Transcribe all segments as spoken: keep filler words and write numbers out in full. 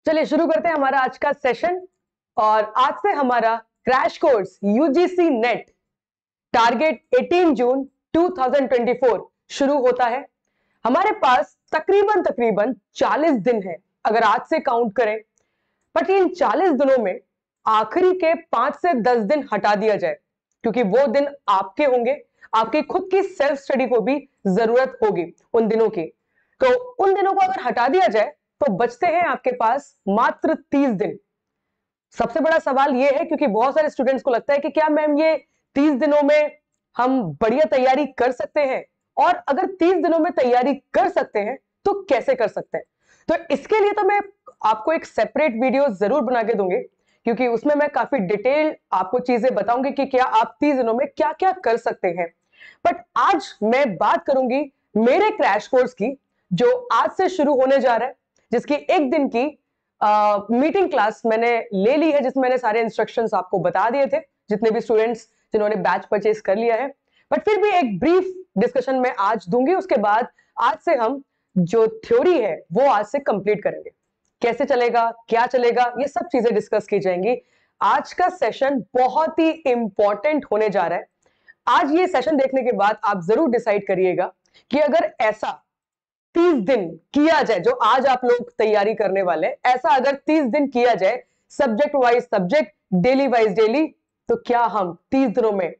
चलिए शुरू करते हैं हमारा आज का सेशन। और आज से हमारा crash course UGC NET target अठारह जून दो हज़ार चौबीस शुरू होता है। हमारे पास तकरीबन तकरीबन चालीस दिन है अगर आज से काउंट करें, बट इन चालीस दिनों में आखिरी के पांच से दस दिन हटा दिया जाए, क्योंकि वो दिन आपके होंगे, आपकी खुद की सेल्फ स्टडी को भी जरूरत होगी उन दिनों की। तो उन दिनों को अगर हटा दिया जाए तो बचते हैं आपके पास मात्र तीस दिन। सबसे बड़ा सवाल यह है, क्योंकि बहुत सारे स्टूडेंट्स को लगता है कि क्या मैम ये तीस दिनों में हम बढ़िया तैयारी कर सकते हैं, और अगर तीस दिनों में तैयारी कर सकते हैं तो कैसे कर सकते हैं। तो इसके लिए तो मैं आपको एक सेपरेट वीडियो जरूर बना के दूंगी, क्योंकि उसमें मैं काफी डिटेल आपको चीजें बताऊंगी कि क्या आप तीस दिनों में क्या क्या कर सकते हैं। बट आज मैं बात करूंगी मेरे क्रैश कोर्स की, जो आज से शुरू होने जा रहा है, जिसकी एक दिन की मीटिंग uh, क्लास मैंने ले ली है, जिसमें मैंने सारे इंस्ट्रक्शंस आपको बता दिए थे, जितने भी स्टूडेंट्स जिन्होंने बैच परचेज कर लिया है। बट फिर भी एक ब्रीफ डिस्कशन मैं आज दूंगी। उसके बाद आज से हम जो थ्योरी है वो आज से कंप्लीट करेंगे। कैसे चलेगा, क्या चलेगा, ये सब चीजें डिस्कस की जाएंगी। आज का सेशन बहुत ही इंपॉर्टेंट होने जा रहा है। आज ये सेशन देखने के बाद आप जरूर डिसाइड करिएगा कि अगर ऐसा तीस दिन किया जाए, जो आज आप लोग तैयारी करने वाले, ऐसा अगर तीस दिन किया जाए subject wise subject, daily wise daily, तो क्या हम तीस दिनों में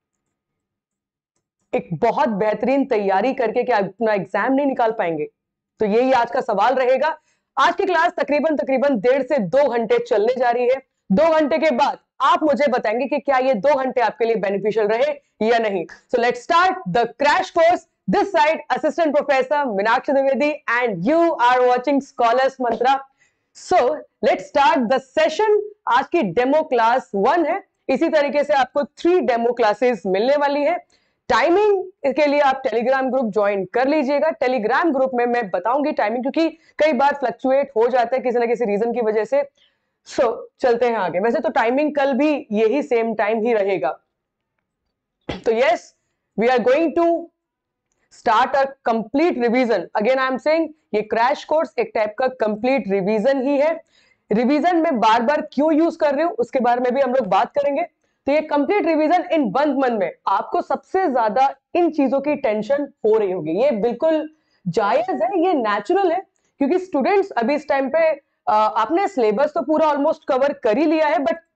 एक बहुत बेहतरीन तैयारी करके क्या अपना एग्जाम नहीं निकाल पाएंगे? तो यही आज का सवाल रहेगा। आज की क्लास तकरीबन तकरीबन डेढ़ से दो घंटे चलने जा रही है। दो घंटे के बाद आप मुझे बताएंगे कि क्या ये दो घंटे आपके लिए बेनिफिशियल रहे या नहीं। So let's start the crash course. This side, Assistant Professor Meenakshi Dwivedi, and you are watching Scholars Mantra. So, let's start the session. आज की डेमो क्लास वन है। इसी तरीके से आपको थ्री डेमो क्लासेस मिलने वाली है। टाइमिंग के लिए आप टेलीग्राम ग्रुप ज्वाइन कर लीजिएगा। टेलीग्राम ग्रुप में मैं बताऊंगी टाइमिंग, क्योंकि कई बार फ्लक्चुएट हो जाता है किसी ना किसी रीजन की वजह से। सो so, चलते हैं आगे। वैसे तो टाइमिंग कल भी यही सेम टाइम ही रहेगा। तो yes, we are going to start a complete revision. Again I am saying, ये क्रैश कोर्स एक टाइप का कंप्लीट रिवीजन ही है। रिवीजन में बार बार क्यों यूज कर रहे हो उसके बारे में भी हम लोग बात करेंगे। तो ये complete revision in one month में आपको सबसे ज्यादा इन चीजों की टेंशन हो रही होगी। ये बिल्कुल जायज है, ये नेचुरल है, क्योंकि स्टूडेंट्स अभी इस टाइम पे आपने सिलेबस तो पूरा ऑलमोस्ट कवर कर ही लिया है, बट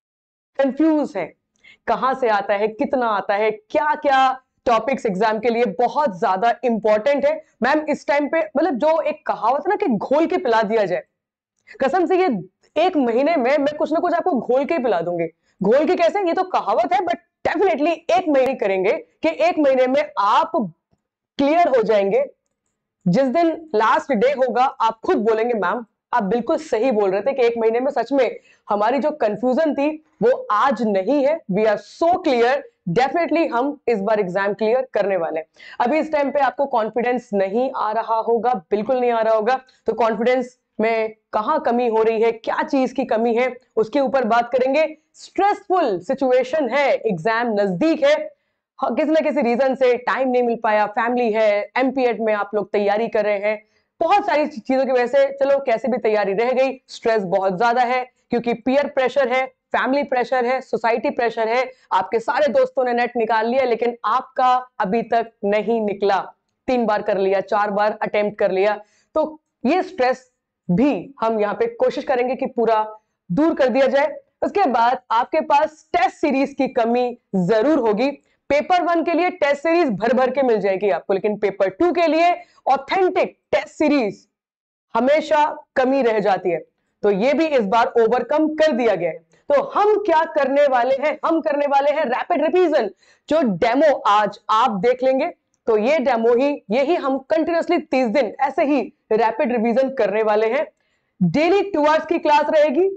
कंफ्यूज है कहां से आता है, कितना आता है, क्या क्या टॉपिक्स एग्जाम के लिए बहुत ज्यादा इंपॉर्टेंट है। मैम इस टाइम पे मतलब जो एक कहावत है ना कि घोल के पिला दिया जाए, कसम से ये एक महीने में मैं कुछ ना कुछ आपको घोल के पिला दूंगी। घोल के कैसे, ये तो कहावत है, बट डेफिनेटली एक महीने करेंगे कि एक महीने में आप क्लियर हो जाएंगे। जिस दिन लास्ट डे होगा आप खुद बोलेंगे मैम आप बिल्कुल सही बोल रहे थे कि एक महीने में सच में हमारी जो कंफ्यूजन थी वो आज नहीं है। We are so clear. Definitely हम इस बार एग्जाम क्लियर करने वाले हैं। अभी इस टाइम पे आपको कॉन्फिडेंस नहीं आ रहा होगा, बिल्कुल नहीं आ रहा होगा। तो कॉन्फिडेंस में कहां कमी हो रही है, क्या चीज की कमी है, उसके ऊपर बात करेंगे। स्ट्रेसफुल सिचुएशन है, एग्जाम नजदीक है, किसी ना किसी रीजन से टाइम नहीं मिल पाया, फैमिली है, एमपीएड में आप लोग तैयारी कर रहे हैं, बहुत सारी चीजों की वजह से चलो कैसे भी तैयारी रह गई। स्ट्रेस बहुत ज्यादा है, क्योंकि पीयर प्रेशर है, फैमिली प्रेशर है, सोसाइटी प्रेशर है। आपके सारे दोस्तों ने नेट निकाल लिया, लेकिन आपका अभी तक नहीं निकला। तीन बार कर लिया, चार बार अटेम्प्ट कर लिया। तो ये स्ट्रेस भी हम यहाँ पे कोशिश करेंगे कि पूरा दूर कर दिया जाए। उसके बाद आपके पास टेस्ट सीरीज की कमी जरूर होगी। पेपर वन के लिए टेस्ट सीरीज भर भर के मिल जाएगी आपको, लेकिन पेपर टू के लिए ऑथेंटिक टेस्ट सीरीज हमेशा कमी रह जाती है। तो ये भी इस बार ओवरकम कर दिया गया है। तो हम क्या करने वाले हैं, हम करने वाले हैं रैपिड रिवीजन। जो डेमो आज आप देख लेंगे, तो ये डेमो ही यही हम कंटिन्यूअसली तीस दिन ऐसे ही रैपिड रिवीजन करने वाले हैं। डेली टू आवर्स की क्लास रहेगी,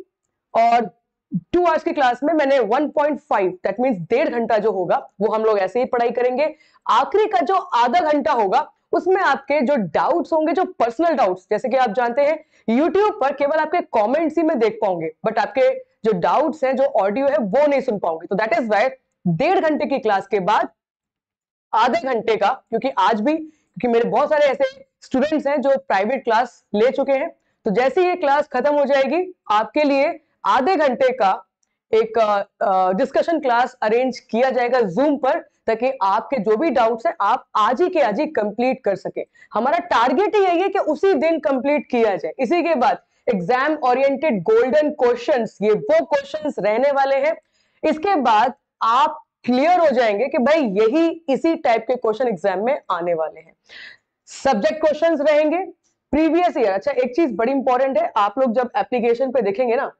और टू आवर्स की क्लास में मैंने one point five that means डेढ़ घंटा जो होगा वो हम लोग ऐसे ही पढ़ाई करेंगे। आखिरी का जो आधा घंटा होगा उसमें आपके जो डाउट्स होंगे, जो पर्सनल डाउट्स, जैसे कि आप जानते हैं यूट्यूब पर केवल आपके कमेंट्स ही मैं देख पाऊंगे, बट आपके जो डाउट्स हैं, जो ऑडियो है, वो नहीं सुन पाऊंगे। तो दैट इज वाई डेढ़ घंटे की क्लास के बाद आधे घंटे का, क्योंकि आज भी क्योंकि मेरे बहुत सारे ऐसे स्टूडेंट्स हैं जो प्राइवेट क्लास ले चुके हैं, तो जैसे ये क्लास खत्म हो जाएगी आपके लिए आधे घंटे का एक डिस्कशन क्लास अरेंज किया जाएगा जूम पर, ताकि आपके जो भी डाउट्स हैं आप आज ही के आज ही कंप्लीट कर सके। हमारा टारगेट ही यही है कि उसी दिन कंप्लीट किया जाए। इसी के बाद एग्जाम ओरिएंटेड गोल्डन क्वेश्चंस, ये वो क्वेश्चंस रहने वाले हैं। इसके बाद आप क्लियर हो जाएंगे कि भाई यही इसी टाइप के क्वेश्चन एग्जाम में आने वाले हैं। सब्जेक्ट क्वेश्चंस रहेंगे प्रीवियस ईयर। अच्छा, एक चीज बड़ी इंपॉर्टेंट है, आप लोग जब एप्लीकेशन पे देखेंगे ना,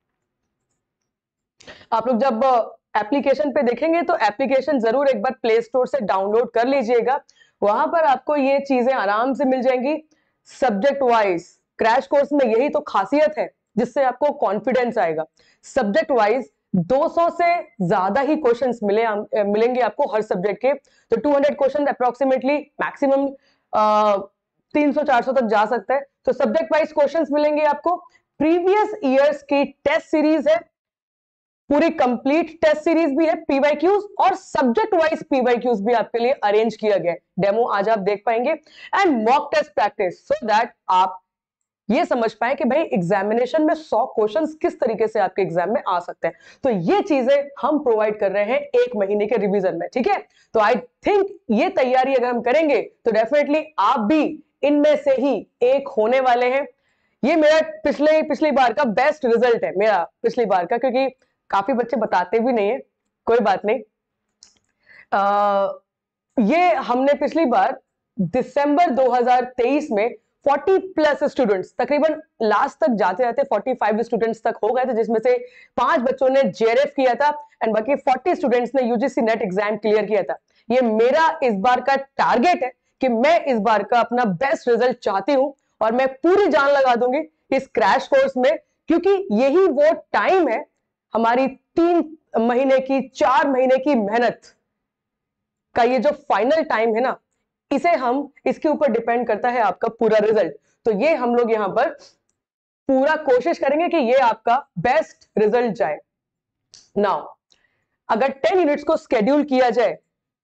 आप लोग जब एप्लीकेशन पे देखेंगे तो एप्लीकेशन जरूर एक बार प्ले स्टोर से डाउनलोड कर लीजिएगा। वहां पर आपको ये चीजें आराम से मिल जाएंगी सब्जेक्ट वाइज। क्रैश कोर्स में यही तो खासियत है जिससे आपको कॉन्फिडेंस आएगा। सब्जेक्ट वाइज दो सौ से ज्यादा ही क्वेश्चंस मिले मिलेंगे आपको हर सब्जेक्ट के। तो दो सौ क्वेश्चन अप्रोक्सीमेटली, मैक्सिमम तीन सौ चार सौ तक जा सकता है। तो सब्जेक्ट वाइज क्वेश्चंस मिलेंगे आपको। प्रीवियस ईयर्स की टेस्ट सीरीज है, पूरी कंप्लीट टेस्ट सीरीज भी है, पीवाईक्यूज और सब्जेक्ट वाइज पीवाईक्यूज भी आपके लिए अरेंज किया गया है। डेमो आज आप देख पाएंगे and mock test practice, so that आप ये समझ पाए कि भाई एग्जामिनेशन में सौ क्वेश्चंस किस तरीके से आपके एग्जाम में आ सकते हैं। तो ये चीजें हम प्रोवाइड कर रहे हैं एक महीने के रिवीजन में, ठीक है। तो आई थिंक ये तैयारी अगर हम करेंगे तो डेफिनेटली आप भी इनमें से ही एक होने वाले हैं। ये मेरा पिछले पिछली बार का बेस्ट रिजल्ट है, मेरा पिछली बार का, क्योंकि काफी बच्चे बताते भी नहीं है, कोई बात नहीं। आ, ये हमने पिछली बार दिसंबर दो हज़ार तेईस में चालीस प्लस स्टूडेंट्स, तकरीबन लास्ट तक जाते जाते पैंतालीस स्टूडेंट्स तक हो गए थे, जिसमें से पांच बच्चों ने जेआरएफ किया था एंड बाकी चालीस स्टूडेंट्स ने यूजीसी नेट एग्जाम क्लियर किया था। ये मेरा इस बार का टारगेट है कि मैं इस बार का अपना बेस्ट रिजल्ट चाहती हूं और मैं पूरी जान लगा दूंगी इस क्रैश कोर्स में, क्योंकि यही वो टाइम है हमारी तीन महीने की, चार महीने की मेहनत का ये जो फाइनल टाइम है ना, इसे हम इसके ऊपर डिपेंड करता है आपका पूरा रिजल्ट। तो ये हम लोग यहां पर पूरा कोशिश करेंगे कि ये आपका बेस्ट रिजल्ट जाए। नाउ अगर टेन यूनिट्स को स्केड्यूल किया जाए,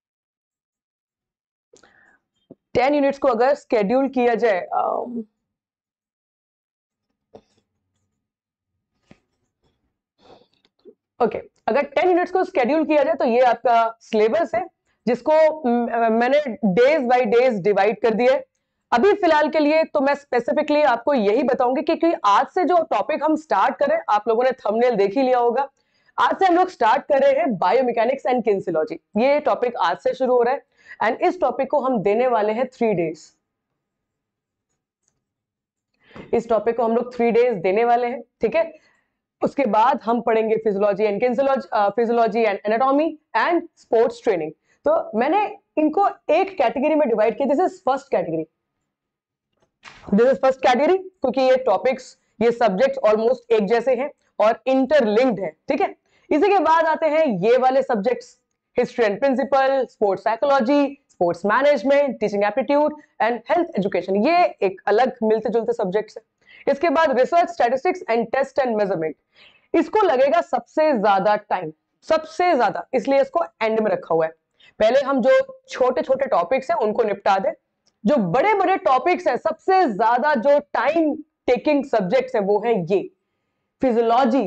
टेन यूनिट्स को अगर स्केड्यूल किया जाए ओके okay, अगर टेन यूनिट्स को स्केड्यूल किया जाए तो ये आपका सिलेबस है, जिसको मैंने डेज बाय डेज डिवाइड कर दिया है। अभी फिलहाल के लिए तो मैं स्पेसिफिकली आपको यही बताऊंगी, क्योंकि आज से जो टॉपिक हम स्टार्ट करें, आप लोगों ने थंबनेल देख ही लिया होगा, आज से हम लोग स्टार्ट कर रहे हैं बायोमैकेनिक्स एंड किनेसियोलॉजी। ये टॉपिक आज से शुरू हो रहा है एंड इस टॉपिक को हम देने वाले हैं थ्री डेज। इस टॉपिक को हम लोग थ्री डेज देने वाले हैं, ठीक है। उसके बाद हम पढ़ेंगे physiology and kinesiology, physiology and anatomy and sports training. तो मैंने इनको एक कैटेगरी में डिवाइड किया, this is first category, this is first category, क्योंकि ये टॉपिक्स, ये सब्जेक्ट्स ऑलमोस्ट एक जैसे हैं और इंटरलिंक्ड हैं, ठीक है। इसी के बाद आते हैं ये वाले subjects, history and principle, sports psychology, sports management, teaching aptitude and health education. ये एक अलग मिलते जुलते सब्जेक्ट्स है। इसके बाद research, statistics and test and measurement. इसको लगेगा सबसे ज्यादा टाइम, सबसे ज्यादा, इसलिए इसको एंड में रखा हुआ है। पहले हम जो छोटे छोटे टॉपिक्स हैं उनको निपटा दें, जो बड़े बड़े टॉपिक्स हैं, सबसे ज्यादा जो टाइम टेकिंग सब्जेक्ट्स हैं वो हैं ये physiology,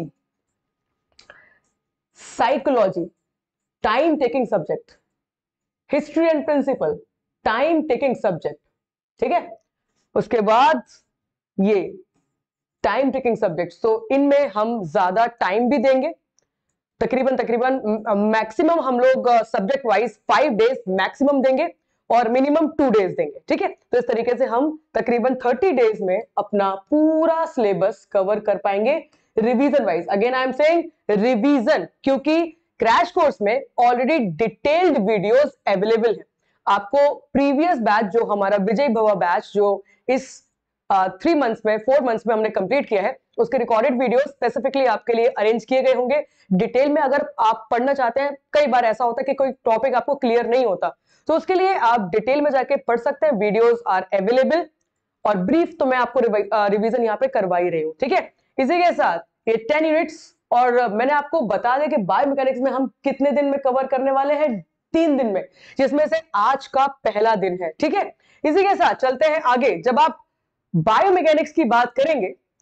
psychology, time taking subject, history and principle, time taking subject, ठीक है। उसके बाद ये टाइम टेकिंग सब्जेक्ट्स, तो इनमें हम ज्यादा टाइम भी देंगे, तकरीबन तकरीबन मैक्सिमम हम लोग subject wise five days maximum देंगे और मिनिमम टू डेज देंगे, ठीक है। तो इस तरीके से हम तकरीबन थर्टी डेज में अपना पूरा सिलेबस कवर कर पाएंगे revision wise. Again I am saying revision, क्योंकि क्रैश कोर्स में ऑलरेडी डिटेल्ड वीडियोस अवेलेबल है। आपको प्रीवियस बैच जो हमारा विजय भवा बैच जो इस थ्री uh, मंथ्स में, फोर मंथ्स में हमने कंप्लीट किया है, उसके रिकॉर्डेड वीडियो स्पेसिफिकली आपके लिए अरेंज किए गए होंगे डिटेल में। अगर आप पढ़ना चाहते हैं, कई बार ऐसा होता है कि कोई टॉपिक आपको क्लियर नहीं होता, तो उसके लिए आप डिटेल में जाके पढ़ सकते हैं, वीडियोस आर अवेलेबल। और ब्रीफ तो मैं आपको रिवीजन यहाँ पे करवा ही रही हूँ, ठीक है। इसी के साथ ये टेन यूनिट्स, और मैंने आपको बता दें कि बायोमैकेनिक्स में हम कितने दिन में कवर करने वाले हैं, तीन दिन में, जिसमें से आज का पहला दिन है, ठीक है। इसी के साथ चलते हैं आगे। जब आप बायोमैकेनिक्स की बात करेंगे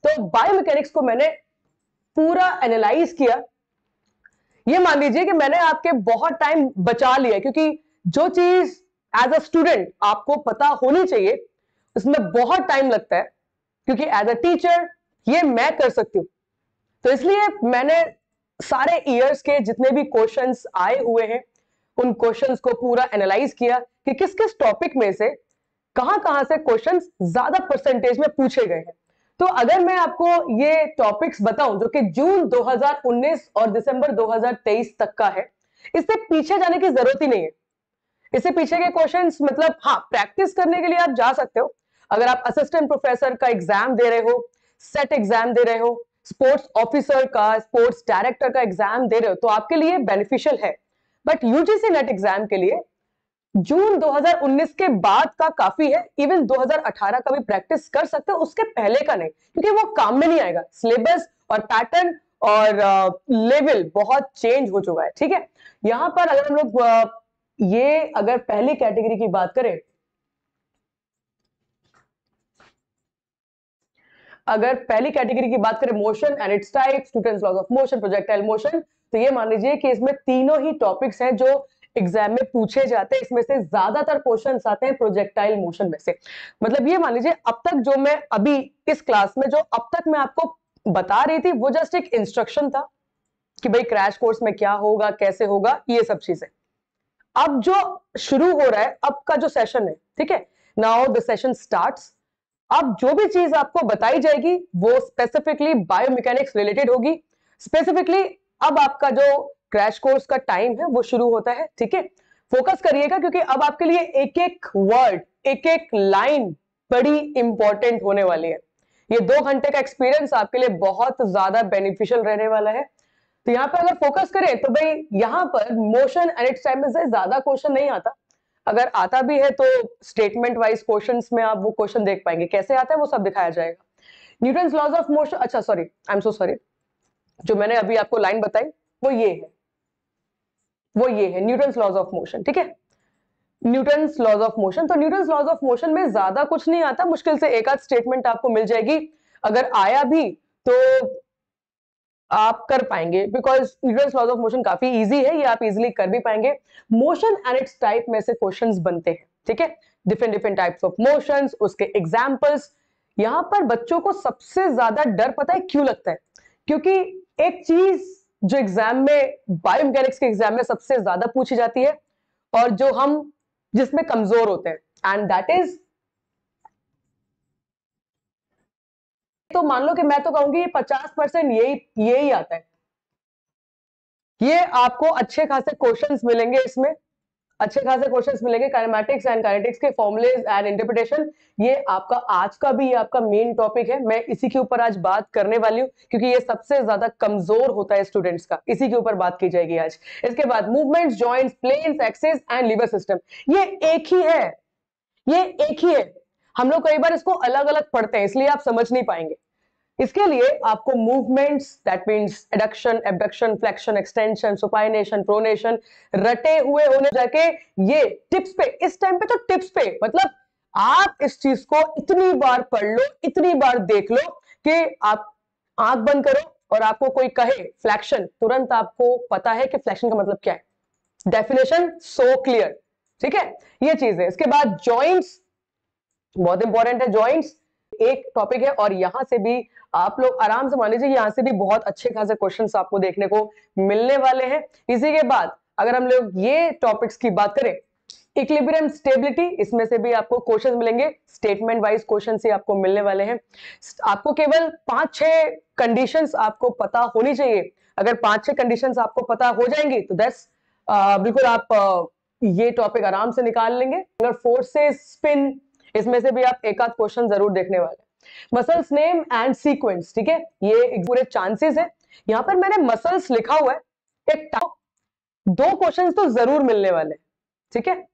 तो बायोमैकेनिक्स को मैंने पूरा एनालाइज किया। ये मान लीजिए कि मैंने आपके बहुत टाइम बचा लिया, क्योंकि जो चीज एज अ स्टूडेंट आपको पता होनी चाहिए उसमें बहुत टाइम लगता है, क्योंकि एज अ टीचर ये मैं कर सकती हूं। तो इसलिए मैंने सारे ईयर्स के जितने भी क्वेश्चंस आए हुए हैं उन क्वेश्चंस को पूरा एनालाइज किया कि किस किस टॉपिक में से कहां कहां से क्वेश्चंस ज्यादा परसेंटेज में पूछे गए हैं। तो अगर मैं आपको ये टॉपिक्स बताऊं जो कि जून दो हज़ार उन्नीस और दिसंबर दो हज़ार तेईस तक का है, इससे पीछे जाने की जरूरत ही नहीं है। इससे पीछे के क्वेश्चंस मतलब हाँ, प्रैक्टिस करने के लिए आप जा सकते हो। अगर आप असिस्टेंट प्रोफेसर का एग्जाम दे रहे हो, सेट एग्जाम दे रहे हो, स्पोर्ट्स ऑफिसर का, स्पोर्ट्स डायरेक्टर का एग्जाम दे रहे हो, तो आपके लिए बेनिफिशियल है। बट यूजीसी नेट एग्जाम के लिए जून दो हज़ार उन्नीस के बाद का काफी है। इवन दो हज़ार अठारह का भी प्रैक्टिस कर सकते हो, उसके पहले का नहीं, क्योंकि वो काम में नहीं आएगा। सिलेबस और पैटर्न और लेवल बहुत चेंज हो चुका है। ठीक है, यहां पर अगर हम लोग uh, ये अगर पहली कैटेगरी की बात करें, अगर पहली कैटेगरी की बात करें motion and its types, Newton's laws of motion, projectile motion, तो ये मान लीजिए कि इसमें तीनों ही टॉपिक्स हैं जो एग्जाम में पूछे जाते हैं। इसमें से ज्यादातर क्वेश्चंस आते हैं प्रोजेक्टाइल मोशन में से। मतलब ये मान लीजिए अब तक जो मैं अभी इस क्लास में जो अब तक मैं आपको बता रही थी वो जस्ट एक इंस्ट्रक्शन था कि भाई क्रैश कोर्स में क्या होगा, कैसे होगा, ये सब चीजें। अब जो शुरू हो रहा है, अब का जो सेशन है, ठीक है, नाउ द सेशन स्टार्ट्स। अब जो भी चीज आपको बताई जाएगी वो स्पेसिफिकली बायोमैकेनिक्स रिलेटेड होगी। स्पेसिफिकली अब आपका जो क्रैश कोर्स का टाइम है वो शुरू होता है। ठीक है, फोकस करिएगा, क्योंकि अब आपके लिए एक एक वर्ड, एक एक लाइन बड़ी इंपॉर्टेंट होने वाली है। ये दो घंटे का एक्सपीरियंस आपके लिए बहुत ज्यादा बेनिफिशियल रहने वाला है। तो यहां पर अगर फोकस करें तो भाई यहां पर मोशन एंड इट्स टाइम से ज्यादा क्वेश्चन नहीं आता। अगर आता भी है तो स्टेटमेंट वाइज क्वेश्चंस में आप वो क्वेश्चन देख पाएंगे। कैसे आता है वो सब दिखाया जाएगा। न्यूटन्स लॉज ऑफ मोशन, अच्छा sorry, I am so sorry, जो मैंने अभी आपको लाइन बताई वो ये है, वो ये है न्यूटन्स लॉज ऑफ मोशन। ठीक है, न्यूटन्स लॉज ऑफ मोशन। तो न्यूटन्स लॉज ऑफ मोशन में ज्यादा कुछ नहीं आता, मुश्किल से एक आध स्टेटमेंट आपको मिल जाएगी। अगर आया भी तो आप कर पाएंगे, because Newton's laws of motion काफी इजी है, ये आप इजीली कर भी पाएंगे। मोशन एंड इट्स टाइप में से क्वेश्चंस बनते हैं। ठीक है, different different types of motions, उसके एग्जांपल्स। यहां पर बच्चों को सबसे ज्यादा डर पता है क्यों लगता है? क्योंकि एक चीज जो एग्जाम में, बायोमैकेनिक्स के एग्जाम में सबसे ज्यादा पूछी जाती है और जो हम जिसमें कमजोर होते हैं, एंड दैट इज, तो मान लो कि मैं तो कहूंगी पचास परसेंट यही यही आता है। ये आपको अच्छे खासे क्वेश्चंस मिलेंगे, इसमें अच्छे खासे क्वेश्चंस मिलेंगे। काइनेमैटिक्स एंड काइनेटिक्स के फॉर्मुलेज एंड इंटरप्रिटेशन, ये आपका आज का भी ये आपका मेन टॉपिक है। मैं इसी के ऊपर आज बात करने वाली हूं, क्योंकि ये सबसे ज्यादा कमजोर होता है स्टूडेंट्स का। इसी के ऊपर बात की जाएगी आज। इसके बाद movements, joints, planes, axis and lever system, ये एक ही है, ये एक ही है। हम लोग कई बार इसको अलग अलग पढ़ते हैं, इसलिए आप समझ नहीं पाएंगे। इसके लिए आपको movements, that means adduction, abduction, flexion, extension, supination, pronation, रटे हुए होने जाके ये टिप्स पे, इस टाइम पे तो टिप्स पे, मतलब आप इस चीज को इतनी बार पढ़ लो, इतनी बार देख लो कि आप आंख बंद करो और आपको कोई कहे फ्लैक्शन, तुरंत आपको पता है कि फ्लैक्शन का मतलब क्या है। Definition so clear. ठीक है, ये चीज है। इसके बाद जॉइंट्स, बहुत इंपॉर्टेंट है जॉइंट्स, एक टॉपिक है। और यहां से भी आप लोग आराम से मान लीजिए, यहां से भी बहुत अच्छे खासे क्वेश्चंस आपको देखने को मिलने वाले हैं। इसी के बाद अगर हम लोग ये टॉपिक्स की बात करें, इक्विलिब्रियम, स्टेबिलिटी, इसमें से भी आपको क्वेश्चंस मिलेंगे। स्टेटमेंट वाइज क्वेश्चन ही आपको मिलने वाले हैं। आपको केवल पांच छह कंडीशंस आपको पता होनी चाहिए। अगर पांच छह कंडीशंस आपको पता हो जाएंगी तो दैट्स बिल्कुल आप आ, ये टॉपिक आराम से निकाल लेंगे। अगर फोर्सेस, स्पिन, इसमें से भी आप एक आध क्वेश्चन जरूर देखने वाले हैं। मसल्स नेम एंड सीक्वेंस, ठीक है, ये पूरे चांसेस है। यहां पर मैंने मसल्स लिखा हुआ है, एक दो क्वेश्चंस तो जरूर मिलने वाले, ठीक है।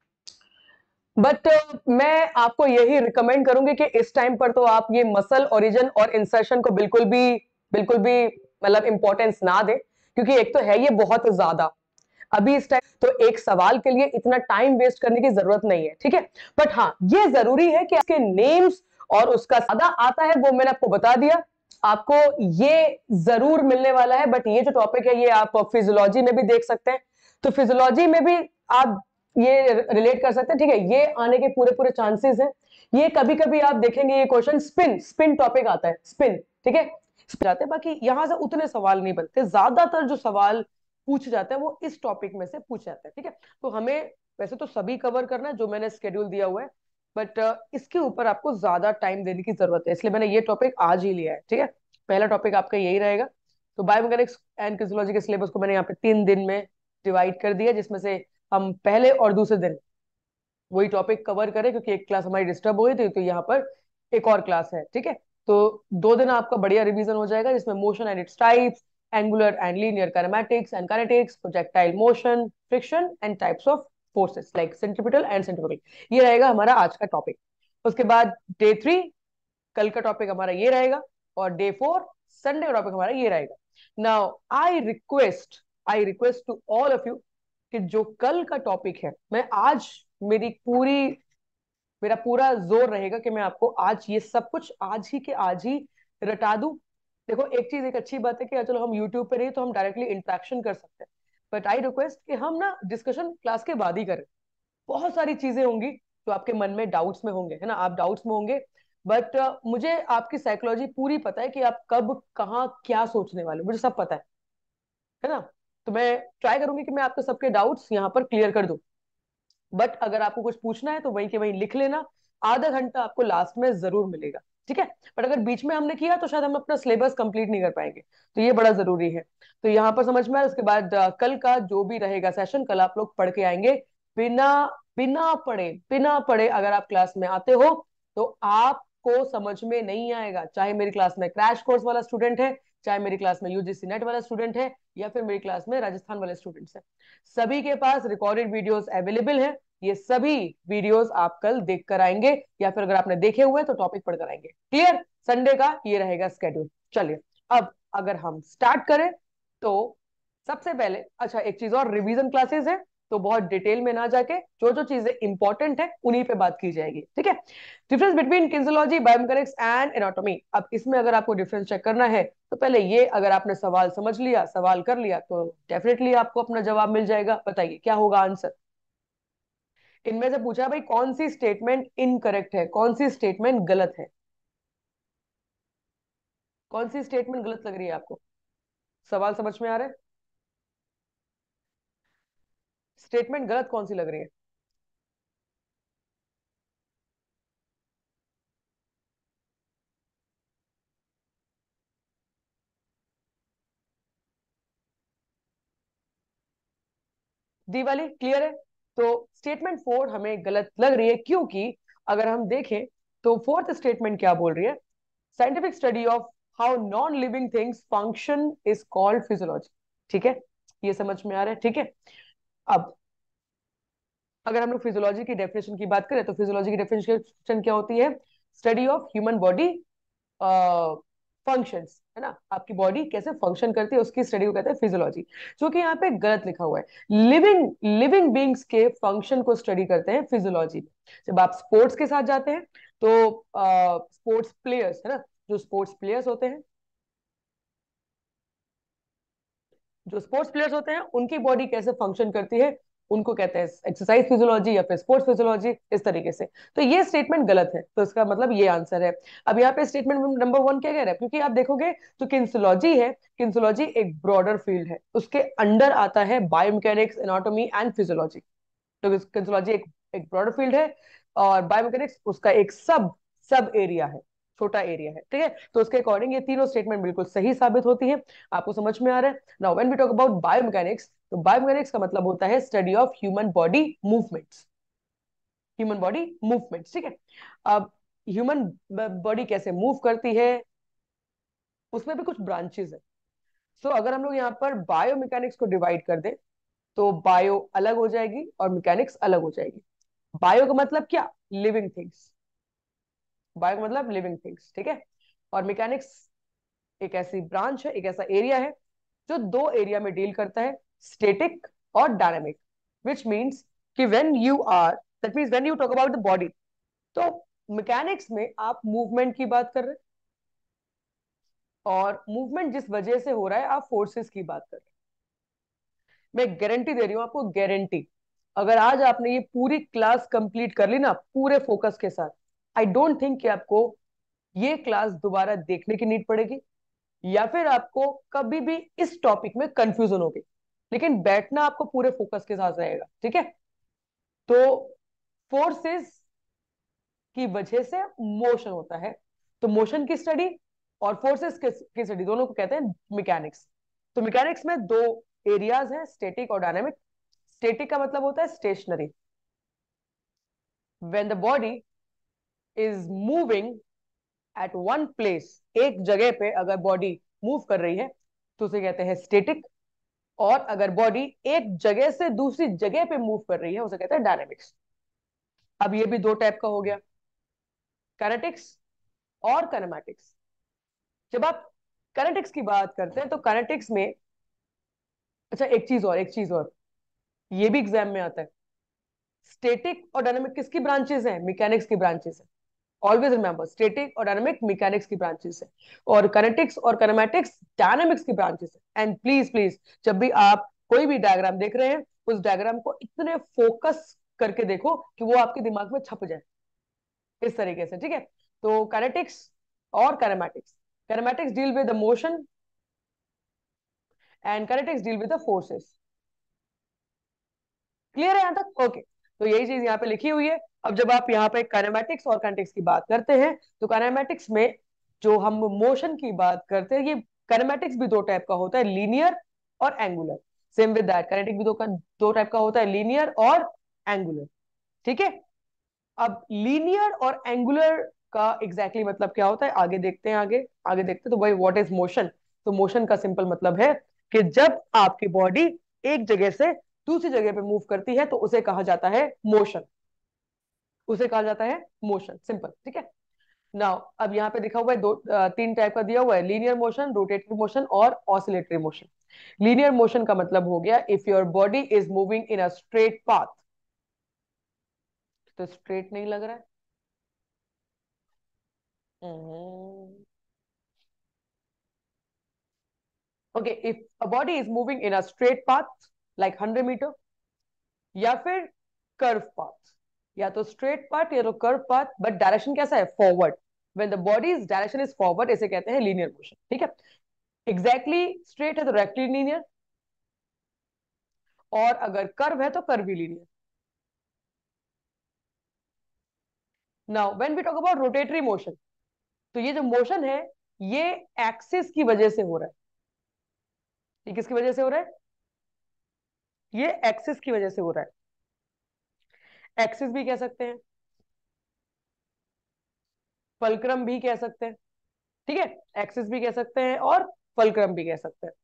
बट uh, मैं आपको यही रिकमेंड करूंगी कि इस टाइम पर तो आप ये मसल ओरिजिन और इंसर्शन को बिल्कुल भी बिल्कुल भी मतलब इंपॉर्टेंस ना दें, क्योंकि एक तो है ये बहुत ज्यादा अभी इस टाइम, तो एक सवाल के लिए इतना टाइम वेस्ट करने की जरूरत नहीं है, ठीक है। बट हाँ, ये जरूरी है कि आपके नेम्स और उसका ज्यादा आता है वो मैंने आपको बता दिया। आपको ये जरूर मिलने वाला है, बट ये जो टॉपिक है ये आप फिजियोलॉजी में भी देख सकते हैं, तो फिजियोलॉजी में भी आप ये रिलेट कर सकते हैं, ठीक है। ये आने के पूरे पूरे चांसेस हैं। ये कभी कभी आप देखेंगे ये क्वेश्चन स्पिन स्पिन टॉपिक आता है, स्पिन, ठीक है, जाते हैं। बाकी यहां से उतने सवाल नहीं बनते, ज्यादातर जो सवाल पूछे जाते हैं वो इस टॉपिक में से पूछे जाते हैं, ठीक है। तो हमें वैसे तो सभी कवर करना है जो मैंने स्केड्यूल दिया हुआ है, बट इसके ऊपर आपको ज्यादा टाइम देने की जरूरत है, इसलिए मैंने ये टॉपिक आज ही लिया है, ठीक है। पहला टॉपिक आपका यही रहेगा। तो बायोमैकेनिक्स एंड फिजियोलॉजी के सिलेबस को मैंने यहाँ पे तीन दिन में डिवाइड कर दिया, जिसमें से हम पहले और दूसरे दिन वही टॉपिक कवर करें, क्योंकि एक क्लास हमारी डिस्टर्ब हो गई थी, तो यहाँ पर एक और क्लास है, ठीक है। तो दो दिन आपका बढ़िया रिवीजन हो जाएगा, जिसमें motion and its types, angular and linear kinematics and kinetics, projectile motion, friction and types of forces like centripetal and centrifugal. ये रहेगा हमारा आज का टॉपिक। उसके बाद डे थ्री, कल का टॉपिक हमारा ये रहेगा, और डे फोर संडे का टॉपिक हमारा ये रहेगा। Now I request I request to all of you कि जो कल का टॉपिक है, मैं आज मेरी पूरी मेरा पूरा जोर रहेगा कि मैं आपको आज ये सब कुछ आज ही के आज ही रटा दूं। देखो एक चीज, एक अच्छी बात है कि चलो हम यूट्यूब पे रही तो हम डायरेक्टली इंटरेक्शन कर सकते हैं, बट आई रिक्वेस्ट कि हम ना डिस्कशन क्लास के बाद ही करें। बहुत सारी चीजें होंगी जो आपके मन में डाउट्स में होंगे, है ना, आप डाउट्स में होंगे, बट uh, मुझे आपकी साइकोलॉजी पूरी पता है कि आप कब कहाँ क्या सोचने वाले हो, मुझे सब पता है है ना। तो मैं ट्राई करूंगी कि मैं आपके सबके डाउट्स यहाँ पर क्लियर कर दूं, बट अगर आपको कुछ पूछना है तो वहीं के वहीं लिख लेना। आधा घंटा आपको लास्ट में जरूर मिलेगा, ठीक है। बट अगर बीच में हमने किया तो शायद हम अपना सिलेबस कंप्लीट नहीं कर पाएंगे, तो ये बड़ा जरूरी है। तो यहाँ पर समझ में आया। उसके बाद अ, कल का जो भी रहेगा सेशन, कल आप लोग पढ़ के आएंगे, बिना बिना पढ़े बिना पढ़े अगर आप क्लास में आते हो तो आपको समझ में नहीं आएगा। चाहे मेरी क्लास में क्रैश कोर्स वाला स्टूडेंट है, चाहे मेरी क्लास में यूजीसी नेट वाला स्टूडेंट है, या फिर मेरी क्लास में राजस्थान वाले स्टूडेंट्स हैं, सभी के पास रिकॉर्डेड वीडियोस अवेलेबल है। ये सभी वीडियोस आप कल देख कर आएंगे, या फिर अगर आपने देखे हुए तो टॉपिक पढ़ कर आएंगे। क्लियर? संडे का ये रहेगा स्केड्यूल। चलिए, अब अगर हम स्टार्ट करें तो सबसे पहले, अच्छा एक चीज और, रिवीजन क्लासेस है तो बहुत डिटेल में ना जाके जो जो चीजें इंपॉर्टेंट है उन्हीं पे बात की जाएगी, ठीक है। Difference between kinesiology, biomechanics and anatomy. अब इसमें अगर आपको डिफरेंस चेक करना है तो पहले ये, अगर आपने सवाल समझ लिया, सवाल कर लिया, तो डेफिनेटली आपको अपना जवाब मिल जाएगा। बताइए क्या होगा आंसर। इनमें से पूछा भाई कौन सी स्टेटमेंट इनकरेक्ट है, कौन सी स्टेटमेंट गलत है, कौन सी स्टेटमेंट गलत लग रही है आपको। सवाल समझ में आ रहा है? स्टेटमेंट गलत कौन सी लग रही है? डी वाली क्लियर है? तो स्टेटमेंट फोर हमें गलत लग रही है, क्योंकि अगर हम देखें तो फोर्थ स्टेटमेंट क्या बोल रही है, scientific study of how non living things function is called physiology. ठीक है, ये समझ में आ रहा है, ठीक है। अब अगर हम लोग फिजियोलॉजी की डेफिनेशन की बात करें तो फिजियोलॉजी की डेफिनेशन क्या होती है, study of human body functions, है ना, आपकी बॉडी कैसे फंक्शन करती है उसकी स्टडी को कहते हैं फिजियोलॉजी। जो कि यहाँ पे गलत लिखा हुआ है, लिविंग लिविंग बींग्स के फंक्शन को स्टडी करते हैं फिजियोलॉजी। जब आप स्पोर्ट्स के साथ जाते हैं तो स्पोर्ट्स प्लेयर्स, है ना, जो स्पोर्ट्स प्लेयर्स होते हैं, जो स्पोर्ट्स प्लेयर्स होते हैं उनकी बॉडी कैसे फंक्शन करती है उनको कहते हैं एक्सरसाइज फिजियोलॉजी या फिर स्पोर्ट्स फिजियोलॉजी, इस तरीके से। तो ये स्टेटमेंट गलत है, तो इसका मतलब ये आंसर है। अब यहाँ पे स्टेटमेंट नंबर वन क्या कह रहा है, क्योंकि आप देखोगे तो किन्सियोलॉजी है, किन्सियोलॉजी एक ब्रॉडर फील्ड है, उसके अंडर आता है बायोमैकेनिक्स, एनाटॉमी एंड फिजियोलॉजी। तो किन्सियोलॉजी एक एक ब्रॉडर फील्ड है, और बायोमैकेनिक्स उसका एक सब सब एरिया है, छोटा एरिया है, ठीक है। तो उसके अकॉर्डिंग ये तीनों स्टेटमेंट बिल्कुल सही साबित होती है। आपको समझ में आ रहा है? Now when we talk about biomechanics, तो बायोमैकेनिक्स का मतलब होता है study of human body movements, human body movements, ठीक है। अब ह्यूमन बॉडी कैसे मूव करती है उसमें भी कुछ ब्रांचेस है। सो so, अगर हम लोग यहाँ पर बायोमैकेनिक्स को डिवाइड कर दें तो बायो अलग हो जाएगी और मैकेनिक्स अलग हो जाएगी। बायो का मतलब क्या, लिविंग थिंग्स, बायो का मतलब लिविंग थिंग्स, ठीक है। और मैकेनिक्स एक ऐसी ब्रांच है, एक ऐसा एरिया है जो दो एरिया में डील करता है, स्टेटिक और डायनामिक, विच मीन्स कि when you are that means when you talk about the body, तो मैकेनिक्स में आप मूवमेंट की बात कर रहे हैं, और मूवमेंट जिस वजह से हो रहा है आप फोर्सेस की बात कर रहे हैं। मैं गारंटी दे रही हूं आपको, गारंटी, अगर आज आपने ये पूरी क्लास कंप्लीट कर ली ना पूरे फोकस के साथ, आई डोंट थिंक कि आपको ये क्लास दोबारा देखने की नीड पड़ेगी, या फिर आपको कभी भी इस टॉपिक में कंफ्यूजन होगी। लेकिन बैठना आपको पूरे फोकस के साथ रहेगा, ठीक है। तो फोर्सेस की वजह से मोशन होता है, तो मोशन की स्टडी और फोर्सेस की स्टडी दोनों को कहते हैं मैकेनिक्स। तो मैकेनिक्स में दो एरियाज हैं, स्टैटिक और डायनामिक। स्टैटिक का मतलब होता है stationary, when the body is moving at one place, एक जगह पे अगर बॉडी मूव कर रही है तो उसे कहते हैं स्टैटिक, और अगर बॉडी एक जगह से दूसरी जगह पे मूव कर रही है उसे कहते हैं डायनामिक्स। अब ये भी दो टाइप का हो गया, काइनेटिक्स और काइनेमैटिक्स। जब आप काइनेटिक्स की बात करते हैं तो काइनेटिक्स में, अच्छा एक चीज और, एक चीज और, ये भी एग्जाम में आता है, स्टैटिक और डायनामिक किसकी ब्रांचेस हैं? मैकेनिक्स की ब्रांचेस है। ऑलवेज रिमेंबर, स्टैटिक और डायनामिक मैकेनिक्स की ब्रांचेस है, और काइनेटिक्स और काइनेमैटिक्स डायनामिक्स की ब्रांचेस है। एंड प्लीज प्लीज, जब भी आप कोई भी डायग्राम देख रहे हैं उस डायग्राम को इतने फोकस करके देखो कि वो आपके दिमाग में छप जाए, इस तरीके से, ठीक है। तो काइनेटिक्स और kinematics, kinematics deal with the motion and kinetics deal with the forces. Clear है यहां तक? ओके, तो यही चीज यहाँ पे लिखी हुई है। अब जब आप यहाँ पे काइनेमैटिक्स और काइनेटिक्स की बात करते हैं तो काइनेमैटिक्स में जो हम मोशन की बात करते हैं, ये काइनेमैटिक्स भी दो टाइप का होता है, लीनियर और angular. Same with that, kinetic भी दो का दो टाइप का होता है, लीनियर और एंगुलर, ठीक है। अब लीनियर और एंगुलर का एग्जैक्टली exactly मतलब क्या होता है आगे देखते हैं, आगे आगे देखते हैं। तो भाई व्हाट इज मोशन? तो मोशन का सिंपल मतलब है कि जब आपकी बॉडी एक जगह से दूसरी जगह पे मूव करती है तो उसे कहा जाता है मोशन, उसे कहा जाता है मोशन, सिंपल, ठीक है। नाउ अब यहाँ पे दिखा हुआ है दो अ, तीन टाइप का दिया हुआ है, लीनियर मोशन, रोटेटरी मोशन और ऑसिलेटरी मोशन। लीनियर मोशन का मतलब हो गया if your body is moving in a straight path. तो स्ट्रेट नहीं लग रहा है, okay, if a body is moving in a straight path like hundred metre, या फिर कर्व पाथ, या तो स्ट्रेट पाथ या तो कर्व पाथ, बट डायरेक्शन कैसा है? Forward. When the body's direction is forward इसे कहते हैं लीनियर मोशन, ठीक है। एग्जैक्टली exactly स्ट्रेट है तो रेक्टिलिनियर, और अगर कर्व है तो curvilinear. Now when we talk about rotatory motion, तो ये जो मोशन है ये एक्सिस की वजह से हो रहा है। ये किसकी वजह से हो रहा है? ये एक्सिस की वजह से हो रहा है। एक्सिस भी कह सकते हैं, फलक्रम भी कह सकते हैं, ठीक है। एक्सिस भी कह सकते हैं और फलक्रम भी कह सकते हैं,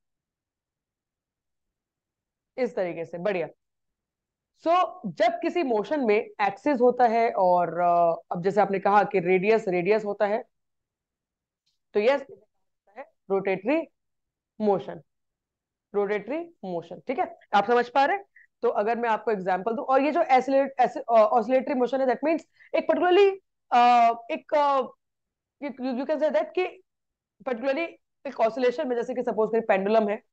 इस तरीके से, बढ़िया। सो so, जब किसी मोशन में एक्सिस होता है और अ, अब जैसे आपने कहा कि रेडियस रेडियस होता है, तो यस है रोटेटरी मोशन, रोटेटरी मोशन, ठीक है। आप समझ पा रहे हैं? तो अगर मैं आपको एग्जांपल दूं, और ये जो ऑसिलेटरी मोशन है दैट मींस एक पर्टिकुलरली एक यू कैन से दैट कि पर्टिकुलरली एक ऑसिलेशन में, जैसे कि सपोज करिए पेंडुलम है,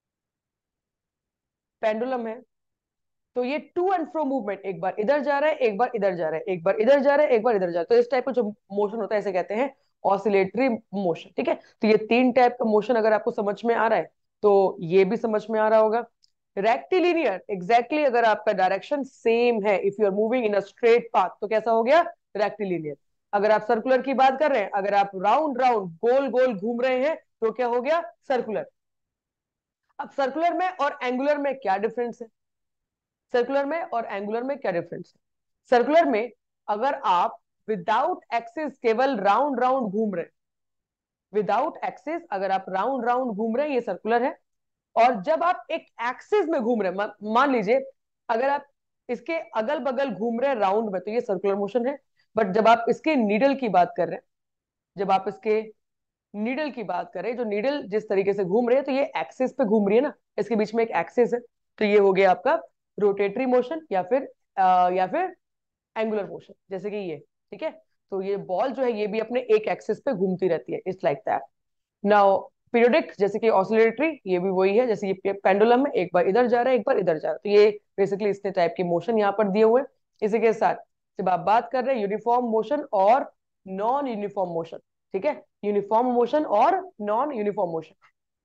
पेंडुलम है, तो ये टू एंड फ्रो मूवमेंट, एक बार इधर जा रहा है एक बार इधर जा रहा है, एक बार इधर जा रहा है एक बार इधर जा रहा है, तो इस टाइप का जो मोशन होता है इसे कहते हैं ऑसिलेटरी मोशन, ठीक है। तो ये तीन टाइप का मोशन अगर आपको समझ में आ रहा है तो ये भी समझ में आ रहा होगा। रेक्टिलिनियर, एग्जैक्टली अगर आपका डायरेक्शन सेम है, if you are moving in a straight path तो कैसा हो गया? रेक्टिलिनियर। अगर आप सर्कुलर की बात कर रहे हैं, अगर आप राउंड राउंड गोल गोल घूम रहे हैं तो क्या हो गया? सर्कुलर। अब सर्कुलर में और एंगुलर में क्या डिफरेंस है? सर्कुलर में और एंगुलर में क्या डिफरेंस है? सर्कुलर में अगर आप विदाउट एक्सिस केवल राउंड राउंड घूम रहे, विदाउट एक्सिस अगर आप राउंड राउंड घूम रहे हैं ये सर्कुलर है। और जब आप एक एक्सिस में घूम रहे हैं, मान मान लीजिए अगर आप इसके अगल बगल घूम रहे हैं राउंड में तो ये सर्कुलर मोशन है। बट जब आप इसके नीडल की बात कर रहे हैं, जब आप इसके नीडल की बात करें, जो नीडल जिस तरीके से घूम रही है तो ये एक्सिस पे घूम रही है ना, इसके बीच में एक एक्सिस है, तो ये हो गया आपका रोटेटरी मोशन या फिर आ, या फिर एंगुलर मोशन, जैसे कि ये, ठीक है। तो ये बॉल जो है ये भी अपने एक एक्सिस पे घूमती रहती है, it's like that. Now periodic जैसे कि ऑसिलेटरी, ये भी वही है, जैसे ये पेंडुलम है, एक बार इधर जा रहा है एक बार इधर जा रहा है, तो ये बेसिकली इसने टाइप की मोशन यहाँ पर दिए हुए हैं। इसी के साथ जब आप बात कर रहे हैं यूनिफॉर्म मोशन और नॉन यूनिफॉर्म मोशन, ठीक है, यूनिफॉर्म मोशन और नॉन यूनिफॉर्म मोशन।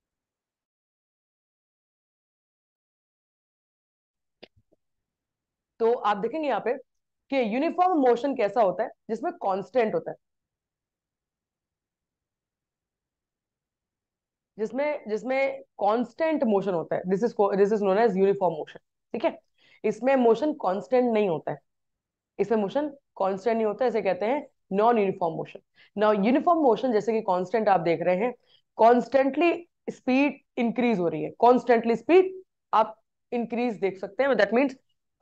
तो आप देखेंगे यहाँ पे कि यूनिफॉर्म मोशन कैसा होता है, जिसमें कांस्टेंट होता है, जिसमें जिसमें कांस्टेंट मोशन होता है, this is this is known as uniform motion. ठीक है, इसमें मोशन कांस्टेंट नहीं होता है, इसमें मोशन कांस्टेंट नहीं होता है, इसे कहते हैं non uniform motion. Now uniform motion जैसे कि कांस्टेंट आप देख रहे हैं, कॉन्स्टेंटली स्पीड इंक्रीज हो रही है, कॉन्स्टेंटली स्पीड आप इंक्रीज देख सकते हैं, दैट मीन्स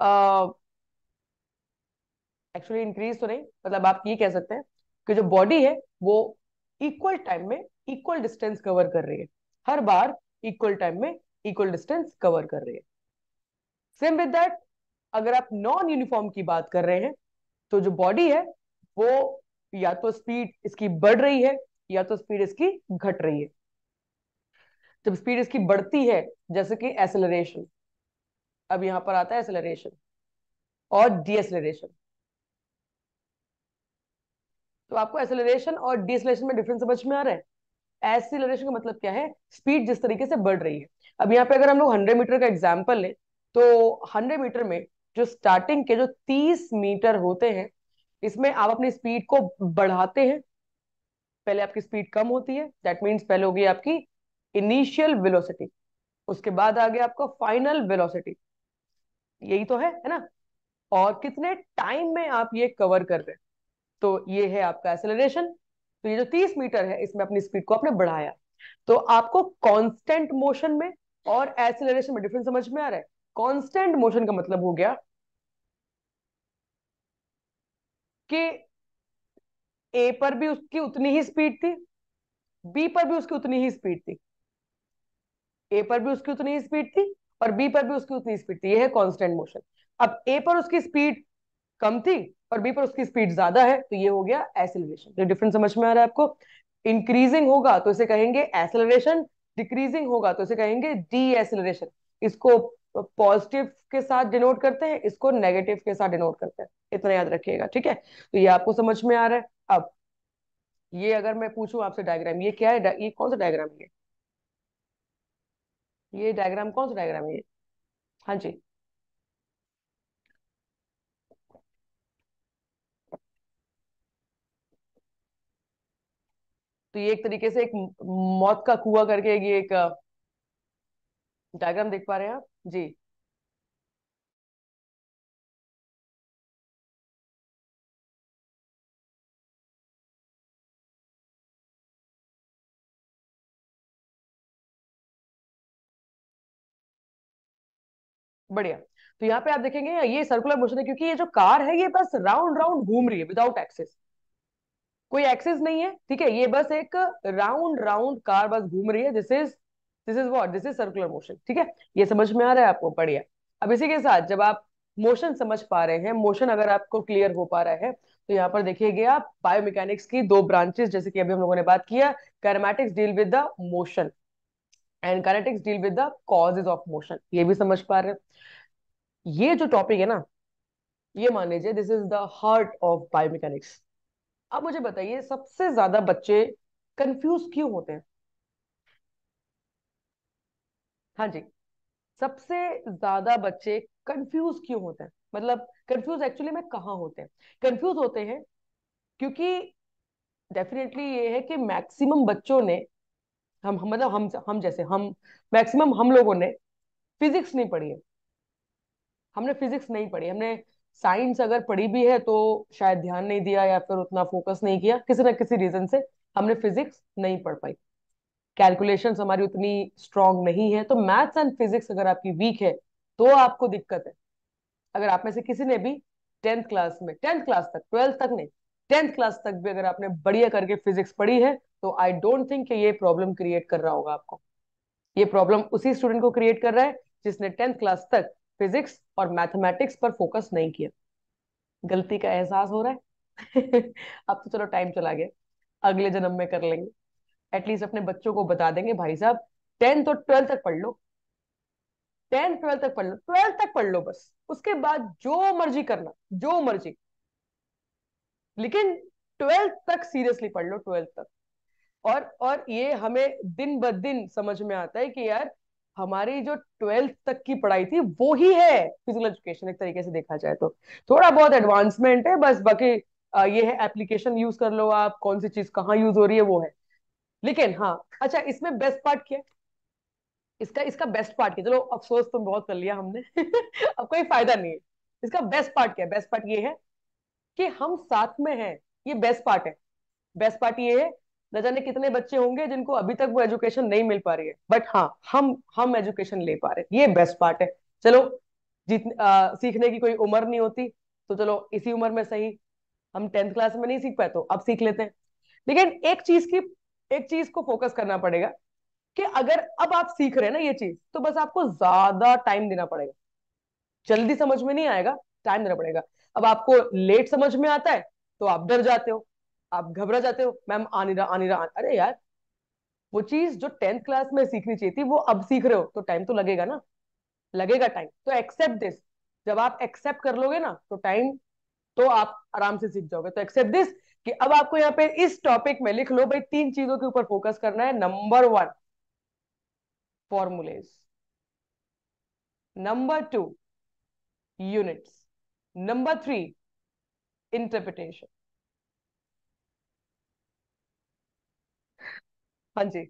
एक्चुअली इंक्रीज तो नहीं, मतलब आप ये कह सकते हैं कि जो बॉडी है वो इक्वल टाइम में इक्वल डिस्टेंस कवर कर रही है, हर बार इक्वल टाइम में इक्वल डिस्टेंस कवर कर रही है। सेम विद दैट, अगर आप नॉन यूनिफॉर्म की बात कर रहे हैं, तो जो बॉडी है वो या तो स्पीड इसकी बढ़ रही है या तो स्पीड इसकी घट रही है। जब स्पीड इसकी बढ़ती है, जैसे कि एसेलरेशन, अब यहां पर आता है एसेलरेशन और डीएसेलरेशन, तो आपको एसेलरेशन और डीएसेलरेशन में डिफरेंस समझ में आ रहा है? एसिलरेशन का मतलब क्या है, स्पीड जिस तरीके से बढ़ रही है। अब यहाँ पे अगर हम लोग हंड्रेड मीटर का एग्जाम्पल लें, तो हंड्रेड मीटर में जो स्टार्टिंग के जो तीस मीटर होते हैं, इसमें आप अपनी स्पीड को बढ़ाते हैं। पहले आपकी स्पीड कम होती है, दैट मीन्स पहले होगी आपकी इनिशियल वेलोसिटी, उसके बाद आ गया आपका फाइनल वेलोसिटी, यही तो है है ना? और कितने टाइम में आप ये कवर कर रहे हैं, तो ये है आपका एक्सेलरेशन। तो ये जो तीस मीटर है, इसमें अपनी स्पीड को आपने बढ़ाया, तो आपको कांस्टेंट मोशन में और एक्सेलरेशन में डिफरेंस समझ में आ रहा है? कांस्टेंट मोशन का मतलब हो गया कि ए पर भी उसकी उतनी ही स्पीड थी, बी पर भी उसकी उतनी ही स्पीड थी, ए पर भी उसकी उतनी ही स्पीड थी और बी पर भी उसकी उतनी स्पीड थी, ये है कांस्टेंट मोशन। अब ए पर उसकी स्पीड कम थी और बी पर उसकी स्पीड ज्यादा है, तो ये हो गया एक्सेलरेशन। तो डिफरेंस समझ में आ रहा है आपको? इंक्रीजिंग होगा तो इसे कहेंगे एक्सेलरेशन, डिक्रीजिंग होगा तो इसे कहेंगे डी एक्सेलरेशन। इसको पॉजिटिव के साथ डिनोट करते हैं, इसको नेगेटिव के साथ डिनोट करते हैं, इतना याद रखिएगा, ठीक है? तो ये आपको समझ में आ रहा है। अब ये अगर मैं पूछूं आपसे डायग्राम, ये क्या है, ये कौन सा डायग्राम है? ये डायग्राम कौन सा डायग्राम है ये? हाँ जी, तो ये एक तरीके से एक मौत का कुआं करके ये एक डायग्राम देख पा रहे हैं आप जी? बढ़िया। तो यहाँ पे आप देखेंगे ये सर्कुलर मोशन है, क्योंकि ये जो कार है ये बस राउंड राउंड घूम रही है विदाउट एक्सिस, कोई एक्सिस नहीं है, ठीक है, ये बस एक राउंड राउंड कार बस घूम रही है। This is this is what, this is circular motion, ठीक है? ये समझ में आ रहा है आपको? बढ़िया। अब इसी के साथ जब आप मोशन समझ पा रहे हैं, मोशन अगर आपको क्लियर हो पा रहा है, तो यहाँ पर देखिएगा आप बायोमैकेनिक्स की दो ब्रांचेस, जैसे कि अभी हम लोगों ने बात किया, kinematics deal with the motion and kinetics deal with the causes of motion, ये भी समझ पा रहे हैं। ये जो टॉपिक है ना, ये मान लीजिए this is the heart of biomechanics. अब मुझे बताइए सबसे ज्यादा बच्चे कंफ्यूज क्यों होते हैं? हाँ जी, सबसे ज्यादा बच्चे कंफ्यूज क्यों होते हैं, मतलब कंफ्यूज एक्चुअली में कहाँ होते हैं? कंफ्यूज होते हैं क्योंकि डेफिनेटली ये है कि मैक्सिमम बच्चों ने, हम हम- मतलब हम हम जैसे हम मैक्सिमम हम लोगों ने फिजिक्स नहीं पढ़ी है, हमने फिजिक्स नहीं पढ़ी, हमने साइंस अगर पढ़ी भी है तो शायद ध्यान नहीं दिया या फिर उतना फोकस नहीं किया, किसी ना किसी रीजन से हमने फिजिक्स नहीं पढ़ पाई, कैलकुलेशंस हमारी उतनी स्ट्रांग नहीं है। तो मैथ्स एंड फिजिक्स अगर आपकी वीक है तो आपको दिक्कत है। अगर आप में से किसी ने भी टेंथ क्लास में, टेंथ क्लास तक, ट्वेल्थ तक नहीं, टेंथ क्लास तक भी अगर आपने बढ़िया करके फिजिक्स पढ़ी है, तो आई डोंट थिंक कि ये प्रॉब्लम क्रिएट कर रहा होगा आपको। ये प्रॉब्लम उसी स्टूडेंट को क्रिएट कर रहा है जिसने टेंथ क्लास तक फिजिक्स और मैथमेटिक्स पर फोकस नहीं किया। गलती का एहसास हो रहा है? अब तो चलो टाइम चला गया, अगले जन्म में कर लेंगे। एटलीस्ट अपने बच्चों को बता देंगे भाई साहब टेंथ और ट्वेल्थ तक पढ़ लो, टेंथ ट्वेल्थ तक पढ़ लो, ट्वेल्थ तक पढ़ लो बस, उसके बाद जो मर्जी करना, जो मर्जी, लेकिन ट्वेल्थ तक सीरियसली पढ़ लो, ट्वेल्थ तक। और और ये हमें दिन ब दिन समझ में आता है कि यार हमारी जो ट्वेल्थ तक की पढ़ाई थी वो ही है फिजिकल एजुकेशन, एक तरीके से देखा जाए तो। थोड़ा बहुत एडवांसमेंट है बस, बाकी अ, ये है एप्लीकेशन यूज कर लो आप, कौन सी चीज कहाँ यूज हो रही है वो है। लेकिन हाँ, अच्छा इसमें बेस्ट पार्ट क्या है, इसका इसका बेस्ट पार्ट क्या, चलो अफसोस तो बहुत कर लिया हमने अब कोई फायदा नहीं है। इसका बेस्ट पार्ट क्या है, बेस्ट पार्ट ये है कि हम साथ में हैं, ये बेस्ट पार्ट है। बेस्ट पार्ट ये है, न जाने कितने बच्चे होंगे जिनको अभी तक वो एजुकेशन नहीं मिल पा रही है, बट हाँ हम हम एजुकेशन ले पा रहे हैं, ये बेस्ट पार्ट है। चलो, जितनी आ, सीखने की कोई उम्र नहीं होती, तो चलो इसी उम्र में सही, हम टेंथ क्लास में नहीं सीख पाए तो अब सीख लेते हैं। लेकिन एक चीज की, एक चीज को फोकस करना पड़ेगा कि अगर अब आप सीख रहे हैं ना ये चीज, तो बस आपको ज्यादा टाइम देना पड़ेगा, जल्दी समझ में नहीं आएगा, टाइम देना पड़ेगा। अब आपको लेट समझ में आता है तो आप डर जाते हो, आप घबरा जाते हो, मैम आ नहीं रहा, आ नहीं रहा, अरे यार वो चीज जो टेंथ क्लास में सीखनी चाहिए थी वो अब सीख रहे हो, तो टाइम तो लगेगा ना, लगेगा टाइम, तो एक्सेप्ट दिस। जब आप एक्सेप्ट कर लोगे ना तो टाइम, तो आप आराम से सीख जाओगे। तो एक्सेप्ट दिस कि अब आपको यहाँ पे इस टॉपिक में लिख लो भाई, तीन चीजों के ऊपर फोकस करना है। Number one, formulae. Number two, units. Number three, interpretation. हाँ जी,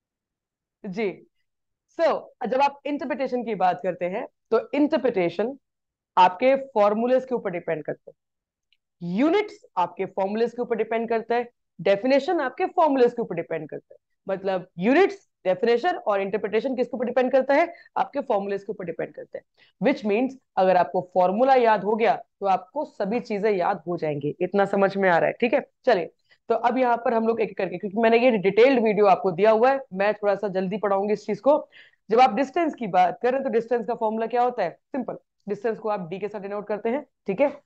जी। सो so, जब आप इंटरप्रिटेशन की बात करते हैं तो इंटरप्रिटेशन आपके फॉर्मूलेस के ऊपर डिपेंड करता है, यूनिट्स आपके फॉर्मूलेस के ऊपर डिपेंड करता है, डेफिनेशन आपके फॉर्मूलेस के ऊपर डिपेंड करता है। मतलब यूनिट्स, डेफिनेशन और इंटरप्रिटेशन किसके ऊपर डिपेंड करता है, आपके फॉर्मूलेस के ऊपर डिपेंड करता है। विच मीन्स अगर आपको फॉर्मूला याद हो गया तो आपको सभी चीजें याद हो जाएंगी। इतना समझ में आ रहा है, ठीक है। चलिए, तो अब यहाँ पर हम लोग एक एक करके, क्योंकि मैंने ये डिटेल्ड वीडियो आपको दिया हुआ है, मैं थोड़ा सा जल्दी पढ़ाऊंगी इस चीज को। जब आप डिस्टेंस की बात करें तो डिस्टेंस का फॉर्मूला क्या होता है, सिंपल, डिस्टेंस को आप डी के साथ डिनोट करते हैं, ठीक है।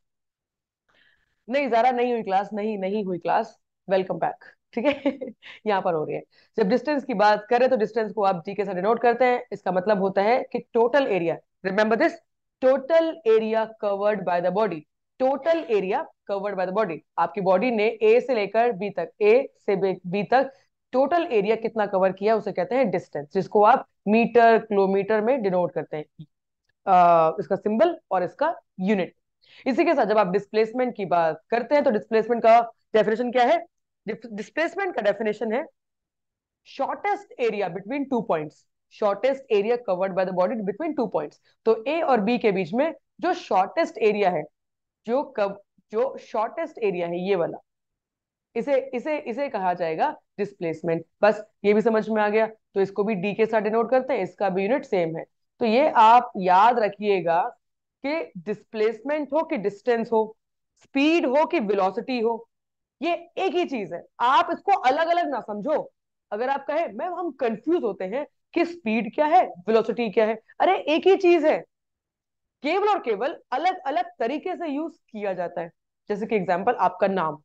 नहीं ज़ारा, नहीं हुई क्लास, नहीं नहीं हुई क्लास, वेलकम बैक, ठीक है। यहाँ पर हो रही है। जब डिस्टेंस की बात करें तो डिस्टेंस को आप डी के साथ डिनोट करते हैं, इसका मतलब होता है कि total area, remember this, total area covered by the body, total area covered by the body. आपकी बॉडी ने ए से लेकर बी तक, ए से बी तक टोटल एरिया कितना कवर किया उसे कहते हैं डिस्टेंस, जिसको आप मीटर किलोमीटर में डिनोट करते हैं, आ, इसका सिंबल और इसका यूनिट। इसी के साथ जब आप डिस्प्लेसमेंट की बात करते हैं तो डिस्प्लेसमेंट का डेफिनेशन क्या है, डिस्प्लेसमेंट का डेफिनेशन है shortest area between two points, shortest area covered by the body between two points. तो ए और बी के बीच में जो शॉर्टेस्ट एरिया है, जो कब जो शॉर्टेस्ट एरिया है ये वाला, इसे इसे इसे कहा जाएगा डिस्प्लेसमेंट। बस ये भी समझ में आ गया, तो इसको भी डी के साथ डिनोट करते हैं, इसका भी यूनिट सेम है। तो ये आप याद रखिएगा कि डिस्प्लेसमेंट हो कि डिस्टेंस हो, स्पीड हो कि वेलोसिटी हो, ये एक ही चीज है। आप इसको अलग अलग ना समझो। अगर आप कहें मैम हम कंफ्यूज होते हैं कि स्पीड क्या है, वेलोसिटी क्या है, अरे एक ही चीज है, केवल और केवल अलग अलग तरीके से यूज किया जाता है। जैसे कि एग्जांपल, आपका नाम,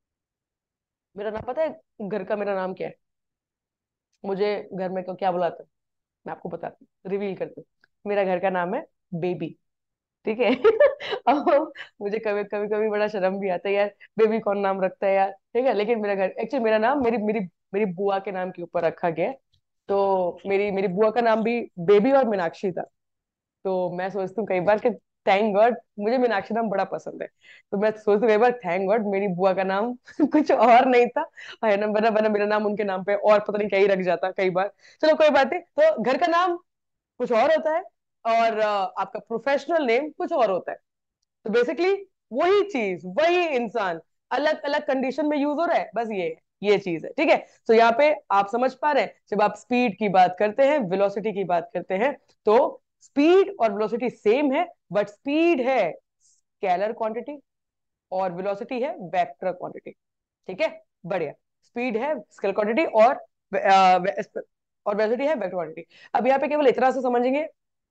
मेरा नाम पता है घर का, मेरा नाम क्या है, मुझे घर में क्या बुलाते हैं, मैं आपको बताती हूँ, रिवील करती हूँ। मेरा घर का नाम है बेबी, ठीक है। अब मुझे कभी कभी कभी बड़ा शर्म भी आता है यार, बेबी कौन नाम रखता है यार, ठीक है। लेकिन मेरा घर एक्चुअली, मेरा नाम मेरी मेरी मेरी बुआ के नाम के ऊपर रखा गया है। तो मेरी मेरी बुआ का नाम भी बेबी और मीनाक्षी था। तो मैं सोचती हूँ कई बार कि थैंक गॉड, मुझे मीनाक्षी नाम बड़ा पसंद है, तो मैं सोचती हूँ कई बार थैंक गॉड मेरी बुआ का नाम कुछ और नहीं था, है ना, बना बना मेरा नाम उनके नाम पे और पता नहीं क्या ही रख जाता कई बार। चलो कोई बात नहीं, तो घर का नाम कुछ और होता है और अ, आपका प्रोफेशनल नेम कुछ और होता है। तो बेसिकली वही चीज, वही इंसान, अलग अलग कंडीशन में यूज हो रहा है, बस ये ये चीज है, ठीक है। तो यहाँ पे आप समझ पा रहे हैं, जब आप स्पीड की बात करते हैं, वेलोसिटी की बात करते हैं, तो स्पीड और वेलोसिटी सेम है, बट स्पीड है स्केलर क्वांटिटी और वेलोसिटी है वेक्टर क्वांटिटी, ठीक है। बढ़िया, स्पीड है स्केलर क्वांटिटी और अ, वे- और वेलोसिटी है वेक्टर क्वांटिटी। अब यहाँ पे केवल इतना से समझेंगे,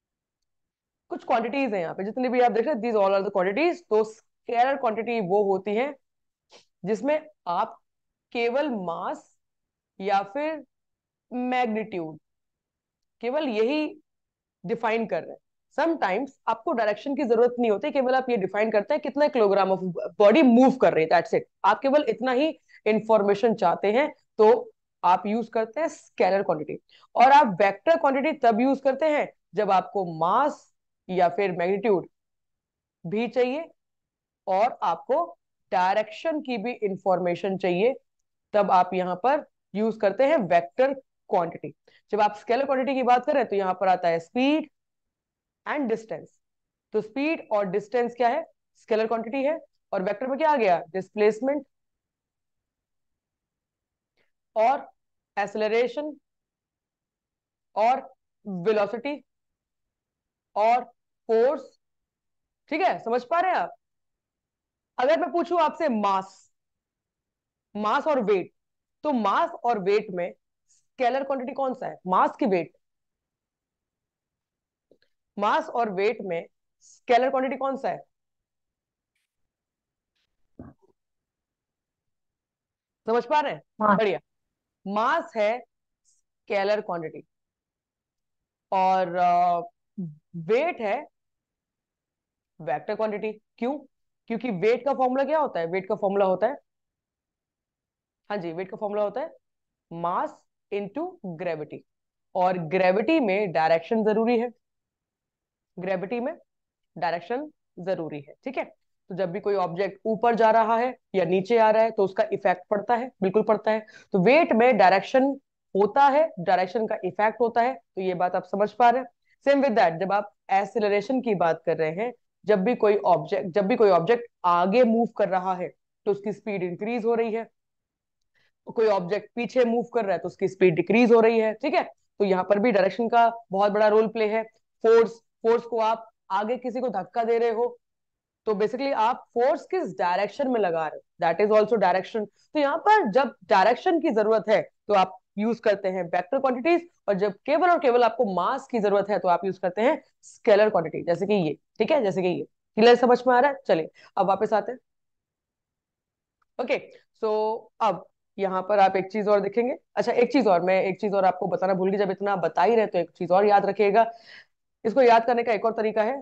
कुछ क्वांटिटीज हैं यहाँ पे जितनी भी आप देख रहे हैं, these all are the quantities. तो स्केलर क्वांटिटी वो होती है जिसमें आप केवल मास या फिर मैग्नीट्यूड, केवल यही डिफाइन कर रहे हैं। समटाइम्स आपको डायरेक्शन की जरूरत नहीं होती, केवल आप ये डिफाइन करते हैं कितना किलोग्राम ऑफ बॉडी मूव कर रही है, दैट्स इट। आप केवल इतना ही इंफॉर्मेशन चाहते हैं, तो आप यूज करते हैं स्केलर क्वांटिटी। और आप वेक्टर क्वांटिटी तब यूज करते हैं जब आपको मास या फिर मैग्नीट्यूड भी चाहिए और आपको डायरेक्शन की भी इंफॉर्मेशन चाहिए, तब आप यहां पर यूज करते हैं वेक्टर क्वांटिटी। जब आप स्केलर क्वांटिटी की बात करें तो यहां पर आता है स्पीड एंड डिस्टेंस। तो स्पीड और डिस्टेंस क्या है, स्केलर क्वांटिटी है। और वेक्टर में क्या आ गया, डिस्प्लेसमेंट और एक्सेलरेशन और वेलोसिटी और फोर्स। ठीक है, समझ पा रहे हैं आप? अगर मैं पूछूं आपसे मास, मास और वेट, तो मास और वेट में स्केलर क्वांटिटी कौन सा है, मास की वेट? मास और वेट में स्केलर क्वांटिटी कौन सा है? समझ पा रहे हैं? हाँ। बढ़िया। मास है स्केलर क्वांटिटी और वेट है वेक्टर क्वांटिटी। क्यों? क्योंकि वेट का फॉर्मूला क्या होता है, वेट का फॉर्मूला होता है, हाँ जी, वेट का फॉर्मूला होता है मास इनटू ग्रेविटी। और ग्रेविटी में डायरेक्शन जरूरी है, ग्रेविटी में डायरेक्शन जरूरी है। ठीक है, तो जब भी कोई ऑब्जेक्ट ऊपर जा रहा है या नीचे आ रहा है तो उसका इफेक्ट पड़ता है, बिल्कुल पड़ता है। तो वेट में डायरेक्शन होता है, डायरेक्शन का इफेक्ट होता है, तो ये बात आप समझ पा रहे हैं। सेम विद दैट, जब आप एक्सेलरेशन की बात कर रहे हैं, जब भी कोई ऑब्जेक्ट जब भी कोई ऑब्जेक्ट आगे मूव कर रहा है तो उसकी स्पीड इंक्रीज हो रही है, कोई ऑब्जेक्ट पीछे मूव कर रहा है तो उसकी स्पीड डिक्रीज हो रही है। ठीक है, तो यहाँ पर भी डायरेक्शन का बहुत बड़ा रोल प्ले है। फोर्स, फोर्स को आप आगे किसी को धक्का दे रहे हो तो बेसिकली आप फोर्स किस डायरेक्शन में लगा रहे हो, दैट इज ऑल्सो डायरेक्शन। तो यहाँ पर जब डायरेक्शन की जरूरत है तो आप यूज करते हैं वेक्टर क्वांटिटीज, और जब केवल और केवल आपको मास की जरूरत है तो आप यूज करते हैं स्केलर क्वांटिटी, जैसे कि ये। ठीक है, जैसे कि ये क्लियर, समझ में आ रहा है? चलिए अब वापस आते हैं। ओके, सो अब यहाँ पर आप एक चीज और देखेंगे। अच्छा, एक चीज और, मैं एक चीज और आपको बताना भूल गई, जब इतना बता ही रहे तो एक चीज और याद रखिएगा। इसको याद करने का एक और तरीका है।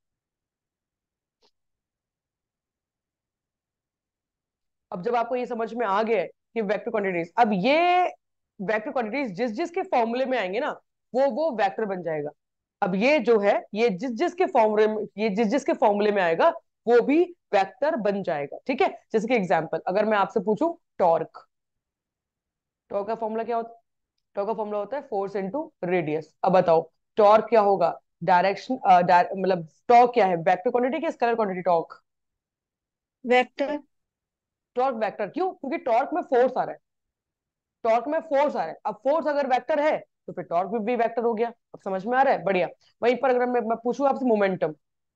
अब जब आपको ये समझ में आ गया है कि वेक्टर क्वांटिटीज, अब ये वेक्टर क्वांटिटीज जिस जिस के फॉर्मूले में आएंगे ना, वो वो वेक्टर बन जाएगा। अब ये जो है, ये जिस जिस के फॉर्मूले में ये जिस जिस के फॉर्मूले में आएगा वो भी वेक्टर बन जाएगा। ठीक है, जैसे कि एग्जांपल अगर मैं आपसे पूछूं टॉर्क, टॉर्क का फॉर्मूला क्या होता है? टॉर्क का फॉर्मूला होता है फोर्स इनटू रेडियस। अब बताओ टॉर्क क्या होगा, डायरेक्शन, मतलब टॉर्क क्या है, वेक्टर क्वांटिटी की scalar quantity? Torque, vector. Torque vector. क्यों? क्योंकि टॉर्क में फोर्स आ रहा है, टॉर्क में फोर्स आ रहा है। अब फोर्स अगर वेक्टर है तो फिर टॉर्क भी, भी वेक्टर हो गया। अब समझ में आ रहा है? बढ़िया। वहीं पर अगर मैं, मैं पूछूं आपसे मोमेंटम,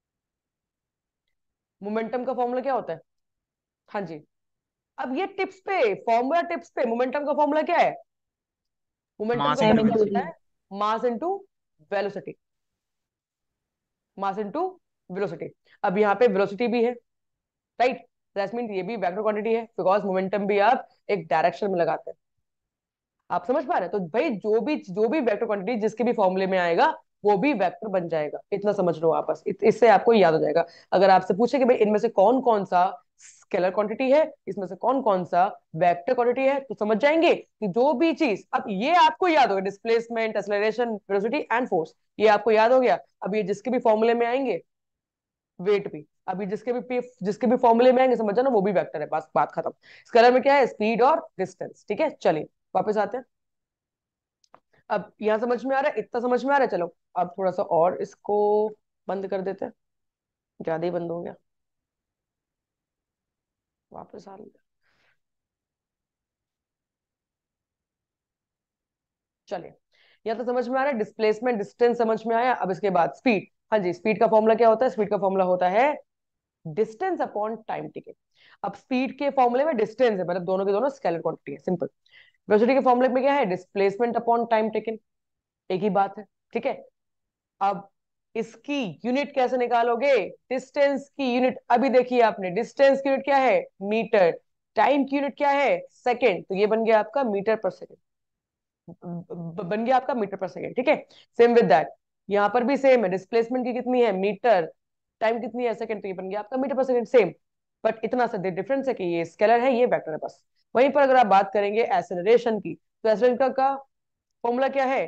मोमेंटम का फॉर्मूला क्या होता है? हाँ जी, अब ये टिप्स पे फॉर्मूला, टिप्स पे मोमेंटम का फॉर्मूला क्या है? मोमेंटम का mass M into formula into होता वी। वेलोसिटी। है mass into velocity, mass into velocity. अब यहाँ पे वेलोसिटी भी है, राइट? दैट मीन ये भी वेक्टर क्वांटिटी है, बिकॉज मोमेंटम भी आप एक डायरेक्शन में लगाते हैं। आप समझ पा रहे हैं? तो भाई जो भी जो भी वेक्टर क्वांटिटी जिसके भी फॉर्मूले में आएगा वो भी वेक्टर बन जाएगा। इतना समझ लो आप बस, इत, इससे आपको याद हो जाएगा। अगर आपसे पूछे कि भाई इनमें से कौन कौन सा स्केलर क्वांटिटी है, इसमें से कौन कौन सा वेक्टर क्वांटिटी है, तो समझ जाएंगे कि जो भी चीज, अब ये आपको याद होगा, displacement, acceleration, velocity and force, ये आपको याद हो गया। अब ये जिसके भी फॉर्मूले में आएंगे, वेट भी अभी जिसके भी जिसके भी फॉर्मूले में आएंगे, समझ जाना वो भी वेक्टर है, बस बात खत्म। स्केलर में क्या है, स्पीड और डिस्टेंस। ठीक है, चलिए वापस आते हैं। अब यहां समझ में आ रहा है, इतना समझ में आ रहा है? चलो अब थोड़ा सा और इसको बंद कर देते हैं, ज्यादा ही बंद हो गया, वापस आ लिया। चलिए, या तो समझ में आ रहा है, डिस्प्लेसमेंट, डिस्टेंस समझ में आया। अब इसके बाद स्पीड। हाँ जी, स्पीड का फॉर्मूला क्या होता है? स्पीड का फॉर्मूला होता है डिस्टेंस अपॉन टाइम टिकट। अब स्पीड के फॉर्मूले में डिस्टेंस है, मतलब दोनों के दोनों स्केलर क्वांटिटी है, सिंपल। वेलोसिटी के फॉर्मूले में क्या है, डिस्प्लेसमेंट अपॉन टाइम टेकन, एक ही बात है। ठीक है, अब इसकी यूनिट कैसे निकालोगे, डिस्टेंस की यूनिट। अभी देखिए आपने, डिस्टेंस की यूनिट क्या है, मीटर। टाइम की यूनिट क्या है, सेकेंड, तो ये बन गया आपका मीटर पर सेकेंड, बन गया आपका मीटर पर सेकेंड, ठीक है। सेम विद दैट, यहाँ पर भी सेम है, डिस्प्लेसमेंट की कितनी है मीटर, टाइम कितनी है सेकंड, तो ये बन गया आपका metre per second, same. But इतना सा डिफरेंस है कि ये स्केलर है, ये वेक्टर है बस। वहीं पर अगर आप बात करेंगे एक्सेलरेशन की, तो एक्सेलरेशन का फॉर्मूला क्या है,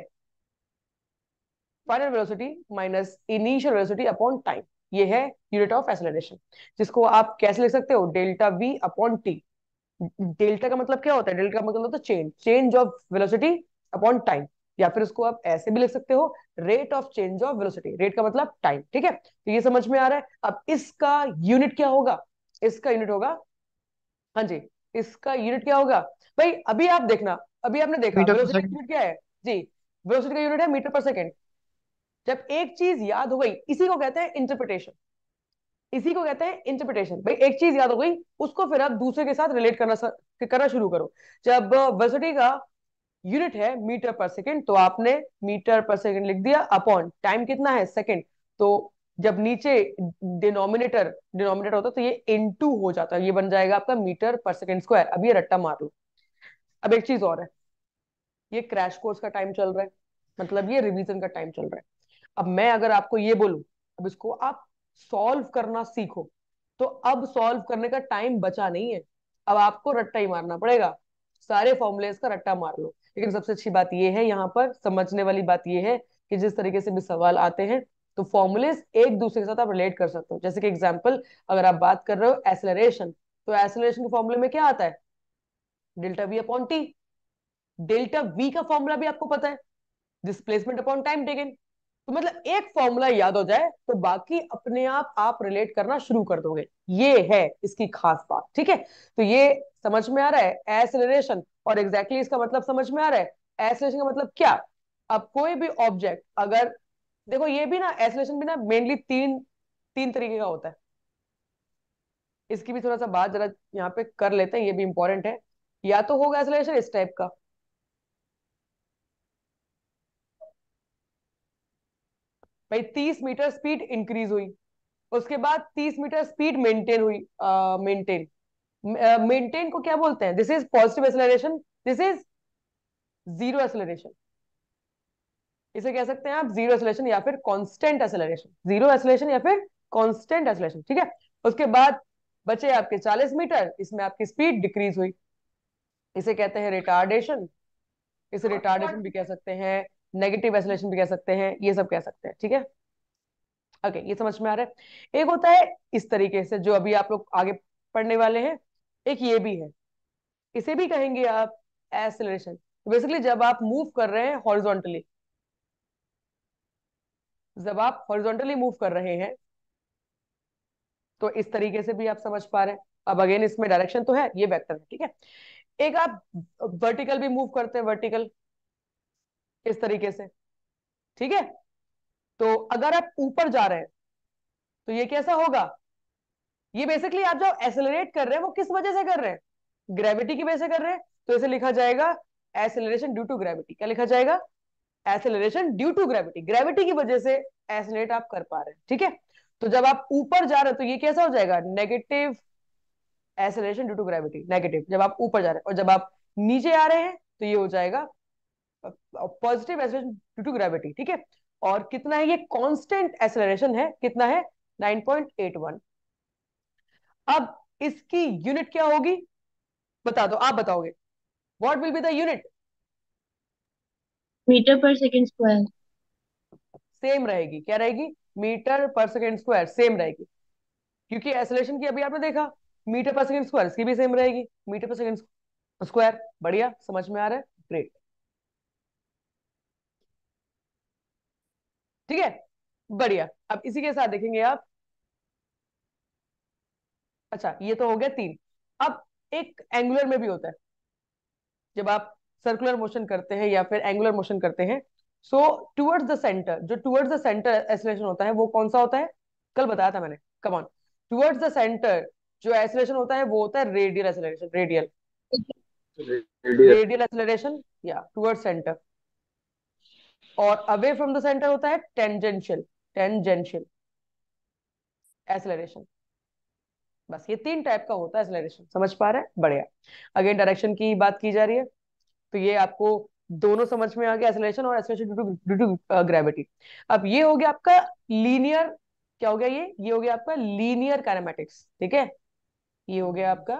final velocity minus initial velocity upon time, ये है यूनिट ऑफ एक्सेलरेशन, जिसको आप कैसे लिख सकते हो, delta V upon T. Delta का मतलब क्या होता है, डेल्टा का मतलब होता है change, change of velocity upon time, या फिर उसको आप ऐसे भी लिख सकते हो, rate of change of velocity, rate का मतलब टाइम, ठीक है। तो ये समझ में आ रहा है। अब इसका यूनिट क्या होगा, इसका यूनिट होगा, हाँ जी, इसका यूनिट क्या होगा भाई, अभी आप देखना, अभी आपने देखा मीटर पर वेलोसिटी का सेकंड। यूनिट क्या है जी, वेलोसिटी का यूनिट है मीटर पर सेकेंड। जब एक चीज याद हो गई, इसी को कहते हैं इंटरप्रिटेशन, इसी को कहते हैं इंटरप्रिटेशन। भाई एक चीज याद हो गई, उसको फिर आप दूसरे के साथ रिलेट करना करना शुरू करो। जब वेलोसिटी का यूनिट है मीटर पर सेकेंड, तो आपने मीटर पर सेकेंड लिख दिया, अपॉन टाइम कितना है सेकेंड, तो जब नीचे डिनोमिनेटर डिनोमिनेटर होता है तो ये इनटू हो जाता है, ये बन जाएगा आपका मीटर पर सेकेंड स्क्वायर। अब ये रट्टा मार लो। अब एक चीज और है, ये क्रैश कोर्स का टाइम चल रहा है, मतलब ये रिवीजन का टाइम चल रहा है। अब मैं अगर आपको ये बोलूं, अब इसको आप सॉल्व करना सीखो, तो अब सॉल्व करने का टाइम बचा नहीं है, अब आपको रट्टा ही मारना पड़ेगा, सारे फॉर्मूलेस का रट्टा मार लो। लेकिन सबसे अच्छी बात ये है, यहाँ पर समझने वाली बात ये है कि जिस तरीके से भी सवाल आते हैं, तो फॉर्मूलेस एक दूसरे के साथ आप रिलेट कर सकते हो। जैसे कि एग्जाम्पल, अगर आप बात कर रहे हो एसेलरेशन, तो एसेलरेशन के फॉर्मूले में क्या आता है, delta V upon T. Delta V का फॉर्मूला भी आपको पता है, डिस्प्लेसमेंट अपॉन टाइम टेकन। तो मतलब एक फॉर्मूला याद हो जाए तो बाकी अपने आप आप रिलेट करना शुरू कर दोगे, ये है इसकी खास बात, ठीक है। तो ये समझ में आ रहा है एक्सेलरेशन, और एग्जैक्टली exactly इसका मतलब समझ में आ रहा है, एक्सेलरेशन का मतलब क्या। अब कोई भी ऑब्जेक्ट अगर, देखो ये भी ना एक्सेलरेशन भी ना मेनली तीन तीन तरीके का होता है, इसकी भी थोड़ा सा बात जरा यहाँ पे कर लेते हैं, ये भी इंपॉर्टेंट है। या तो होगा एक्सेलरेशन इस टाइप का, भाई तीस मीटर स्पीड इंक्रीज हुई, उसके बाद तीस मीटर स्पीड मेंटेन हुई, मेंटेन, मेंटेन को क्या बोलते हैं, this is positive acceleration, this is zero acceleration. इसे कह सकते हैं आप जीरो एक्सेलरेशन या फिर कांस्टेंट एक्सेलरेशन, जीरो एक्सेलरेशन या फिर कांस्टेंट एक्सेलरेशन, ठीक है। उसके बाद बचे आपके चालीस मीटर, इसमें आपकी स्पीड डिक्रीज हुई, इसे कहते हैं रिटार्डेशन, इसे रिटार्डेशन भी कह सकते हैं, नेगेटिव एक्सेलरेशन भी कह सकते हैं, ये सब कह सकते हैं, ठीक है। ओके, ये समझ में आ रहा है। एक होता है इस तरीके से जो अभी आप लोग आगे पढ़ने वाले हैं, एक ये भी है, इसे भी कहेंगे आप एक्सेलरेशन। तो बेसिकली जब आप मूव कर रहे हैं हॉरिजॉन्टली, जब आप हॉरिजॉन्टली मूव कर रहे हैं, तो इस तरीके से भी आप समझ पा रहे हैं। अब अगेन इसमें डायरेक्शन तो है, ये वेक्टर है, ठीक है। एक आप वर्टिकल भी मूव करते हैं, वर्टिकल इस तरीके से, ठीक है। तो अगर आप ऊपर जा रहे हैं तो ये कैसा होगा, ये बेसिकली आप जो एक्सेलरेट कर रहे हैं वो किस वजह से कर रहे हैं, ग्रेविटी की वजह से कर रहे हैं, तो इसे लिखा जाएगा एक्सेलरेशन ड्यू टू ग्रेविटी। क्या लिखा जाएगा, acceleration due to gravity, gravity की वजह से एक्सेलरेट आप कर पा रहे हैं, ठीक है। तो जब आप ऊपर जा रहे हैं तो ये कैसा हो जाएगा, negative acceleration due to gravity, negative जब आप ऊपर जा रहे हैं, और जब आप नीचे आ रहे हैं तो ये हो जाएगा positive acceleration due to gravity, ठीक है। और कितना है, ये कांस्टेंट एक्सेलरेशन है, कितना है, नाइन पॉइंट एट वन। अब इसकी यूनिट क्या होगी, बता दो, आप बताओगे, what will be the unit. Metre per second square. Same रहेगी, क्या रहेगी, metre per second square, same रहेगी, क्योंकि एक्सेलरेशन की अभी आपने देखा मीटर पर सेकेंड स्क्वायर, इसकी भी सेम रहेगी, मीटर पर सेकेंड स्क्वायर। बढ़िया, समझ में आ रहा है, ग्रेट, ठीक है, बढ़िया। अब इसी के साथ देखेंगे आप, अच्छा ये तो हो गया तीन। अब एक एंगुलर में भी होता है, जब आप सर्कुलर मोशन करते हैं या फिर एंगुलर मोशन करते हैं, सो टुवर्ड्स द सेंटर, जो टुवर्ड्स द सेंटर एक्सेलरेशन होता है वो कौन सा होता है, कल बताया था मैंने, come on, towards the centre जो एक्सेलरेशन होता है वो होता है radial acceleration, radial, radial. Radial acceleration या टुवर्ड्स सेंटर। और अवे फ्रॉम द सेंटर होता है टेंजेंशियल, टेंजेंशियल एक्सेलरेशन। बस ये तीन टाइप का होता है एक्सेलरेशन, समझ पा रहे हैं? बढ़िया। अगेन डायरेक्शन की बात की जा रही है, तो ये आपको दोनों समझ में आ गया, एक्सेलरेशन और acceleration due to due to gravity. अब ये हो गया आपका लीनियर, क्या हो गया ये ये हो गया आपका लीनियर काइनेमेटिक्स, ठीक है, ये हो गया आपका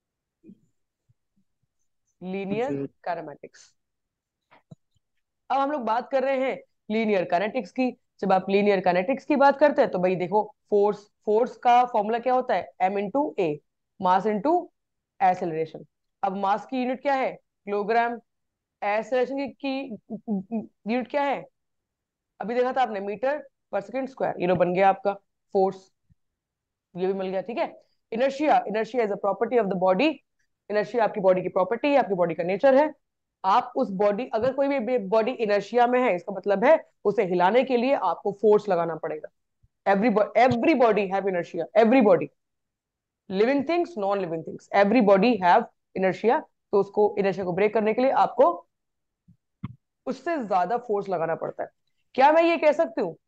लीनियर काइनेमेटिक्स। अब हम लोग बात कर रहे हैं लीनियर काइनेटिक्स की। जब आप लीनियर काइनेटिक्स की बात करते हैं तो भाई देखो, फोर्स फोर्स का फॉर्मूला क्या होता है, M into A, mass into acceleration. अब मास की यूनिट क्या है, किलोग्राम। एक्सेलरेशन की यूनिट क्या है, अभी देखा था आपने, मीटर पर सेकंड स्क्वायर। ये लो बन गया आपका फोर्स, ये भी मिल गया, ठीक है। Inertia, inertia is a property of the body. Inertia आपकी बॉडी की प्रॉपर्टी है, आपकी बॉडी का नेचर है। आप उस बॉडी, अगर कोई भी बॉडी इनर्शिया में है, इसका मतलब है उसे हिलाने के लिए आपको फोर्स लगाना पड़ेगा। Every every body have inertia, every body, living things, non living things, every body have inertia. तो उसको, इनर्शिया को ब्रेक करने के लिए आपको उससे ज्यादा फोर्स लगाना पड़ता है। क्या मैं ये कह सकती हूँ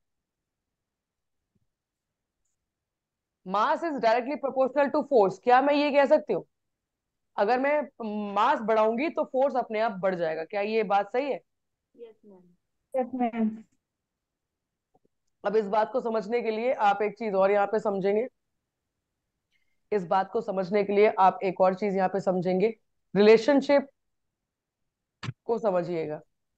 mass is directly proportional to force? क्या मैं ये कह सकती हूँ अगर मैं मास बढ़ाऊंगी तो फोर्स अपने आप बढ़ जाएगा? क्या ये बात सही है? Yes ma'am. Yes ma'am. अब इस बात को समझने के लिए आप एक चीज और यहाँ पे समझेंगे, इस बात को समझने के लिए आप एक और चीज यहाँ पे समझेंगे, रिलेशनशिप को समझिएगा,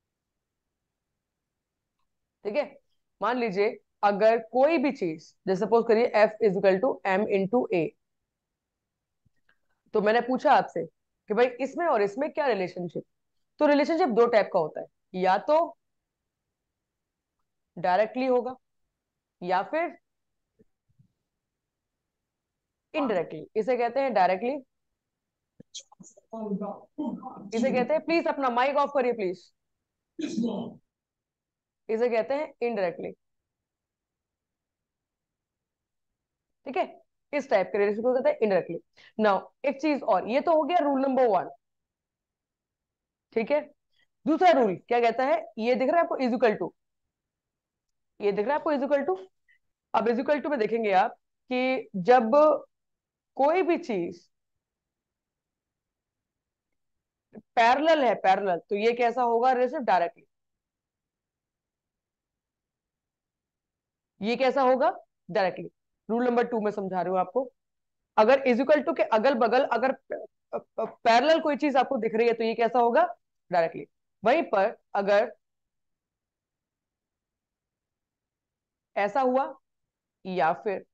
ठीक है। मान लीजिए अगर कोई भी चीज, जैसे सपोज करिए F is equal to M into A, तो मैंने पूछा आपसे कि भाई इसमें और इसमें क्या रिलेशनशिप। तो रिलेशनशिप दो टाइप का होता है, या तो डायरेक्टली होगा या फिर इनडायरेक्टली। इसे कहते हैं डायरेक्टली, इसे कहते हैं, प्लीज अपना माइक ऑफ करिए प्लीज, इसे कहते हैं इनडायरेक्टली, ठीक है। इस टाइप के रिलेशन को कहते हैं इनडायरेक्टली। नाउ एक चीज और, ये तो हो गया रूल नंबर वन, ठीक है। दूसरा रूल क्या कहता है, ये दिख रहा है आपको इजिकल टू, ये दिख रहा है आपको इजिकल टू। अब इजिकल टू में देखेंगे आप कि जब कोई भी चीज पैरेलल है, पैरेलल, तो ये कैसा होगा रिलेशन, डायरेक्टली। ये कैसा होगा, डायरेक्टली। रूल नंबर टू में समझा रही हूं आपको। अगर इजिकल टू के अगल बगल अगर पैरेलल कोई चीज आपको दिख रही है तो ये कैसा होगा, डायरेक्टली। वहीं पर अगर ऐसा हुआ या फिर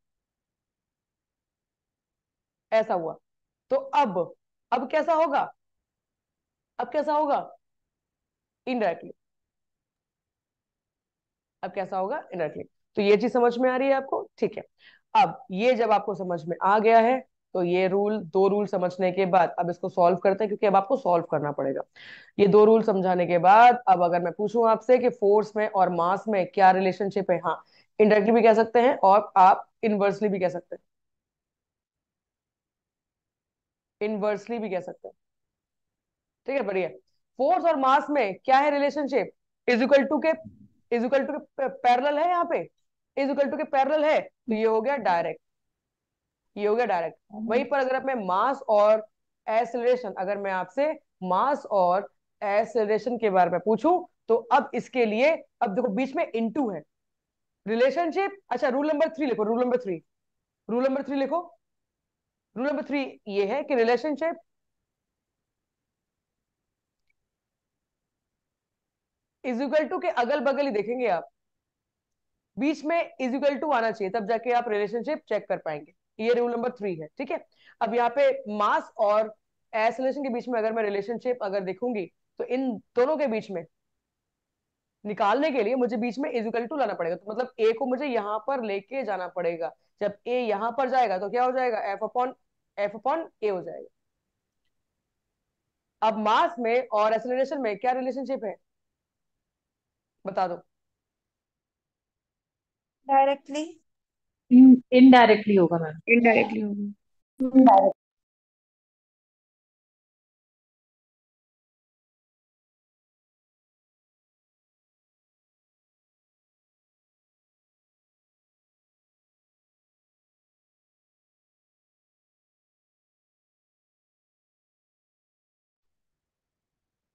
ऐसा हुआ, तो अब अब कैसा होगा, अब कैसा होगा, इनडायरेक्टली। अब कैसा होगा, इनडायरेक्टली। तो ये चीज समझ में आ रही है आपको, ठीक है। अब ये जब आपको समझ में आ गया है, तो ये रूल, दो रूल समझने के बाद अब इसको सॉल्व करते हैं, क्योंकि अब आपको सॉल्व करना पड़ेगा। ये दो रूल समझाने के बाद अब अगर मैं पूछूं आपसे कि फोर्स में और मास में क्या रिलेशनशिप है, हाँ, इनडायरेक्टली भी कह सकते हैं और आप इनवर्सली भी कह सकते हैं, इनवर्सली भी कह सकते हैं, ठीक है, बढ़िया। फोर्स और मास में क्या है रिलेशनशिप, इज इक्वल टू के, इज इक्वल टू के पैरेलल है, यहाँ पे इज इक्वल टू के पैरेलल है, तो ये हो गया डायरेक्ट, ये हो गया डायरेक्ट। वहीं पर अगर मैं मास और एक्सेलरेशन, अगर मैं आपसे मास और एक्सेलरेशन के बारे में पूछूं, तो अब इसके लिए, अब देखो बीच में इनटू है रिलेशनशिप। अच्छा रूल नंबर थ्री लिखो, rule number three, rule number three लिखो। रूल नंबर थ्री ये है कि रिलेशनशिप इज इक्वल टू के अगल बगल ही देखेंगे आप, बीच में इज इक्वल टू आना चाहिए, तब जाके आप रिलेशनशिप चेक कर पाएंगे। ये रूल नंबर थ्री है, ठीक है। अब यहाँ पे मास और एक्सेलरेशन के बीच में अगर मैं रिलेशनशिप अगर देखूंगी, तो इन दोनों के बीच में निकालने के लिए मुझे बीच में इज इक्वल टू लाना पड़ेगा, तो मतलब ए को मुझे यहां पर लेके जाना पड़ेगा। जब ए यहां पर जाएगा तो क्या हो जाएगा, F upon F upon A हो जाएगा। अब मास में और एक्सेलरेशन में क्या रिलेशनशिप है, बता दो। डायरेक्टली। इनडायरेक्टली होगा मैम। इनडायरेक्टली होगा।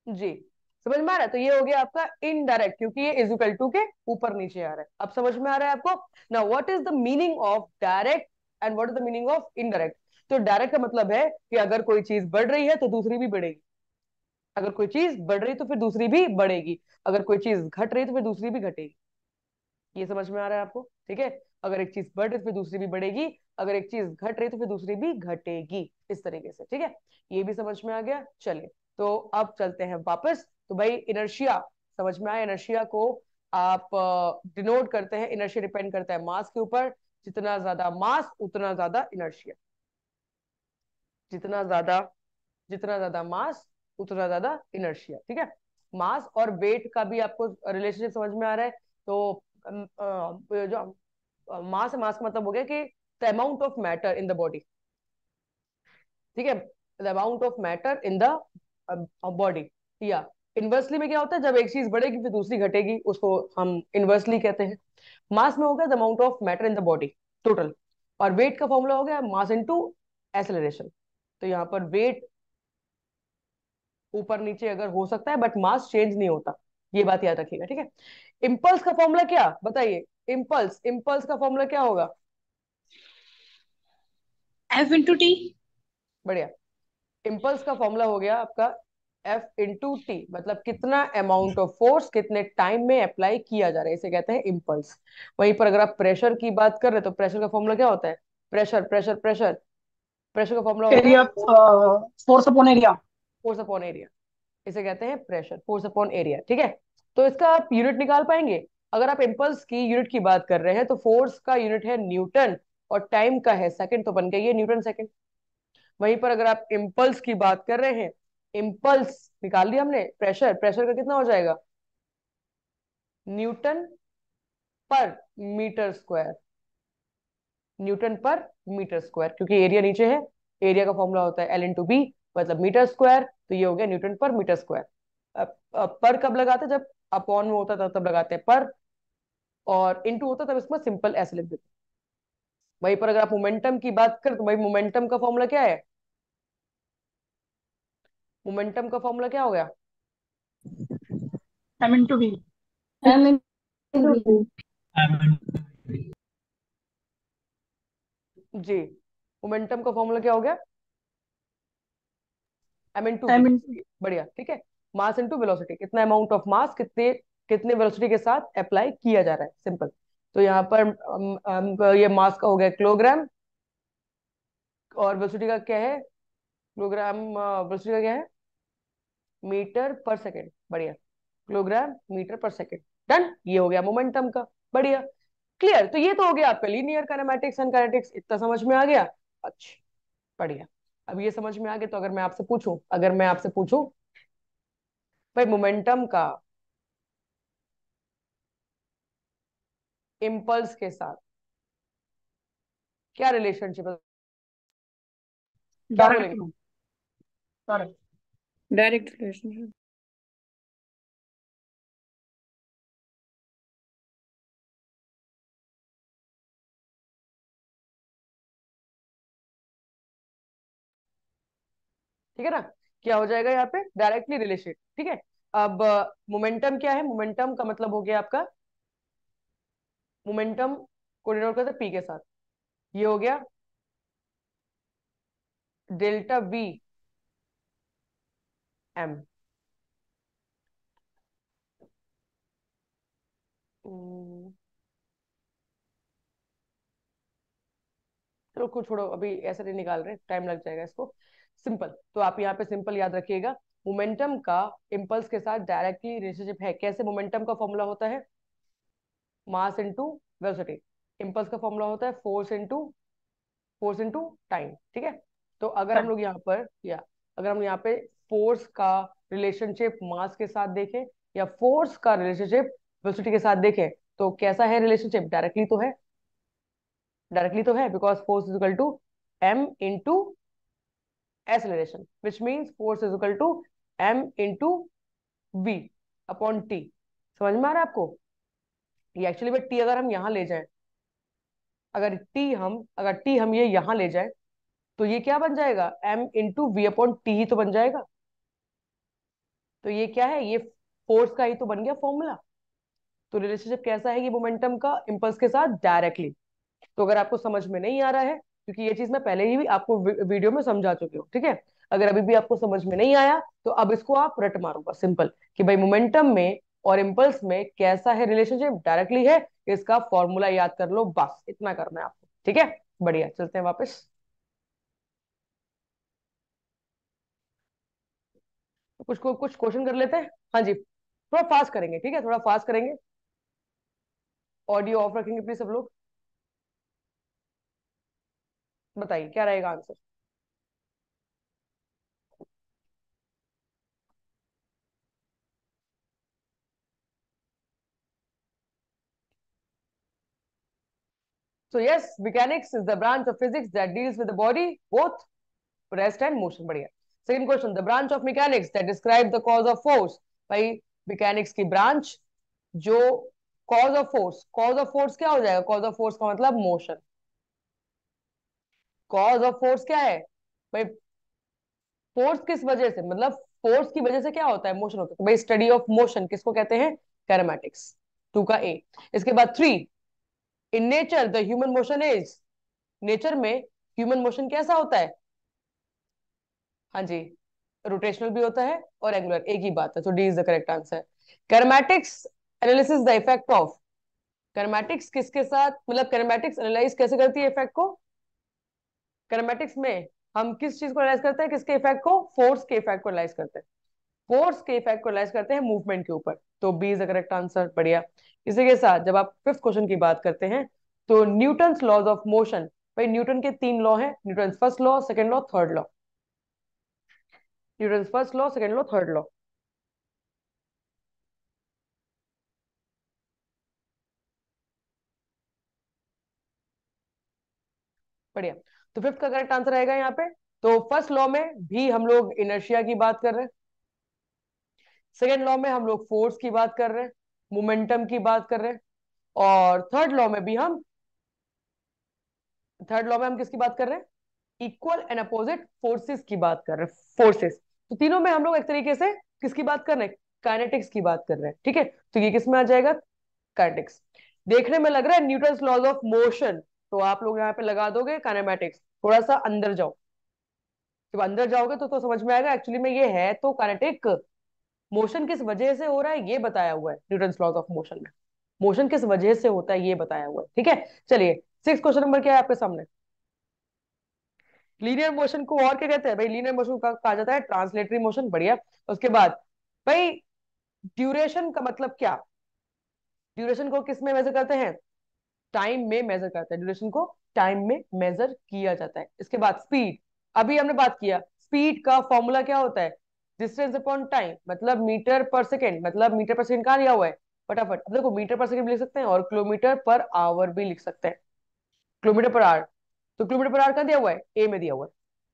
जी समझ में आ रहा है। तो ये हो गया आपका इनडायरेक्ट, क्योंकि ये इज इक्वल टू के ऊपर नीचे आ रहा है। अब समझ में आ रहा है आपको। Now what is the meaning of direct and what is the meaning of indirect. तो डायरेक्ट का मतलब है कि अगर कोई चीज बढ़ रही है तो दूसरी भी बढ़ेगी, अगर कोई चीज बढ़ रही है तो फिर दूसरी भी बढ़ेगी, अगर कोई चीज घट रही है तो फिर दूसरी भी घटेगी। ये समझ में आ रहा है आपको, ठीक है। अगर एक चीज बढ़ रही है तो फिर दूसरी भी बढ़ेगी, अगर एक चीज घट रही है तो फिर दूसरी भी घटेगी, इस तरीके से, ठीक है। ये भी समझ में आ गया। चलिए तो अब चलते हैं वापस। तो भाई इनर्शिया समझ में आया। इनर्शिया को आप डिनोट करते हैं, इनर्शिया डिपेंड करता है मास के ऊपर। जितना ज्यादा मास उतना ज्यादा इनर्शिया, जितना ज्यादा जितना ज्यादा मास उतना ज्यादा इनर्शिया, ठीक है। मास और वेट का भी आपको रिलेशनशिप समझ में आ रहा है। तो अम, अ, जो मास मास का मतलब हो गया कि the amount of matter in the body, ठीक है। The amount of matter in the body. या इनवर्सली में क्या होता है, जब एक चीज बढ़ेगी फिर दूसरी घटेगी, उसको हम इनवर्सली कहते हैं। मास में हो गया the amount of matter in the body total. और वेट का फॉर्मूला हो गया मास इनटू एक्सेलरेशन। तो यहाँ पर वेट ऊपर नीचे अगर हो सकता है बट मास चेंज नहीं होता, ये बात याद रखिएगा, ठीक है। इम्पल्स का फॉर्मूला क्या बताइए। इम्पल्स इम्पल्स का फॉर्मूला क्या होगा। F into T. बढ़िया। इम्पल्स का फॉर्मूला हो गया आपका एफ इंटू टी, मतलब कितना अमाउंट ऑफ फोर्स कितने टाइम में अप्लाई किया जा रहा है, इसे कहते हैं इम्पल्स। वहीं पर अगर आप प्रेशर की बात कर रहे हैं तो प्रेशर का फॉर्मूला क्या होता है। प्रेशर प्रेशर प्रेशर प्रेशर का फॉर्मूला होता एरिया, है force upon area. Force upon area, इसे कहते हैं प्रेशर, फोर्स अपॉन एरिया, ठीक है। तो इसका आप यूनिट निकाल पाएंगे। अगर आप इम्पल्स की यूनिट की बात कर रहे हैं तो फोर्स का यूनिट है न्यूटन और टाइम का है सेकंड, तो बन गया ये न्यूटन सेकंड। वहीं पर अगर आप इम्पल्स की बात कर रहे हैं, इम्पल्स निकाल लिया हमने, प्रेशर प्रेशर का कितना हो जाएगा, newton per metre square, newton per metre square, क्योंकि एरिया नीचे है। एरिया का फॉर्मूला होता है एल इंटू बी, मतलब मीटर स्क्वायर, तो ये हो गया न्यूटन पर मीटर स्क्वायर। अब, अब पर कब लगाते हैं, जब अपॉन में होता था तब लगाते हैं पर, और इंटू होता तब इसमें सिंपल ऐसे लिख देते। वहीं पर अगर आप मोमेंटम की बात करें तो भाई मोमेंटम का फॉर्मूला क्या है, मोमेंटम का फॉर्मूला क्या हो गया, M into V. M into V. जी मोमेंटम का फॉर्मूला क्या हो गया, M into V. M into बढ़िया, ठीक है। मास इंटू वेलोसिटी, कितना अमाउंट ऑफ मास कितने कितने वेलोसिटी के साथ अप्लाई किया जा रहा है, सिंपल। तो यहाँ पर अम, अम, ये मास का हो गया किलोग्राम, और वेलोसिटी का क्या है, किलोग्राम, वेलोसिटी का क्या है, मीटर पर सेकेंड। बढ़िया, kilogram metre per second. Done, ये हो गया मोमेंटम का। बढ़िया, क्लियर। तो ये तो हो गया आपका लीनियर काइनेमैटिक्स एंड काइनेटिक्स, इतना समझ में आ गया। अच्छा, बढ़िया। अब ये समझ में आ गया तो अगर मैं आपसे पूछूं अगर मैं आपसे पूछूं भाई मोमेंटम का इम्पल्स के साथ क्या रिलेशनशिप है, क्या डायरेक्ट बोलेंगे। डायरेक्ट। Direct relationship. ठीक है ना, क्या हो जाएगा यहाँ पे, डायरेक्टली रिलेटेड, ठीक है। अब मोमेंटम क्या है, मोमेंटम का मतलब हो गया आपका, मोमेंटम को डिनोट करते हैं पी के साथ, ये हो गया डेल्टा वी एम। चलो कुछ छोड़ो, अभी ऐसे नहीं निकाल रहे, टाइम लग जाएगा इसको। सिंपल, तो आप यहाँ पे सिंपल याद रखिएगा, मोमेंटम का इम्पल्स के साथ डायरेक्टली रिलेशनशिप है। कैसे, मोमेंटम का फॉर्मूला होता है मास इनटू वेलोसिटी, इम्पल्स का फॉर्मूला होता है force into force into time, ठीक है। तो अगर हम लोग यहाँ पर या अगर हम यहाँ पे फोर्स का रिलेशनशिप मास के साथ देखें या फोर्स का रिलेशनशिप वेलोसिटी के साथ देखें, तो कैसा है रिलेशनशिप, डायरेक्टली तो है, डायरेक्टली तो है, because force is equal to M into acceleration, which means force is equal to m into v upon t। समझ में आ रहा है आपको। ये एक्चुअली में t अगर हम यहाँ ले जाएं, अगर t हम अगर t हम ये यहाँ ले जाएं तो ये क्या बन जाएगा, m into V upon T ही तो बन जाएगा। तो ये क्या है, ये फोर्स का ही तो बन गया फॉर्मूला। तो रिलेशनशिप कैसा है ये मोमेंटम का इम्पल्स के साथ डायरेक्टली। तो अगर आपको समझ में नहीं आ रहा है, क्योंकि ये चीज मैं पहले ही भी आपको वीडियो में समझा चुकी हूँ, ठीक है, अगर अभी भी आपको समझ में नहीं आया तो अब इसको आप रट मारो बस सिंपल, कि भाई मोमेंटम में और इम्पल्स में कैसा है रिलेशनशिप, डायरेक्टली है, इसका फॉर्मूला याद कर लो, बस इतना करना है आपको, ठीक है। बढ़िया, चलते हैं वापस। कुछ को, कुछ क्वेश्चन कर लेते हैं। हाँ जी, थोड़ा फास्ट करेंगे, ठीक है, थोड़ा फास्ट करेंगे। ऑडियो ऑफ रखेंगे प्लीज सब लोग। बताइए क्या रहेगा answer. So yes, mechanics is the branch of physics that deals with the body, both rest and motion. बढ़िया। Second question, the branch of mechanics that describe the cause of force. भाई mechanics की branch जो cause of force, cause of force क्या हो जाएगा, cause of force का मतलब motion। cause of force क्या है भाई, फोर्स किस वजह से, मतलब फोर्स की वजह से क्या होता है, मोशन होता है। तो भाई स्टडी ऑफ मोशन किसको कहते हैं, कैरामेटिक्स। टू का ए। इसके बाद three, in nature the human motion is, nature में ह्यूमन मोशन कैसा होता है, हाँ जी, रोटेशनल भी होता है और एंगुलर, एक ही बात है, तो D is the correct answer. Kinematics analysis the effect of, kinematics किसके साथ, मतलब कैरामेटिक्स एनालाइज कैसे करती है इफेक्ट को, कैरामेटिक्स में हम किस चीज को एनालाइज करते हैं, किसके इफेक्ट को, फोर्स के इफेक्ट को एनालाइज करते हैं, फोर्स के इफेक्ट को एनालाइज करते हैं मूवमेंट के ऊपर, तो B is the correct answer. बढ़िया। इसी के साथ जब आप फिफ्थ क्वेश्चन की बात करते हैं तो न्यूटन्स लॉज ऑफ मोशन, भाई न्यूटन के तीन लॉ हैं, Newton first law, second law, third law, Newton first law, second law, third law. बढ़िया। तो फिफ्थ का करेक्ट आंसर आएगा यहाँ पे। तो फर्स्ट लॉ में भी हम लोग इनर्शिया की बात कर रहे हैं, सेकेंड लॉ में हम लोग फोर्स की बात कर रहे हैं, मोमेंटम की बात कर रहे हैं, और थर्ड लॉ में भी हम, थर्ड लॉ में हम किसकी बात कर रहे हैं, इक्वल एंड अपोजिट फोर्सेस की बात कर रहे हैं, फोर्सेस। तो तीनों में हम लोग एक तरीके से किसकी बात कर रहे हैं, काइनेटिक्स की बात कर रहे हैं, ठीक है। तो ये किस में आ जाएगा, काइनेटिक्स। देखने में लग रहा है न्यूटन्स लॉज ऑफ मोशन, तो आप लोग यहाँ पे लगा दोगे काइनेमैटिक्स। थोड़ा सा अंदर जाओ, जब अंदर जाओगे तो तो समझ में आएगा एक्चुअली में ये है तो काइनेटिक, मोशन किस वजह से हो रहा है ये बताया हुआ है न्यूटन्स लॉज ऑफ मोशन में, मोशन किस वजह से होता है ये बताया हुआ है, ठीक है। चलिए सिक्स क्वेश्चन नंबर क्या है आपके सामने, लीनियर मोशन को और क्या कहते हैं भाई, लीनियर मोशन का कहा जाता है ट्रांसलेटरी मोशन। बढ़िया। उसके बाद भाई ड्यूरेशन का मतलब क्या, ड्यूरेशन को किस में मेजर करते हैं, टाइम में मेजर करते हैं, ड्यूरेशन को टाइम में मेजर किया जाता है। इसके बाद स्पीड, अभी हमने बात किया स्पीड का फॉर्मूला क्या होता है, डिस्टेंस अपॉन टाइम, मतलब मीटर पर सेकेंड, मतलब मीटर पर सेकेंड कहाँ दिया हुआ है, फटाफट अब देखो, मीटर पर सेकेंड भी लिख सकते हैं और किलोमीटर पर आवर भी लिख सकते हैं, किलोमीटर पर आवर। तो किलोमीटर पर आवर कहाँ दिया हुआ है, ए में दिया हुआ है,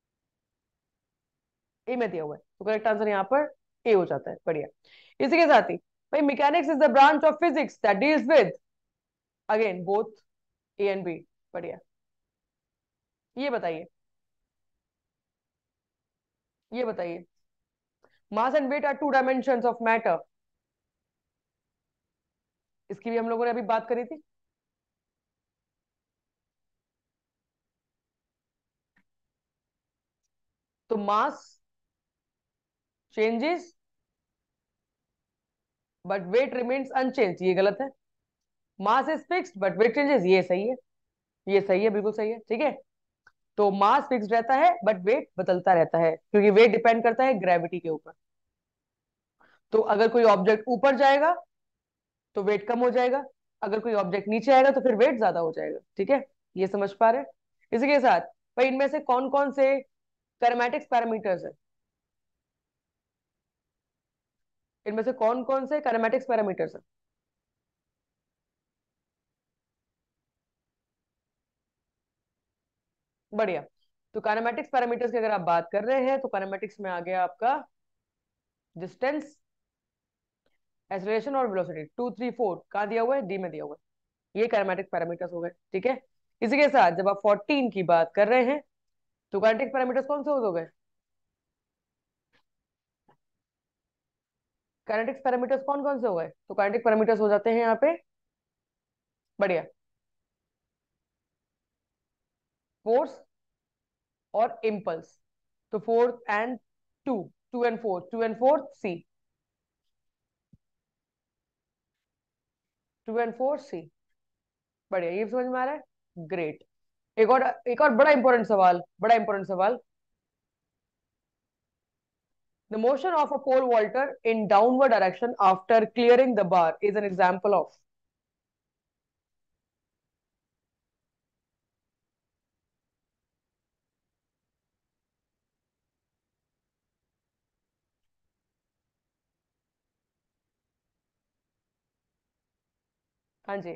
ए में दिया हुआ है, तो करेक्ट आंसर यहाँ पर ए हो जाता है। बढ़िया। इसी के साथ ही भाई mechanics is the branch of physics that deals with, again both A and B. बढ़िया। ये बताइए, ये बताइए, mass and weight are two dimensions of matter, इसकी भी हम लोगों ने अभी बात करी थी। तो mass changes but weight remains unchanged, ये गलत है। Mass is fixed but weight changes, ये सही है, ये सही है, बिल्कुल सही है, ठीक है। तो मास फिक्स्ड रहता है बट वेट बदलता रहता है, क्योंकि वेट डिपेंड करता है ग्रेविटी के ऊपर। तो अगर कोई ऑब्जेक्ट ऊपर जाएगा तो वेट कम हो जाएगा, अगर कोई ऑब्जेक्ट नीचे आएगा तो फिर वेट ज्यादा हो जाएगा, ठीक है। ये समझ पा रहे हैं। इसी के साथ भाई इनमें से कौन कौन से कैरामेटिक्स पैरामीटर्स है, इनमें से कौन कौन से कैरामेटिक्स पैरामीटर्स है, बढ़िया। तो काइनेमेटिक्स पैरामीटर्स की अगर आप बात कर रहे हैं तो काइनेमेटिक्स में आ गया आपका डिस्टेंस, एक्सेलरेशन और वेलोसिटी, टू थ्री फोर कहाँ दिया हुआ है, डी में दिया हुआ है, ये काइनेमेटिक्स पैरामीटर्स हो गए, ठीक है। इसी के साथ जब आप फोर्टीन की बात कर रहे हैं तो काइनेटिक पैरामीटर्स कौन से हो गए, काइनेटिक्स पैरामीटर्स कौन कौन से हो गए? तो काइनेटिक पैरामीटर्स हो जाते हैं यहाँ पे, बढ़िया, फोर्स और इम्पल्स। तो four and two, two and four, two and four C, two and four C, बढ़िया, ये समझ में आ रहा है, ग्रेट। एक और एक और बड़ा इंपॉर्टेंट सवाल, बड़ा इंपॉर्टेंट सवाल, the motion of a pole vaulter in downward direction after clearing the bar is an example of। हाँ जी,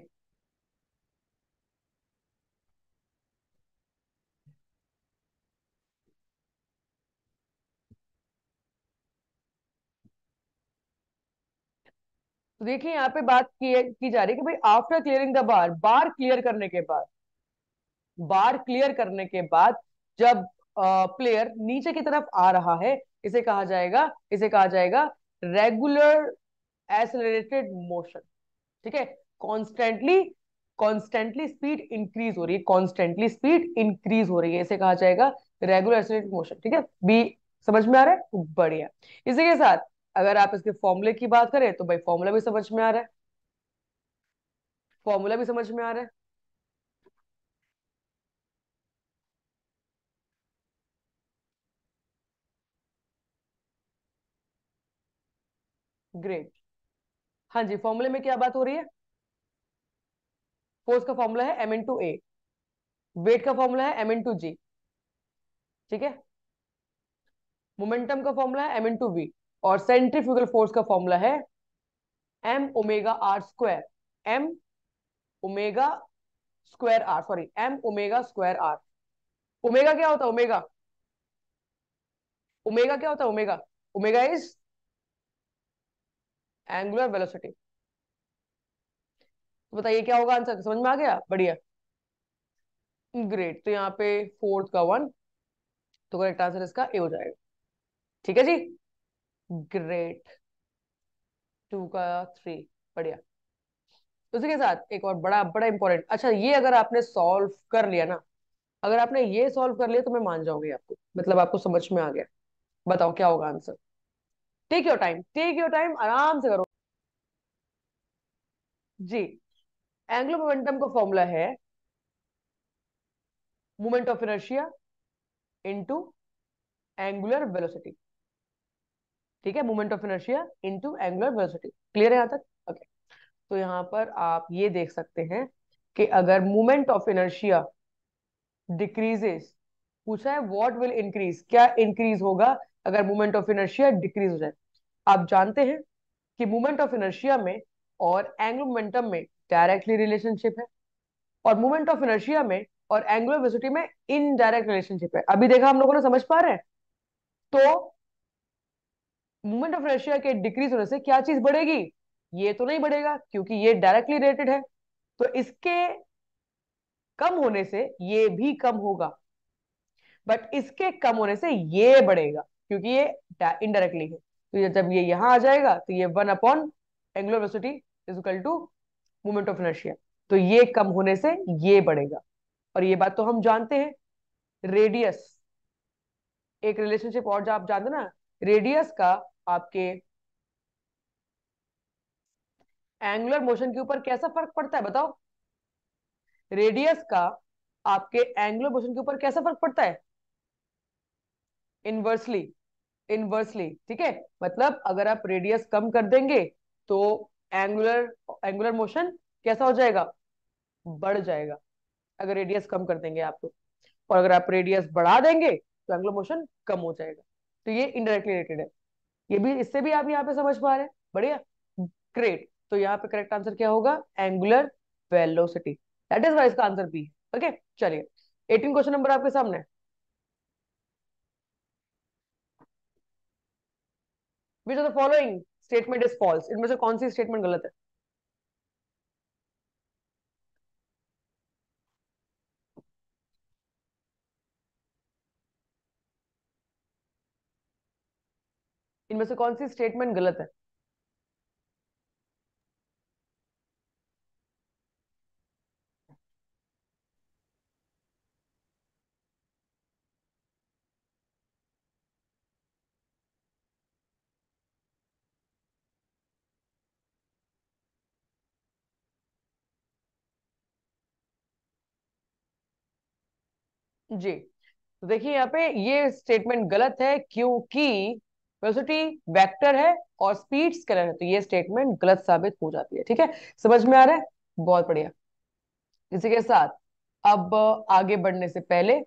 तो देखिए यहाँ पे बात की, की जा रही है कि भाई after clearing the bar, bar clear करने के बाद, बार क्लियर करने के बाद जब प्लेयर नीचे की तरफ आ रहा है, इसे कहा जाएगा, इसे कहा जाएगा रेगुलर एसेलरेटेड मोशन। ठीक है, कॉन्स्टेंटली, कॉन्स्टेंटली स्पीड इंक्रीज हो रही है, कॉन्स्टेंटली स्पीड इंक्रीज हो रही है, इसे कहा जाएगा रेगुलर एसेलरेटेड मोशन। ठीक है, बी समझ में आ रहा है, बढ़िया। इसी के साथ अगर आप इसके फॉर्मूले की बात करें तो भाई फॉर्मूला भी समझ में आ रहा है, फॉर्मूला भी समझ में आ रहा है, ग्रेट। हाँ जी, फॉर्मूले में क्या बात हो रही है? फोर्स का फॉर्मूला है एम इंटू ए, वेट का फॉर्मूला है एम इंटू जी, ठीक है, मोमेंटम का फॉर्मूला है एम इंटू वी, और सेंट्रीफ्यूगल फोर्स का फॉर्मूला है M omega R square, M omega square R, sorry M omega square R. Omega क्या होता है? ओमेगा, ओमेगा क्या होता है? Omega, omega is angular velocity. तो बताइए क्या होगा आंसर, समझ में आ गया? बढ़िया, ग्रेट। तो यहाँ पे फोर्थ का वन, तो करेक्ट आंसर इसका ए हो जाएगा। ठीक है जी, ग्रेट। टू का थ्री, बढ़िया। उसी के साथ एक और बड़ा बड़ा इंपॉर्टेंट, अच्छा ये अगर आपने सॉल्व कर लिया ना, अगर आपने ये सॉल्व कर लिया तो मैं मान जाऊंगी आपको, मतलब आपको समझ में आ गया। बताओ क्या होगा answer? Take your time, take your time, आराम से करो जी। एंगुलर मोमेंटम का फॉर्मूला है moment of inertia into angular velocity. ठीक है, moment of inertia into angular velocity, clear है यहां तक? ओके, तो यहां पर आप ये देख सकते हैं कि अगर मोमेंट ऑफ इनर्शिया डिक्रीजेस, पूछा है व्हाट विल इंक्रीज, क्या इंक्रीज होगा अगर मोमेंट ऑफ इनर्शिया डिक्रीज हो जाए? आप जानते हैं कि मोमेंट ऑफ इनर्शिया में और एंगुलर मोमेंटम में डायरेक्टली रिलेशनशिप है, और मोमेंट ऑफ इनर्शिया में और एंगुलर वेलोसिटी में इनडायरेक्ट रिलेशनशिप है। अभी देखा हम लोगों ने, समझ पा रहे हैं? तो मोमेंट ऑफ इनर्शिया के डिक्रीज होने से क्या चीज बढ़ेगी? ये तो नहीं बढ़ेगा क्योंकि ये डायरेक्टली रिलेटेड है, तो इसके कम होने से ये भी कम होगा, बट इसके कम होने से ये बढ़ेगा क्योंकि ये इनडायरेक्टली है। तो ये जब ये यहां आ जाएगा तो ये one upon angular velocity is equal to moment of inertia, तो ये कम होने से ये बढ़ेगा। और ये बात तो हम जानते हैं, रेडियस, एक रिलेशनशिप और जो आप जानते ना, रेडियस का आपके एंगुलर मोशन के ऊपर कैसा फर्क पड़ता है? बताओ, रेडियस का आपके एंगुलर मोशन के ऊपर कैसा फर्क पड़ता है? इनवर्सली, इनवर्सली, ठीक है। मतलब अगर आप रेडियस कम कर देंगे तो एंगुलर एंगुलर मोशन कैसा हो जाएगा? बढ़ जाएगा, अगर रेडियस कम कर देंगे आप तो। और अगर आप रेडियस बढ़ा देंगे तो एंगुलर मोशन कम हो जाएगा। तो ये इनडायरेक्टली रिलेटेड है, ये भी, इससे भी आप यहाँ पे समझ पा रहे हैं, बढ़िया, ग्रेट। तो यहाँ पे करेक्ट आंसर क्या होगा? Angular velocity, that is why इसका आंसर बी है। ओके, चलिए एटीन क्वेश्चन नंबर आपके सामने। Which of the following statement is false, इनमें से कौन सी स्टेटमेंट गलत है? इनमें से कौन सी स्टेटमेंट गलत है? जी। तो देखिए यहाँ पे ये स्टेटमेंट गलत है क्योंकि वेलोसिटी वेक्टर है और स्पीड स्केलर है, तो ये स्टेटमेंट गलत साबित हो जाती है। ठीक है, समझ में आ रहा है? बहुत बढ़िया। इसी के साथ अब आगे बढ़ने से पहले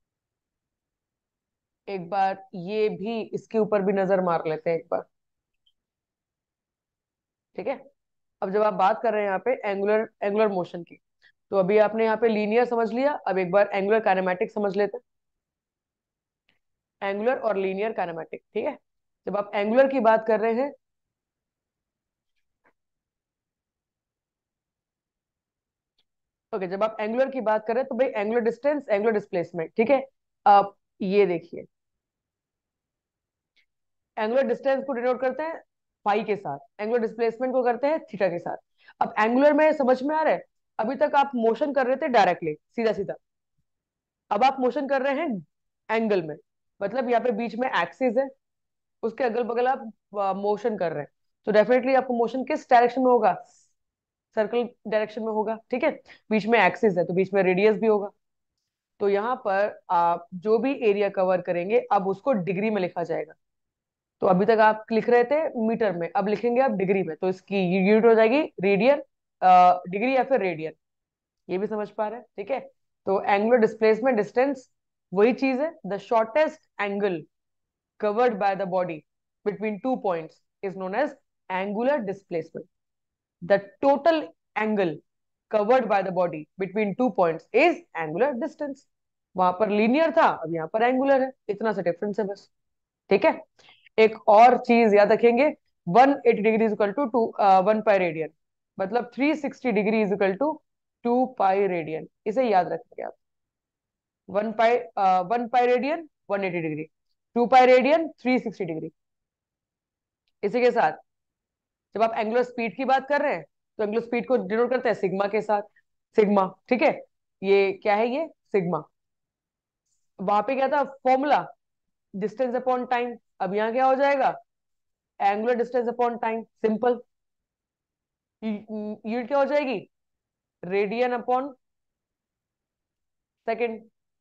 एक बार ये भी इसके ऊपर भी नजर मार लेते हैं एक बार। ठीक है, अब जब आप बात कर रहे हैं यहाँ पे एंगुलर एंगुलर मोशन की, तो अभी आपने यहाँ पे लीनियर समझ लिया, अब एक बार एंगुलर काइनेमेटिक समझ लेते हैं। एंगुलर और लीनियर काइनेमेटिक, ठीक है। जब आप एंगुलर की बात कर रहे हैं, ओके, जब आप एंगुलर की बात कर रहे हैं तो भाई एंगुलर डिस्टेंस, एंगुलर डिस्प्लेसमेंट, ठीक है। अब ये देखिए, एंगुलर डिस्टेंस को डिनोट करते हैं फाई के साथ, एंगुलर डिस्प्लेसमेंट को करते हैं थीटा के साथ। अब एंगुलर में समझ में आ रहा है? अभी तक आप मोशन कर रहे थे डायरेक्टली, सीधा सीधा, अब आप मोशन कर रहे हैं एंगल में, मतलब यहाँ पे बीच में एक्सिस है, उसके अगल बगल आप मोशन कर रहे हैं, तो डेफिनेटली आपको मोशन किस डायरेक्शन में होगा? सर्कल डायरेक्शन में होगा। ठीक है, बीच में एक्सिस है तो बीच में रेडियस भी होगा। तो यहाँ पर आप जो भी एरिया कवर करेंगे अब उसको डिग्री में लिखा जाएगा। तो अभी तक आप लिख रहे थे मीटर में, अब लिखेंगे आप डिग्री में, तो इसकी यूनिट हो जाएगी रेडियन, डिग्री या फिर रेडियन। ये भी समझ पा रहे हैं? ठीक है, तो एंगुलर डिस्प्लेसमेंट डिस्टेंस वही चीज है, the shortest angle covered by the body between two points is known as angular displacement. The total angle covered by the body between two points is angular distance. वहां पर linear था, अब यहाँ पर angular है, इतना सा डिफरेंस है बस। ठीक है, एक और चीज याद रखेंगे, one eighty degree is equal to to one pi radian, मतलब three sixty degree is equal to two pi radian, इसे याद रखेंगे आप। One pi one pi radian one eighty degree, two pi radian three sixty degree. इसी के साथ जब आप एंगुलर स्पीड की बात कर रहे हैं तो एंगुलर स्पीड को डिनोट करते हैं सिग्मा के साथ, सिग्मा। ठीक है, ये क्या है? ये सिग्मा। वहां पे क्या था फॉर्मूला? Distance upon time. अब यहाँ क्या हो जाएगा? Angular distance upon time, simple. Unit क्या हो जाएगी? Radian upon second,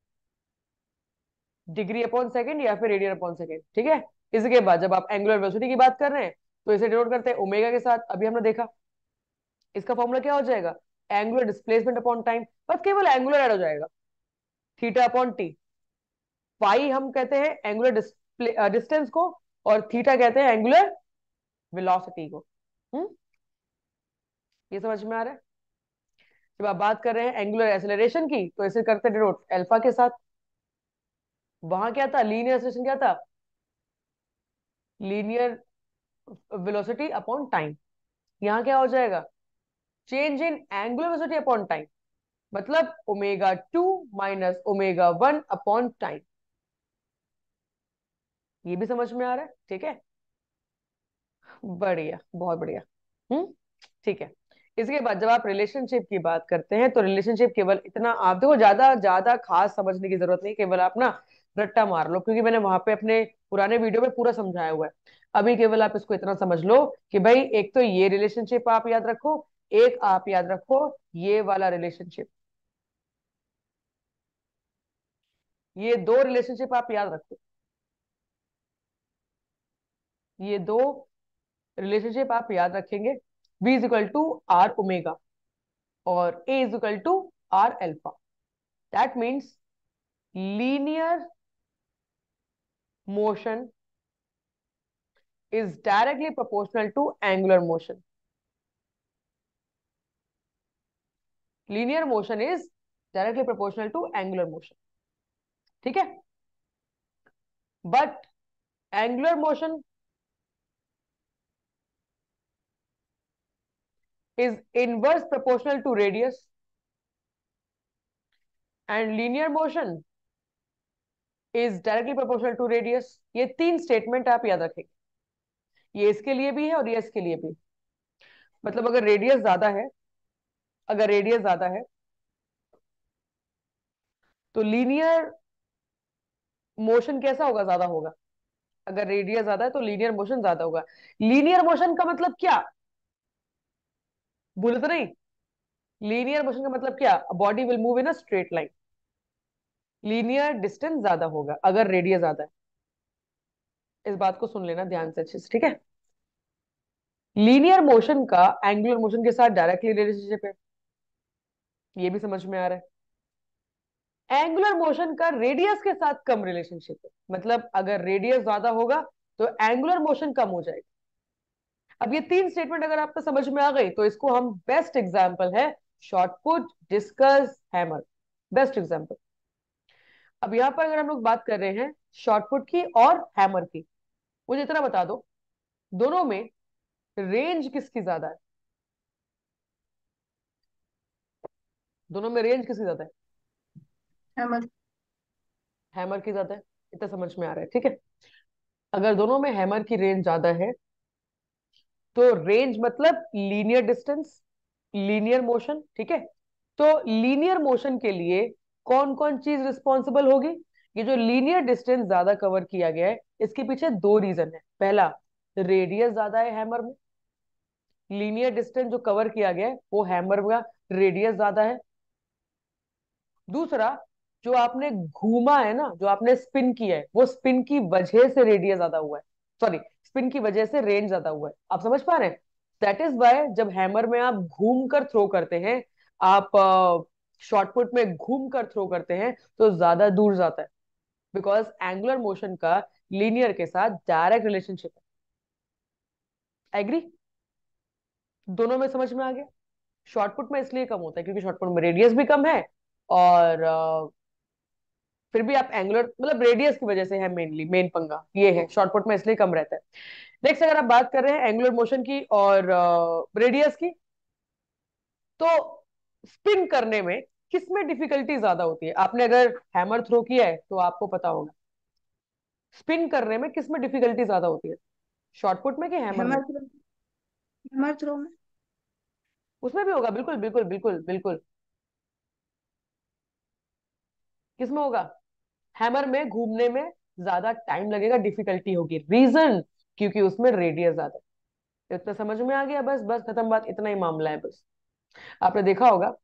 degree upon second या फिर रेडियन अपॉन सेकेंड। ठीक है, इसके बाद जब आप एंगुलर वेलोसिटी की बात कर रहे हैं तो इसे डिनोट करते हैं ओमेगा के साथ, अभी हमने देखा। इसका फॉर्मूला क्या हो जाएगा? एंगुलर डिस्प्लेसमेंट अपॉन टाइम, बस केवल एंगुलर ऐड हो जाएगा, थीटा अपॉन टी। पाई हम कहते हैं एंगुलर डिस्टेंस को और थीटा कहते हैं एंगुलर वेलोसिटी को। हम्म, ये समझ में आ रहा है? जब आप बात कर रहे हैं एंगुलर एक्सेलरेशन की तो इसे करते हैं डिनोट अल्फा के साथ। वहां क्या था? लीनियर एक्सेलरेशन क्या था? Linear velocity upon time. यहाँ क्या हो जाएगा? Change in angular velocity upon time, मतलब omega two minus omega one upon time. ये भी समझ में आ रहा है? ठीक है, बढ़िया, बहुत बढ़िया। हम्म, ठीक है। इसके बाद जब आप रिलेशनशिप की बात करते हैं तो रिलेशनशिप केवल इतना, आप देखो ज्यादा ज्यादा खास समझने की जरूरत नहीं, केवल आप ना रट्टा मार लो, क्योंकि मैंने वहां पे अपने पुराने वीडियो में पूरा समझाया हुआ है। अभी केवल आप इसको इतना समझ लो कि भाई एक तो ये रिलेशनशिप आप याद रखो, एक आप याद रखो ये वाला रिलेशनशिप, ये दो रिलेशनशिप आप याद रखो, ये दो रिलेशनशिप आप याद रखेंगे। V is equal to R omega और A is equal to R alpha. That means linear motion is directly proportional to angular motion. Linear motion is directly proportional to angular motion. ठीक है, but angular motion is inverse proportional to radius and linear motion is directly proportional to radius. ये तीन statement आप याद रखेंगे, ये इसके लिए भी है और ये इसके लिए भी। मतलब अगर रेडियस ज्यादा है, अगर रेडियस ज्यादा है तो लीनियर मोशन कैसा होगा? ज्यादा होगा। अगर रेडियस ज्यादा है तो लीनियर मोशन ज्यादा होगा। लीनियर मोशन का मतलब क्या? भूले तो नहीं? लीनियर मोशन का मतलब क्या? Body will move in a straight line. Linear distance ज्यादा होगा अगर रेडियस ज्यादा है। इस बात को सुन लेना ध्यान से अच्छे से, ठीक है। लीनियर मोशन का एंगुलर मोशन के साथ डायरेक्टली रिलेशनशिप है, ये भी समझ में आ रहा है। एंगुलर मोशन का रेडियस के साथ कम रिलेशनशिप है, मतलब अगर रेडियस ज्यादा होगा तो एंगुलर मोशन कम हो जाएगा। अब ये तीन स्टेटमेंट अगर आपको समझ में आ गई तो इसको हम बेस्ट एग्जांपल है shot put, discus, hammer, best example. अब यहां पर अगर हम लोग बात कर रहे हैं शॉर्ट पुट की और हैमर की, मुझे इतना बता दो दोनों में रेंज किसकी ज्यादा है? दोनों में रेंज किसकी ज्यादा है? हैमर। हैमर की ज्यादा है, इतना समझ में आ रहा है, ठीक है। अगर दोनों में हैमर की रेंज ज्यादा है तो रेंज मतलब लीनियर डिस्टेंस, लीनियर मोशन, ठीक है। तो लीनियर मोशन के लिए कौन कौन चीज रिस्पॉन्सिबल होगी? ये जो लीनियर डिस्टेंस ज्यादा कवर किया गया है इसके पीछे दो रीजन है। पहला, रेडियस ज्यादा है हैमर में, लीनियर डिस्टेंस जो कवर किया गया है वो हैमर का रेडियस ज्यादा है। दूसरा, जो आपने घूमा है ना, जो आपने स्पिन किया है, वो स्पिन की वजह से रेडियस ज्यादा हुआ है, सॉरी स्पिन की वजह से रेंज ज्यादा हुआ है। आप समझ पा रहे हैं? दैट इज वाई जब हैमर में आप घूम कर थ्रो करते हैं, आप शॉर्टपुट में घूम कर थ्रो करते हैं तो ज्यादा दूर जाता है, बिकॉज एंगुलर मोशन का लीनियर के साथ डायरेक्ट रिलेशनशिप है। एग्री? दोनों में समझ में आ गया? शॉर्टपुट में इसलिए कम होता है क्योंकि शॉर्टपुट में रेडियस भी कम है, और अ, फिर भी आप एंगुलर मतलब रेडियस की वजह से है, मेनली मेन पंगा ये है, शॉर्टपुट में इसलिए कम रहता है। नेक्स्ट, अगर आप बात कर रहे हैं एंगुलर मोशन की और रेडियस की, तो स्पिन करने में किसमें डिफिकल्टी ज्यादा होती है? आपने अगर हैमर थ्रो किया है तो आपको पता होगा स्पिन करने में किसमें डिफिकल्टी ज्यादा होती है, शॉर्टपुट में कि हैमर में? Hammer throw. हैमर थ्रो में। उसमें भी होगा, बिल्कुल बिल्कुल बिल्कुल बिल्कुल। किसमें होगा? हैमर में घूमने में ज्यादा टाइम लगेगा, डिफिकल्टी होगी। रीजन, क्योंकि उसमें रेडियस ज्यादा है। इतना समझ में आ गया? बस बस खत्म बात, इतना ही मामला है बस। आपने देखा होगा,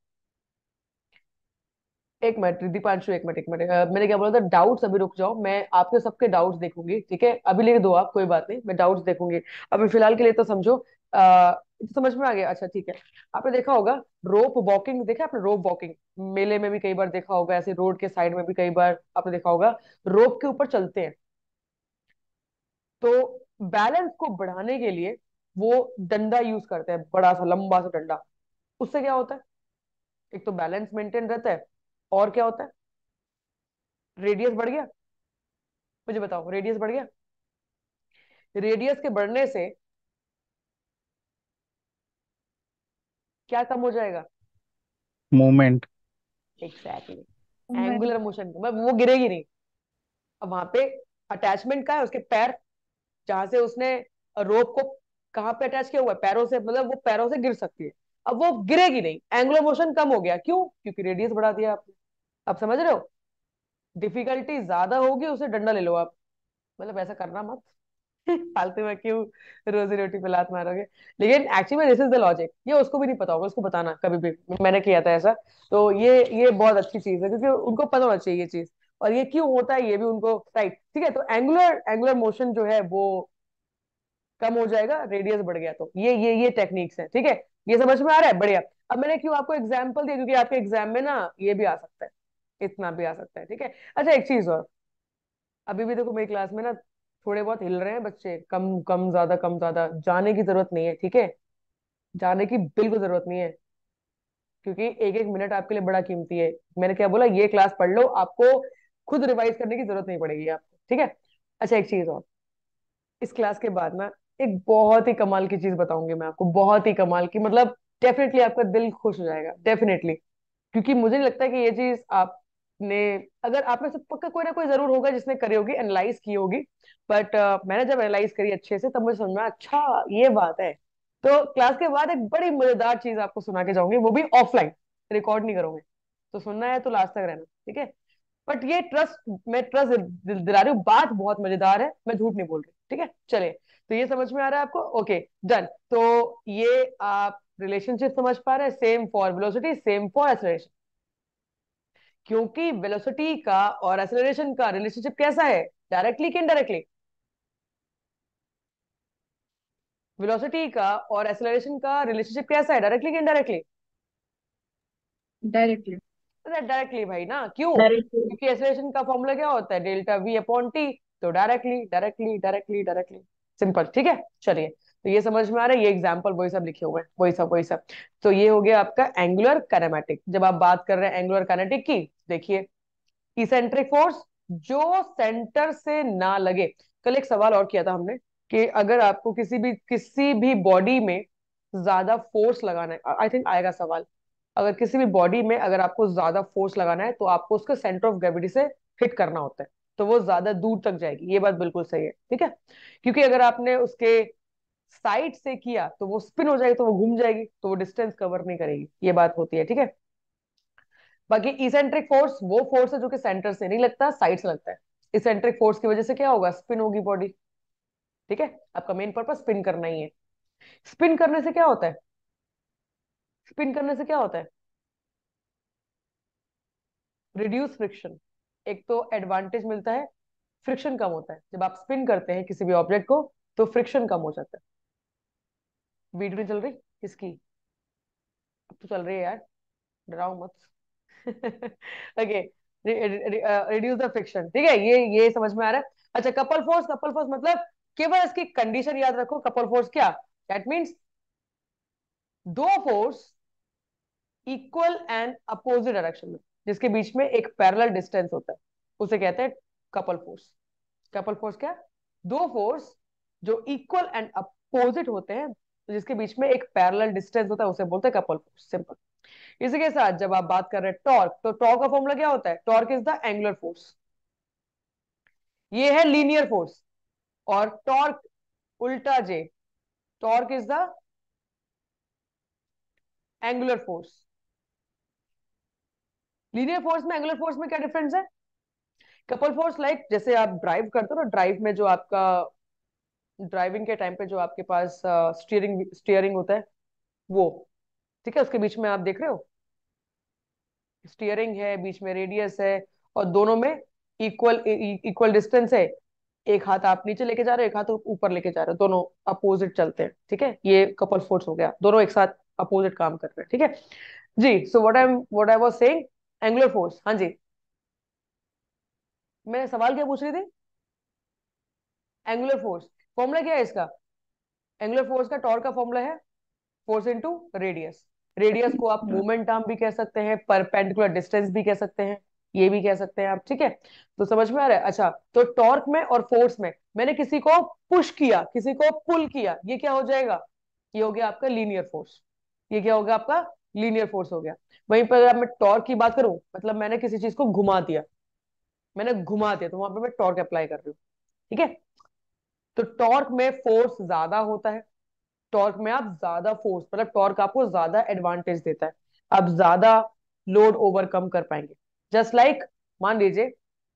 एक मिनट दीपांशु, एक मिनट एक मिनट अ, मैंने क्या बोला था, डाउट्स अभी रुक जाओ, मैं आपके सबके डाउट्स देखूंगी, ठीक है। अभी लिख दो आप, कोई बात नहीं, मैं डाउट्स देखूंगी। अभी फिलहाल के लिए तो समझो, आ, समझ में आ गया? अच्छा ठीक है। आपने देखा होगा रोप वॉकिंग, देखा आपने रोप वॉकिंग? मेले में भी कई बार देखा होगा, ऐसे रोड के साइड में भी कई बार आपने देखा होगा, रोप के ऊपर चलते हैं। तो बैलेंस को बढ़ाने के लिए वो डंडा यूज करते हैं, बड़ा सा लंबा सा डंडा। उससे क्या होता है? एक तो बैलेंस मेंटेन रहता है, और क्या होता है? रेडियस बढ़ गया। मुझे बताओ, रेडियस बढ़ गया? रेडियस के बढ़ने से क्या कम हो जाएगा? मूवमेंट। एग्जैक्टली, मैं एंगुलर मोशन, वो गिरेगी नहीं। अब वहां पे अटैचमेंट का है, उसके पैर, जहां से उसने रोप को कहाँ पे अटैच किया हुआ है, पैरों से, मतलब वो पैरों से गिर सकती है। अब वो गिरेगी नहीं, एंगुलर मोशन कम हो गया, क्यों? क्योंकि रेडियस बढ़ा दिया आपने। आप समझ रहे हो? डिफिकल्टी ज्यादा होगी, उसे डंडा ले लो आप, मतलब ऐसा करना मत। फालतू में क्यों रोजी रोटी पे लात मारोगे? लेकिन actually this is the logic, ये उसको भी नहीं पता होगा, उसको बताना कभी भी, मैंने किया था ऐसा। तो ये ये बहुत अच्छी चीज है, क्योंकि उनको पता होना चाहिए ये चीज, और ये क्यों होता है ये भी उनको, राइट, ठीक है। तो एंगुलर एंगुलर मोशन जो है वो कम हो जाएगा, रेडियस बढ़ गया, तो ये ये ये टेक्निक्स है, ठीक है। ये समझ में आ रहा है? बढ़िया। अब मैंने क्यों आपको एग्जाम्पल दिया, क्योंकि आपके एग्जाम में ना ये भी आ सकता है, इतना भी आ सकता है, ठीक है। अच्छा एक चीज और, अभी भी देखो मेरी क्लास में ना थोड़े बहुत हिल रहे हैं बच्चे, कम कम ज्यादा कम ज्यादा, जाने की जरूरत नहीं है, ठीक है। जाने की बिल्कुल जरूरत नहीं है, क्योंकि एक एक मिनट आपके लिए बड़ा कीमती है। मैंने क्या बोला, ये क्लास पढ़ लो, आपको खुद रिवाइज करने की जरूरत नहीं पड़ेगी आपको, ठीक है। अच्छा एक चीज और, इस क्लास के बाद ना एक बहुत ही कमाल की चीज बताऊंगी मैं आपको, बहुत ही कमाल की, मतलब डेफिनेटली आपका दिल खुश हो जाएगा, डेफिनेटली। क्योंकि मुझे नहीं लगता कि ये चीज आपने, अगर आप में से पक्का कोई ना कोई जरूर होगा जिसने करी होगी, एनालाइज की होगी, बट मैंने जब एनालाइज करी अच्छे से तब मुझे समझ में आया, अच्छा ये बात है। तो क्लास के बाद एक बड़ी मजेदार चीज आपको सुना के जाऊंगी, वो भी ऑफलाइन, रिकॉर्ड नहीं करूंगी। तो सुनना है तो लास्ट तक रहना, ठीक है। बट ये ट्रस्ट, मैं ट्रस्ट दिल, दिला रही हूँ, बात बहुत मजेदार है, मैं झूठ नहीं बोल रही, ठीक है। चलिए, तो ये समझ में आ रहा है आपको? Okay, done. तो ये आप रिलेशनशिप समझ पा रहे हैं, same for velocity, same for acceleration. क्योंकि वेलोसिटी का और एक्सेलरेशन का रिलेशनशिप कैसा है, डायरेक्टली कि इनडायरेक्टली? वेलोसिटी का और एक्सेलरेशन का रिलेशनशिप कैसा है, डायरेक्टली कि इनडायरेक्टली? डायरेक्टली। डायरेक्टली भाई ना, क्यों? डायरेक्टली। क्योंकि एक्सेलरेशन का फॉर्मूला क्या होता है, डेल्टा वी अपॉन टी। तो directly directly directly directly, simple. ठीक है, चलिए, तो ये समझ में आ रहा है, ये एग्जाम्पल वही सब लिखे हुए हैं, वही सब वही सब। तो ये हो गया आपका एंगुलर काइनेमेटिक। जब आप बात कर रहे हैं एंगुलर काइनेटिक की, देखिए इसेंट्रिक फोर्स जो सेंटर से ना लगे। कल एक सवाल और किया था हमने कि अगर आपको किसी भी किसी भी बॉडी में ज्यादा फोर्स लगाना है, आई थिंक आएगा सवाल, अगर किसी भी बॉडी में अगर आपको ज्यादा फोर्स लगाना है तो आपको उसके सेंटर ऑफ ग्रेविटी से हिट करना होता है, तो वो ज्यादा दूर तक जाएगी। ये बात बिल्कुल सही है, ठीक है, क्योंकि अगर आपने उसके साइड से किया तो वो स्पिन हो जाएगी, तो वो घूम जाएगी, तो वो डिस्टेंस कवर नहीं करेगी, ये बात होती है, ठीक है। बाकी इसेंट्रिक फोर्स वो फोर्स है जो कि सेंटर से नहीं लगता, साइड से लगता है। इसेंट्रिक फोर्स की वजह से क्या होगा, स्पिन होगी बॉडी, ठीक है। आपका मेन पर्पस स्पिन करना ही है। स्पिन करने से क्या होता है, स्पिन करने से क्या होता है, रिड्यूस फ्रिक्शन। एक तो एडवांटेज मिलता है, फ्रिक्शन कम होता है। जब आप स्पिन करते हैं किसी भी ऑब्जेक्ट को तो फ्रिक्शन कम हो जाता है। वीडियो नहीं चल रही किसकी, अब तो चल रही है यार, डराओ मत। ओके, रिड्यूस द फ्रिक्शन, ठीक है, ये ये समझ में आ रहा है। अच्छा, कपल फोर्स, कपल फोर्स मतलब केवल इसकी कंडीशन याद रखो। कपल फोर्स क्या, दैट मीन्स दो force equal and opposite direction में, जिसके बीच में एक पैरेलल डिस्टेंस होता है, उसे कहते हैं कपल फोर्स। कपल फोर्स क्या, दो फोर्स जो इक्वल एंड अपोजिट होते हैं, जिसके बीच में एक पैरेलल डिस्टेंस होता है, उसे बोलते हैं कपल फोर्स, सिंपल। इसी के साथ जब आप बात कर रहे हैं टॉर्क, तो टॉर्क का फॉर्मूला क्या होता है, torque is the angular force, ये है लीनियर फोर्स। और टॉर्क उल्टा J, torque is the angular force. Linear force में एंगुलर फोर्स में क्या डिफरेंस है, कपल फोर्स लाइक जैसे आप ड्राइव करते हो ना, ड्राइव में जो आपका ड्राइविंग के टाइम पे जो आपके पास स्टीयरिंग स्टीयरिंग होता है वो, ठीक है, उसके बीच में आप देख रहे हो स्टीयरिंग है, बीच में रेडियस है, और दोनों में इक्वल इक्वल डिस्टेंस है। एक हाथ आप नीचे लेके जा रहे हो, एक हाथ ऊपर लेके जा रहे हो, दोनों अपोजिट चलते हैं, ठीक है, ये कपल फोर्स हो गया, दोनों एक साथ अपोजिट काम कर रहे हैं, ठीक है जी। So what I what I was saying, angular force, हाँ जी, मैं सवाल क्या पूछ रही थी, एंगुलर फोर्स फॉर्मूला क्या है इसका, एंगुलर फोर्स का टॉर्क का फॉर्मूला है फोर्स इनटू रेडियस। रेडियस को आप मोमेंट आर्म भी कह सकते हैं, परपेंडिकुलर डिस्टेंस भी कह सकते हैं, ये भी कह सकते हैं आप, ठीक है। तो समझ में आ रहा है। अच्छा, तो टॉर्क में और फोर्स में मैंने किसी को पुश किया, किसी को पुल किया, ये क्या हो जाएगा, ये हो गया आपका लीनियर फोर्स। ये क्या हो गया आपका, लीनियर फोर्स हो गया। वहीं पर अगर मैं टॉर्क की बात करूं, मतलब मैंने किसी चीज को घुमा दिया, मैंने घुमा दिया, तो वहां पर मैं टॉर्क अप्लाई कर रही हूँ, ठीक है। तो टॉर्क में फोर्स ज्यादा होता है, टॉर्क में आप ज्यादा फोर्स, मतलब टॉर्क आपको ज्यादा एडवांटेज देता है, आप ज्यादा लोड ओवरकम कर पाएंगे। जस्ट लाइक like, मान लीजिए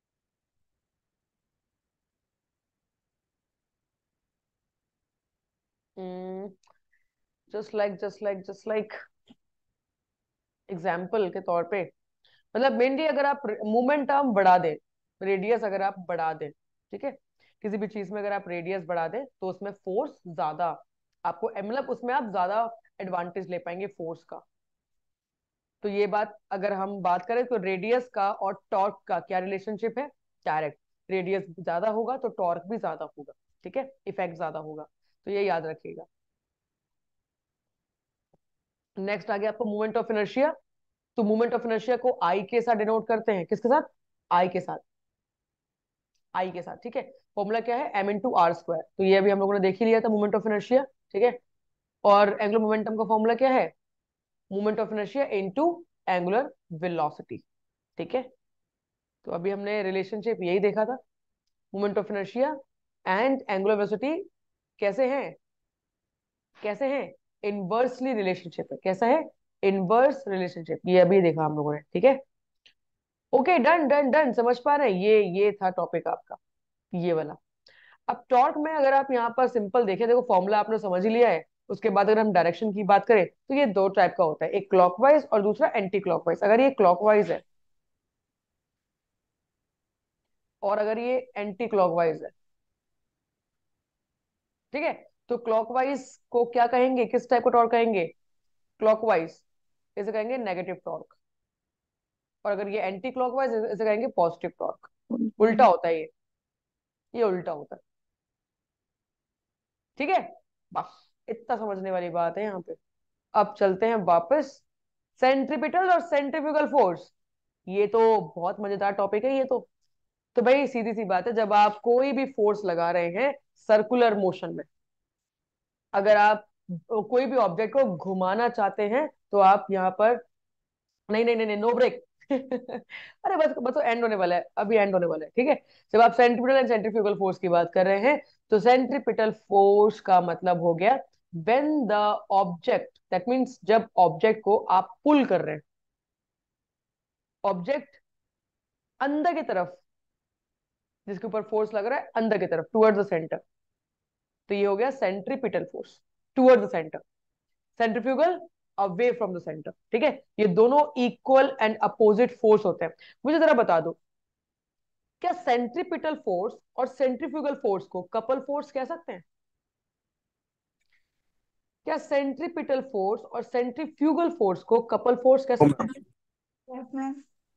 just like just like just like example के तौर पे, मतलब मेनली अगर आप मूवमेंट आर्म बढ़ा दें, रेडियस अगर आप बढ़ा दें, ठीक है, किसी भी चीज में अगर आप रेडियस बढ़ा दें तो उसमें फोर्स ज्यादा आपको, मतलब उसमें आप ज्यादा एडवांटेज ले पाएंगे फोर्स का। तो ये बात अगर हम बात करें तो रेडियस का और टॉर्क का क्या रिलेशनशिप है, डायरेक्ट, रेडियस ज्यादा होगा तो टॉर्क भी ज्यादा होगा, ठीक है, इफेक्ट ज्यादा होगा, तो ये याद रखिएगा। नेक्स्ट आ गया आपको मूवमेंट ऑफ इनर्शिया। तो मूवमेंट ऑफ इनर्शिया को आई के साथ डिनोट करते हैं, किसके साथ, आई के साथ, आई के साथ, ठीक है। फॉर्मूला क्या है, एम इंटू आर स्क्वायर, तो ये अभी हम लोगों ने देख ही लिया था मूवमेंट ऑफ इनर्शिया, ठीक है। और एंगुलर मोमेंटम का फॉर्मूला क्या है, movement of inertia into angular velocity, ठीक है। तो अभी हमने रिलेशनशिप यही देखा था, moment of inertia and angular velocity कैसे हैं, कैसे हैं, इनवर्सली रिलेशनशिप है, कैसा है, इनवर्स रिलेशनशिप, ये अभी देखा हम लोगों ने, ठीक है। ओके, डन डन डन, समझ पा रहे हैं, ये ये था टॉपिक आपका, ये वाला। अब टॉर्क में अगर आप यहाँ पर सिंपल देखें, देखो फॉर्मूला आपने समझ ही लिया है, उसके बाद अगर हम डायरेक्शन की बात करें तो ये दो टाइप का होता है, एक क्लॉकवाइज और दूसरा एंटी क्लॉकवाइज। अगर ये क्लॉकवाइज है और अगर ये एंटी क्लॉकवाइज है, ठीक है, तो क्लॉकवाइज को क्या कहेंगे, किस टाइप का टॉर्क कहेंगे, क्लॉकवाइज इसे कहेंगे नेगेटिव टॉर्क, और अगर ये एंटी क्लॉकवाइज इसे कहेंगे पॉजिटिव टॉर्क। उल्टा होता है ये ये उल्टा होता है, ठीक है। बस इतना समझने वाली बात है यहाँ पे। अब चलते हैं वापस, सेंट्रीपिटल और सेंट्रीफ्यूगल फोर्स, ये तो बहुत मजेदार टॉपिक है ये तो। तो भाई सीधी सी बात है, जब आप कोई भी फोर्स लगा रहे हैं सर्कुलर मोशन में, अगर आप कोई भी ऑब्जेक्ट को घुमाना चाहते हैं, तो आप यहाँ पर, नहीं नहीं नहीं नहीं, नो ब्रेक अरे बस बस एंड होने वाला है, अभी एंड होने वाला है, ठीक है। जब आप सेंट्रीपिटल एंड सेंट्रीफ्यूगल फोर्स की बात कर रहे हैं, तो सेंट्रीपिटल फोर्स का मतलब हो गया when the object, that means जब ऑब्जेक्ट को आप पुल कर रहे हैं, ऑब्जेक्ट अंदर की तरफ, जिसके ऊपर फोर्स लग रहा है अंदर की तरफ, टुवर्ड्स द सेंटर, तो ये हो गया centripetal force, towards the centre. Centrifugal away from the centre, ठीक है। ये दोनों इक्वल एंड अपोजिट फोर्स होते हैं। मुझे जरा बता दो, क्या सेंट्रीपिटल फोर्स और सेंट्रीफ्यूगल फोर्स को कपल फोर्स कह सकते हैं? क्या सेंट्रीपिटल फोर्स और सेंट्रीफ्यूगल फोर्स को कपल फोर्स कह सकते हैं? Yes ma'am.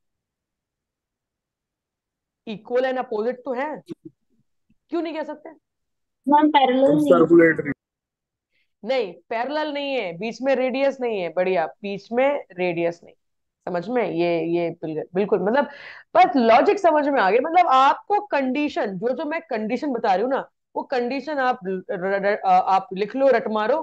Equal and opposite तो है, क्यों नहीं कह सकते? मैम पैरेलल नहीं है। सर्कुलेटरी। नहीं, पैरेलल नहीं है, बीच में रेडियस नहीं है, बढ़िया, बीच में रेडियस नहीं, समझ में, ये ये बिल्कुल बिल्कुल, मतलब बस लॉजिक समझ में आ गया। मतलब आपको कंडीशन, जो जो मैं कंडीशन बता रही हूँ ना, वो कंडीशन आप र, र, र, आप लिख लो, रट मारो,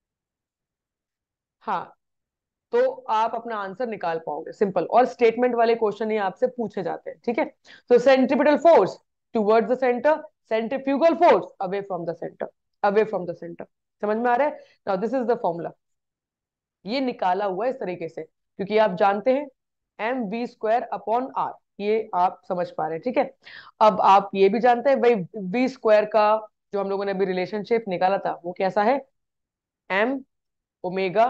हाँ, तो आप अपना आंसर निकाल पाओगे, सिंपल। और स्टेटमेंट वाले क्वेश्चन ही आपसे पूछे जाते हैं, ठीक है। तो centripetal force towards the centre, centrifugal force away from the centre, away from the centre, समझ में आ रहा है? Now this is the formula, ये निकाला हुआ है इस तरीके से, क्योंकि आप जानते हैं M V square upon R, ये आप समझ पा रहे हैं, ठीक है। अब आप ये भी जानते हैं भाई, वी स्क्वायर का जो हम लोगों ने अभी रिलेशनशिप निकाला था वो कैसा है, M omega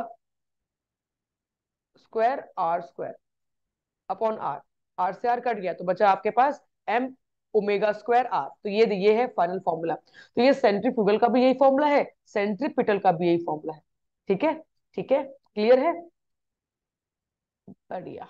square R square upon R, R से आर कट गया तो बचा आपके पास एम ओमेगा स्क्वायर आर, तो ये ये है फाइनल फॉर्मूला। तो ये सेंट्रीफ्यूगल का भी यही फॉर्मूला है, सेंट्रीपिटल का भी यही फॉर्मूला है, ठीक है, ठीक है, क्लियर है, बढ़िया।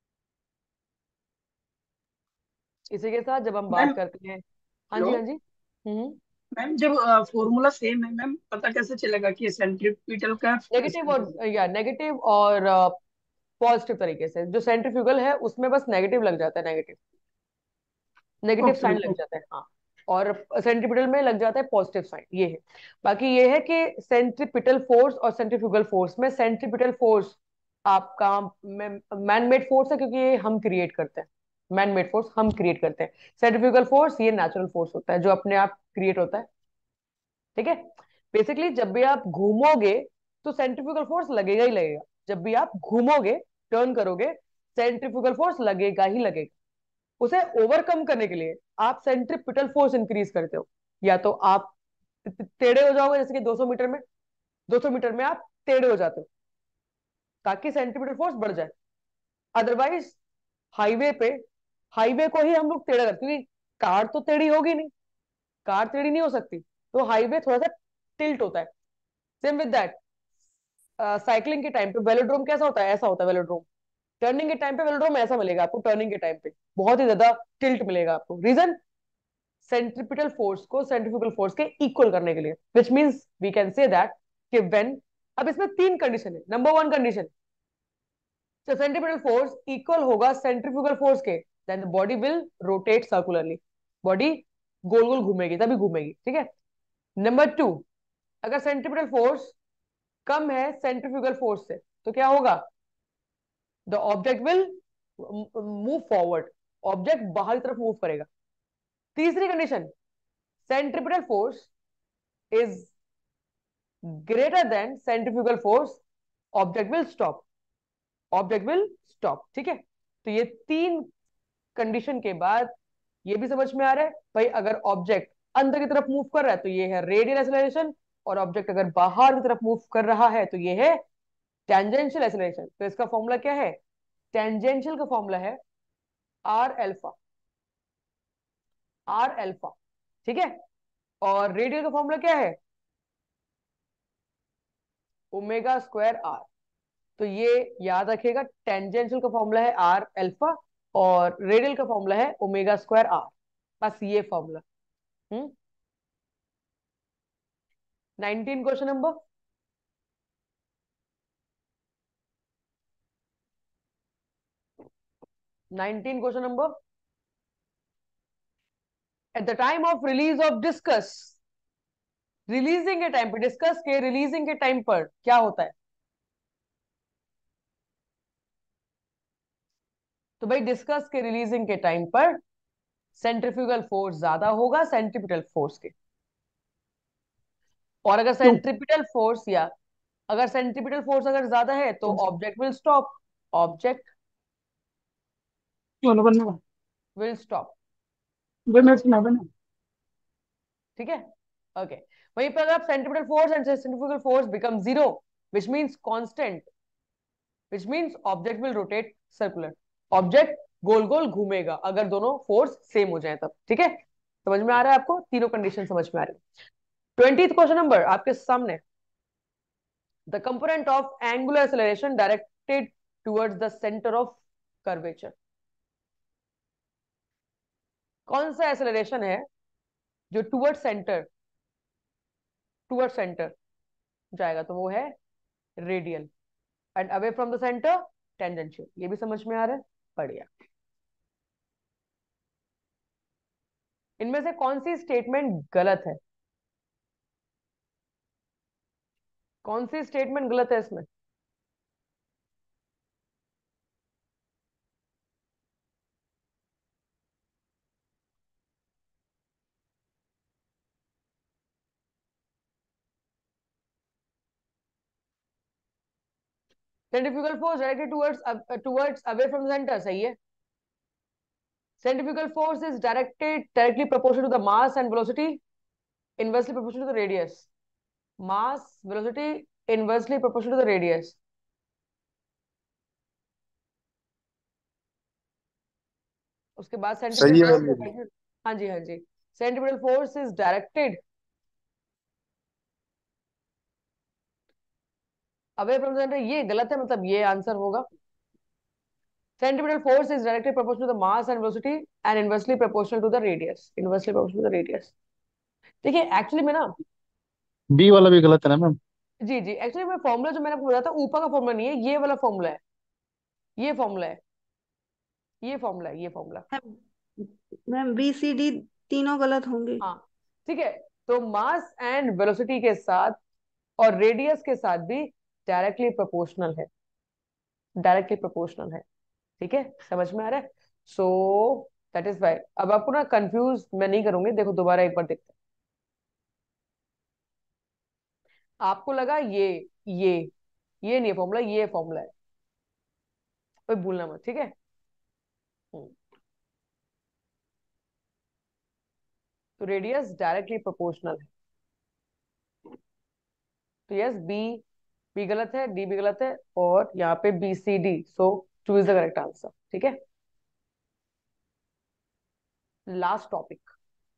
इसी के साथ जब हम बात मैम करते हैं, हाँ जी हेलो हाँ जी, हम्म, मैम, जब फॉर्मूला सेम है मैम, पता कैसे चलेगा कि सेंट्रीपिटल का नेगेटिव और या नेगेटिव और पॉजिटिव तरीके से, जो सेंट्रीफ्यूगल है उसमें बस नेगेटिव लग जाता है, नेगेटिव नेगेटिव ओके साइन लग ओके। जाता है, हाँ, और सेंट्रीपिटल में लग जाता है पॉजिटिव साइन, ये है। बाकी ये है कि सेंट्रीपिटल फोर्स और सेंट्रीफ्यूगल फोर्स में, सेंट्रीपिटल फोर्स आपका मैन मेड फोर्स है, क्योंकि ये हम क्रिएट करते हैं, मैन मेड फोर्स हम क्रिएट करते हैं। सेंट्रीफ्यूगल फोर्स ये नेचुरल फोर्स होता है, जो अपने आप क्रिएट होता है, ठीक है। बेसिकली जब भी आप घूमोगे तो सेंट्रीफ्यूगल फोर्स लगेगा ही लगेगा, जब भी आप घूमोगे, टर्न करोगे, सेंट्रीफ्यूगल फोर्स लगेगा ही लगेगा। उसे ओवरकम करने के लिए आप सेंट्रीपिटल फोर्स इंक्रीज करते हो, या तो आप टेढ़े हो जाओगे, जैसे कि दो सौ मीटर में, दो सौ मीटर में आप टेढ़े हो जाते हो ताकि सेंट्रीपिटल फोर्स बढ़ जाए। अदरवाइज हाईवे पे, हाईवे को ही हम लोग टेढ़ा करते हैं, क्योंकि कार तो टेढ़ी होगी नहीं, कार टेढ़ी नहीं हो सकती, तो हाईवे थोड़ा सा टिल्ट होता है। सेम विद दैट, साइकिलिंग के टाइम पे वेलोड्रोम कैसा होता है, ऐसा होता है वेलोड्रोम। टर्निंग के टाइम पे वेलोड्रोम ऐसा मिलेगा आपको, टर्निंग के टाइम पे बहुत ही ज्यादा टिल्ट मिलेगा आपको। रीजन, सेंट्रीपिटल फोर्स को सेंट्रीफ्यूगल फोर्स के इक्वल करने के लिए, which means we can say that कि व्हेन, अब इसमें तीन कंडीशन है। नंबर वन कंडीशन, तो सेंट्रीपिटल फोर्स इक्वल होगा सेंट्रीफ्यूगल फोर्स के, then the body will rotate circularly, body गोल गोल घूमेगी, तभी घूमेगी, ठीक है। नंबर टू, अगर सेंट्रीपिटल फोर्स कम है सेंट्रीफ्यूगल फोर्स से, तो क्या होगा, the object will move forward, object बाहर की तरफ मूव करेगा। तीसरी condition, centripetal force is greater than centrifugal force, object will stop, object will stop, ठीक है। तो ये तीन कंडीशन के बाद ये भी समझ में आ रहा है भाई, अगर ऑब्जेक्ट अंदर की तरफ मूव कर रहा है तो ये है रेडियल एक्सेलरेशन, और ऑब्जेक्ट अगर बाहर की तरफ मूव कर रहा है तो ये है टेंजेंशियल एक्सेलरेशन। तो इसका फॉर्मूला क्या है, टेंजेंशियल का फॉर्मूला है आर एल्फा, आर अल्फा, ठीक है। और रेडियल का फॉर्मूला क्या है? Omega square R. तो ये याद रखिएगा, टेंजेंशियल का फॉर्मूला है आर अल्फा और रेडियल का फॉर्मूला है ओमेगा स्क्वायर आर। बस ये formula. Hmm nineteen question number. Nineteen question number. At the time of release of discus, releasing के टाइम पर, डिस्कस के रिलीजिंग के टाइम पर क्या होता है? तो भाई डिस्कस के रिलीजिंग के टाइम पर सेंट्रीफ्यूगल फोर्स ज्यादा होगा सेंट्रीपिटल फोर्स के। और अगर क्यों? सेंट्रीपिटल फोर्स या अगर सेंट्रीपिटल फोर्स अगर ज्यादा है तो ऑब्जेक्ट विल स्टॉप। ऑब्जेक्ट क्यों ना बनना? Will stop. वे मैं सुना बना। ठीक है, ओके। वहीं पर अगर centripetal force and centrifugal force become zero, which means constant, which means object will rotate circular. Object गोल गोल घूमेगा अगर दोनों फोर्स सेम हो जाए तब। ठीक है, समझ में आ रहा है आपको? तीनों कंडीशन समझ में आ रही है। ट्वेंटी क्वेश्चन नंबर आपके सामने। The component of angular acceleration directed towards the centre of curvature. कौन सा एक्सेलरेशन है जो टुवर्ड सेंटर, टुवर्ड सेंटर जाएगा? तो वो है radial, and away from the centre tangential. ये भी समझ में आ रहा है? बढ़िया। इनमें से कौन सी स्टेटमेंट गलत है? कौन सी स्टेटमेंट गलत है इसमें? Centrifugal force directed towards towards away from centre, सही है। Centrifugal force is directed directly proportional to the mass and velocity, inversely proportional to the radius. Mass velocity inversely proportional to the radius. उसके बाद सही centripetal है ma'am ये भी। Force, हाँ जी हाँ जी, centripetal force is directed away from centre. ये गलत है, मतलब ये आंसर होगा। Centripetal force is directly proportional to the mass and velocity and inversely proportional to the radius. Inversely proportional to the radius. देखिए एक्चुअली में ना, बी वाला भी गलत है ना मैम? जी जी, एक्चुअली मैं फॉर्मूला जो मैंने आपको बताया था ऊपर का फॉर्मूला नहीं है, ये वाला फॉर्मूला है। ये फॉर्मूला है, ये फॉर्मूला है, ये formula. Ma'am B C D तीनों गलत होंगे। हाँ ठीक है। तो मास एंड वेलोसिटी के साथ और रेडियस के साथ भी डायरेक्टली प्रोपोर्शनल है, डायरेक्टली प्रोपोर्शनल है। ठीक है, समझ में आ रहा है? So that is why. अब आपको ना कंफ्यूज मैं नहीं करूंगी, देखो दोबारा एक बार देखते हैं। आपको लगा ये ये ये नहीं है फॉर्मूला, ये फॉर्मूला है, कोई भूलना मत। ठीक है, हम्म। तो रेडियस डायरेक्टली प्रोपोर्शनल है। तो यस, बी बी गलत है, डी भी गलत है, और यहाँ पे B C D. So choose the correct answer. ठीक है, लास्ट टॉपिक,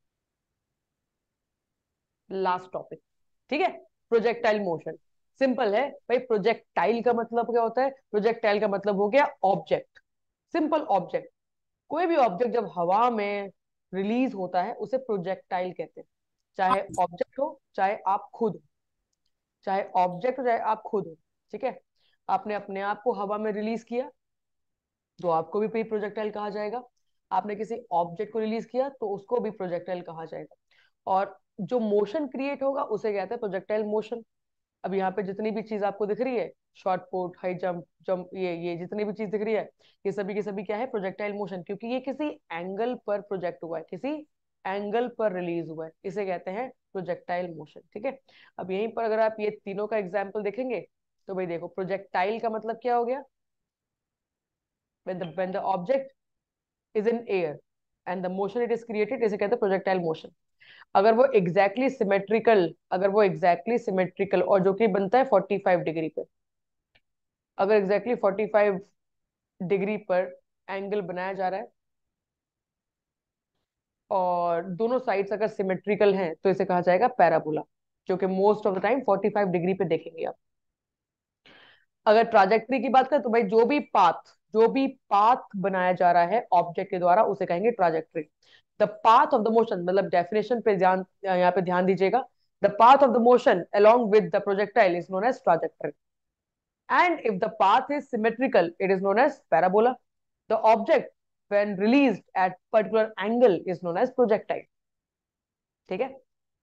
लास्ट टॉपिक। ठीक है, प्रोजेक्टाइल मोशन। सिंपल है भाई, प्रोजेक्टाइल का मतलब क्या होता है? प्रोजेक्टाइल का मतलब हो गया ऑब्जेक्ट, सिंपल ऑब्जेक्ट। कोई भी ऑब्जेक्ट जब हवा में रिलीज होता है उसे प्रोजेक्टाइल कहते हैं। चाहे ऑब्जेक्ट हो चाहे आप खुद हो, चाहे ऑब्जेक्ट हो चाहे आप खुद हो। ठीक है, आपने अपने आप को हवा में रिलीज किया तो आपको भी प्रोजेक्टाइल कहा जाएगा। आपने किसी ऑब्जेक्ट को रिलीज किया तो उसको भी प्रोजेक्टाइल कहा जाएगा। और जो मोशन क्रिएट होगा उसे कहते हैं प्रोजेक्टाइल मोशन। अब यहाँ पे जितनी भी चीज आपको दिख रही है, shot put, high jump, jump, ये ये जितनी भी चीज दिख रही है, ये सभी की सभी क्या है? Projectile motion. क्योंकि ये किसी एंगल पर प्रोजेक्ट हुआ है, किसी एंगल पर रिलीज हुआ है, इसे कहते हैं प्रोजेक्टाइल मोशन। ठीक है, अब यहीं पर अगर आप ये तीनों का एग्जाम्पल देखेंगे तो भाई देखो, प्रोजेक्टाइल का मतलब क्या हो गया? when the when the object is in air and the motion it is created, इसे कहते हैं प्रोजेक्टाइल मोशन। अगर वो एग्जैक्टली exactly सिमेट्रिकल, अगर वो एग्जैक्टली exactly सिमेट्रिकल और जो कि बनता है फोर्टी फाइव डिग्री पे, अगर exactly exactly forty five degree पर एंगल बनाया जा रहा है और दोनों साइड्स अगर सिमेट्रिकल हैं तो इसे कहा जाएगा पैराबोला, जो कि मोस्ट ऑफ द टाइम पैंतालीस डिग्री पे देखेंगे आप। अगर ट्राजेक्टरी की बात करें तो भाई जो भी पाथ जो भी पाथ बनाया जा रहा है ऑब्जेक्ट के द्वारा उसे कहेंगे trajectory. The path of the motion, मतलब डेफिनेशन पे ध्यान, यहाँ पे ध्यान दीजिएगा। The path of the motion along with the projectile is known as trajectory, and if the path is symmetrical it is known as parabola. The object when released at particular angle is known as projectile। ठीक है।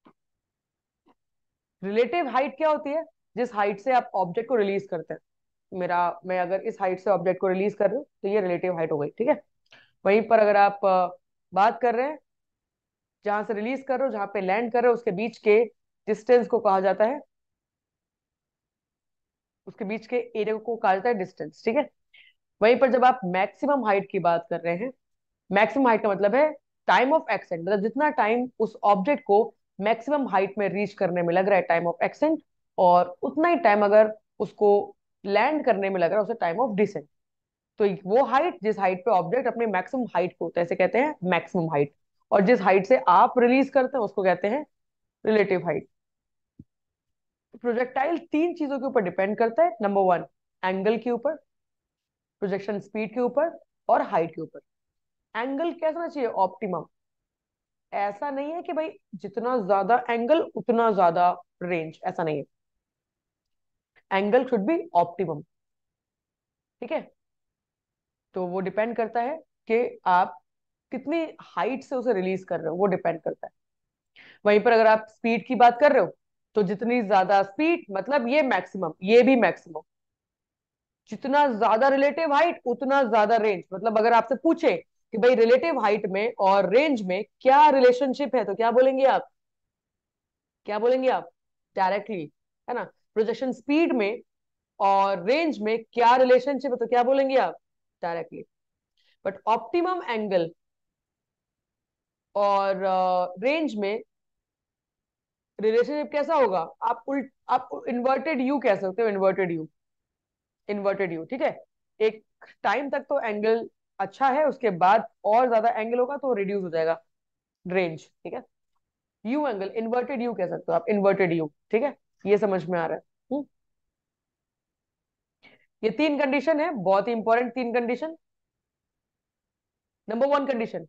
Relative height क्या होती है? जिस height से आप object को release करते हैं। मेरा मैं अगर इस हाइट से ऑब्जेक्ट को रिलीज कर रही हूँ तो ये रिलेटिव हाइट हो गई, ठीक है। वहीं पर अगर आप अ, बात कर रहे हैं जहां से रिलीज कर रहे हो, जहां पे लैंड कर रहे हो, उसके बीच के डिस्टेंस को कहा जाता है, उसके बीच के एरिया को कहा जाता है डिस्टेंस, ठीक है। वहीं पर जब आप मैक्सिमम हाइट की बात कर रहे हैं, मैक्सिमम हाइट का मतलब है टाइम ऑफ एक्सेंट, मतलब जितना टाइम उस ऑब्जेक्ट को मैक्सिमम हाइट में रीच करने में लग रहा है टाइम ऑफ एक्सेंट, और उतना ही टाइम अगर उसको लैंड करने में लग रहा है उसे टाइम ऑफ डिसेंट। तो वो हाइट जिस हाइट पे ऑब्जेक्ट अपने मैक्सिमम हाइट को, तो ऐसे कहते हैं मैक्सिमम हाइट, और जिस हाइट से आप रिलीज करते हैं उसको कहते हैं रिलेटिव हाइट। प्रोजेक्टाइल तीन चीजों के ऊपर डिपेंड करता है। नंबर वन, एंगल के ऊपर, प्रोजेक्शन स्पीड के ऊपर, और हाइट के ऊपर। एंगल कैसा होना चाहिए? ऑप्टिमम। ऐसा नहीं है कि भाई जितना ज्यादा एंगल उतना ज्यादा रेंज, ऐसा नहीं है। एंगल शुड बी ऑप्टिमम, ठीक है। तो वो डिपेंड करता है कि आप कितनी हाइट से उसे रिलीज कर रहे हो, वो डिपेंड करता है। वहीं पर अगर आप स्पीड की बात कर रहे हो तो जितनी ज्यादा स्पीड मतलब ये मैक्सिमम, ये भी मैक्सिमम। जितना ज्यादा रिलेटिव हाइट उतना ज्यादा रेंज, मतलब अगर आपसे पूछे कि भाई रिलेटिव हाइट में और रेंज में क्या रिलेशनशिप है तो क्या बोलेंगे आप? क्या बोलेंगे आप? डायरेक्टली, है ना। प्रोजेक्शन स्पीड में और रेंज में क्या रिलेशनशिप है तो क्या बोलेंगे आप? डायरेक्टली। बट ऑप्टिमम एंगल और रेंज uh, में रिलेशनशिप कैसा होगा? आप उल्ट आप इन्वर्टेड यू कह सकते हो, इन्वर्टेड यू, इन्वर्टेड यू, ठीक है। एक टाइम तक तो एंगल अच्छा है, उसके बाद और ज्यादा एंगल होगा तो रिड्यूस हो जाएगा रेंज, ठीक है। यू एंगल, इन्वर्टेड यू कह सकते हो आप, इन्वर्टेड यू, ठीक है। ये समझ में आ रहा है? हुँ? ये तीन कंडीशन है, बहुत ही इंपॉर्टेंट तीन कंडीशन। नंबर वन कंडीशन,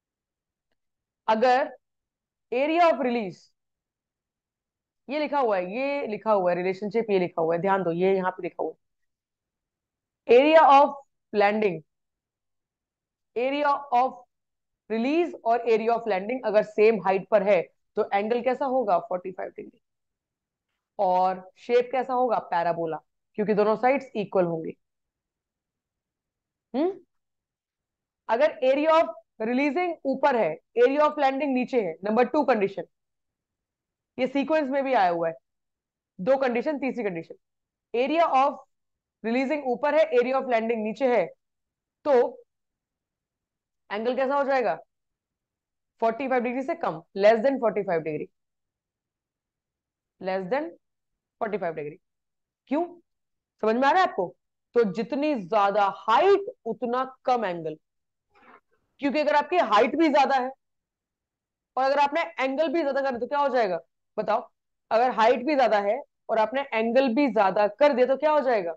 अगर एरिया ऑफ रिलीज, ये लिखा हुआ है, ये लिखा हुआ है रिलेशनशिप, ये लिखा हुआ है, ध्यान दो, ये यहां पे लिखा हुआ है। Area of landing, area of release और एरिया ऑफ लैंडिंग अगर सेम हाइट पर है तो एंगल कैसा होगा? पैंतालीस डिग्री। और शेप कैसा होगा? पैराबोला, क्योंकि दोनों साइड्स इक्वल होंगी। हम्म अगर एरिया ऑफ रिलीजिंग ऊपर है, एरिया ऑफ लैंडिंग नीचे है, नंबर टू कंडीशन, ये सीक्वेंस में भी आया हुआ है। दो कंडीशन, तीसरी कंडीशन, एरिया ऑफ रिलीजिंग ऊपर है, एरिया ऑफ लैंडिंग नीचे है, तो एंगल कैसा हो जाएगा? पैंतालीस डिग्री से कम, लेस देन पैंतालीस डिग्री, लेस देन पैंतालीस डिग्री। क्यों? समझ में आ रहा है आपको? तो जितनी ज्यादा हाइट उतना कम एंगल, क्योंकि अगर आपकी हाइट भी ज्यादा है और अगर आपने एंगल भी ज्यादा कर तो क्या हो जाएगा? बताओ। अगर हाइट भी ज्यादा है और आपने एंगल भी ज्यादा कर दिया तो क्या हो जाएगा?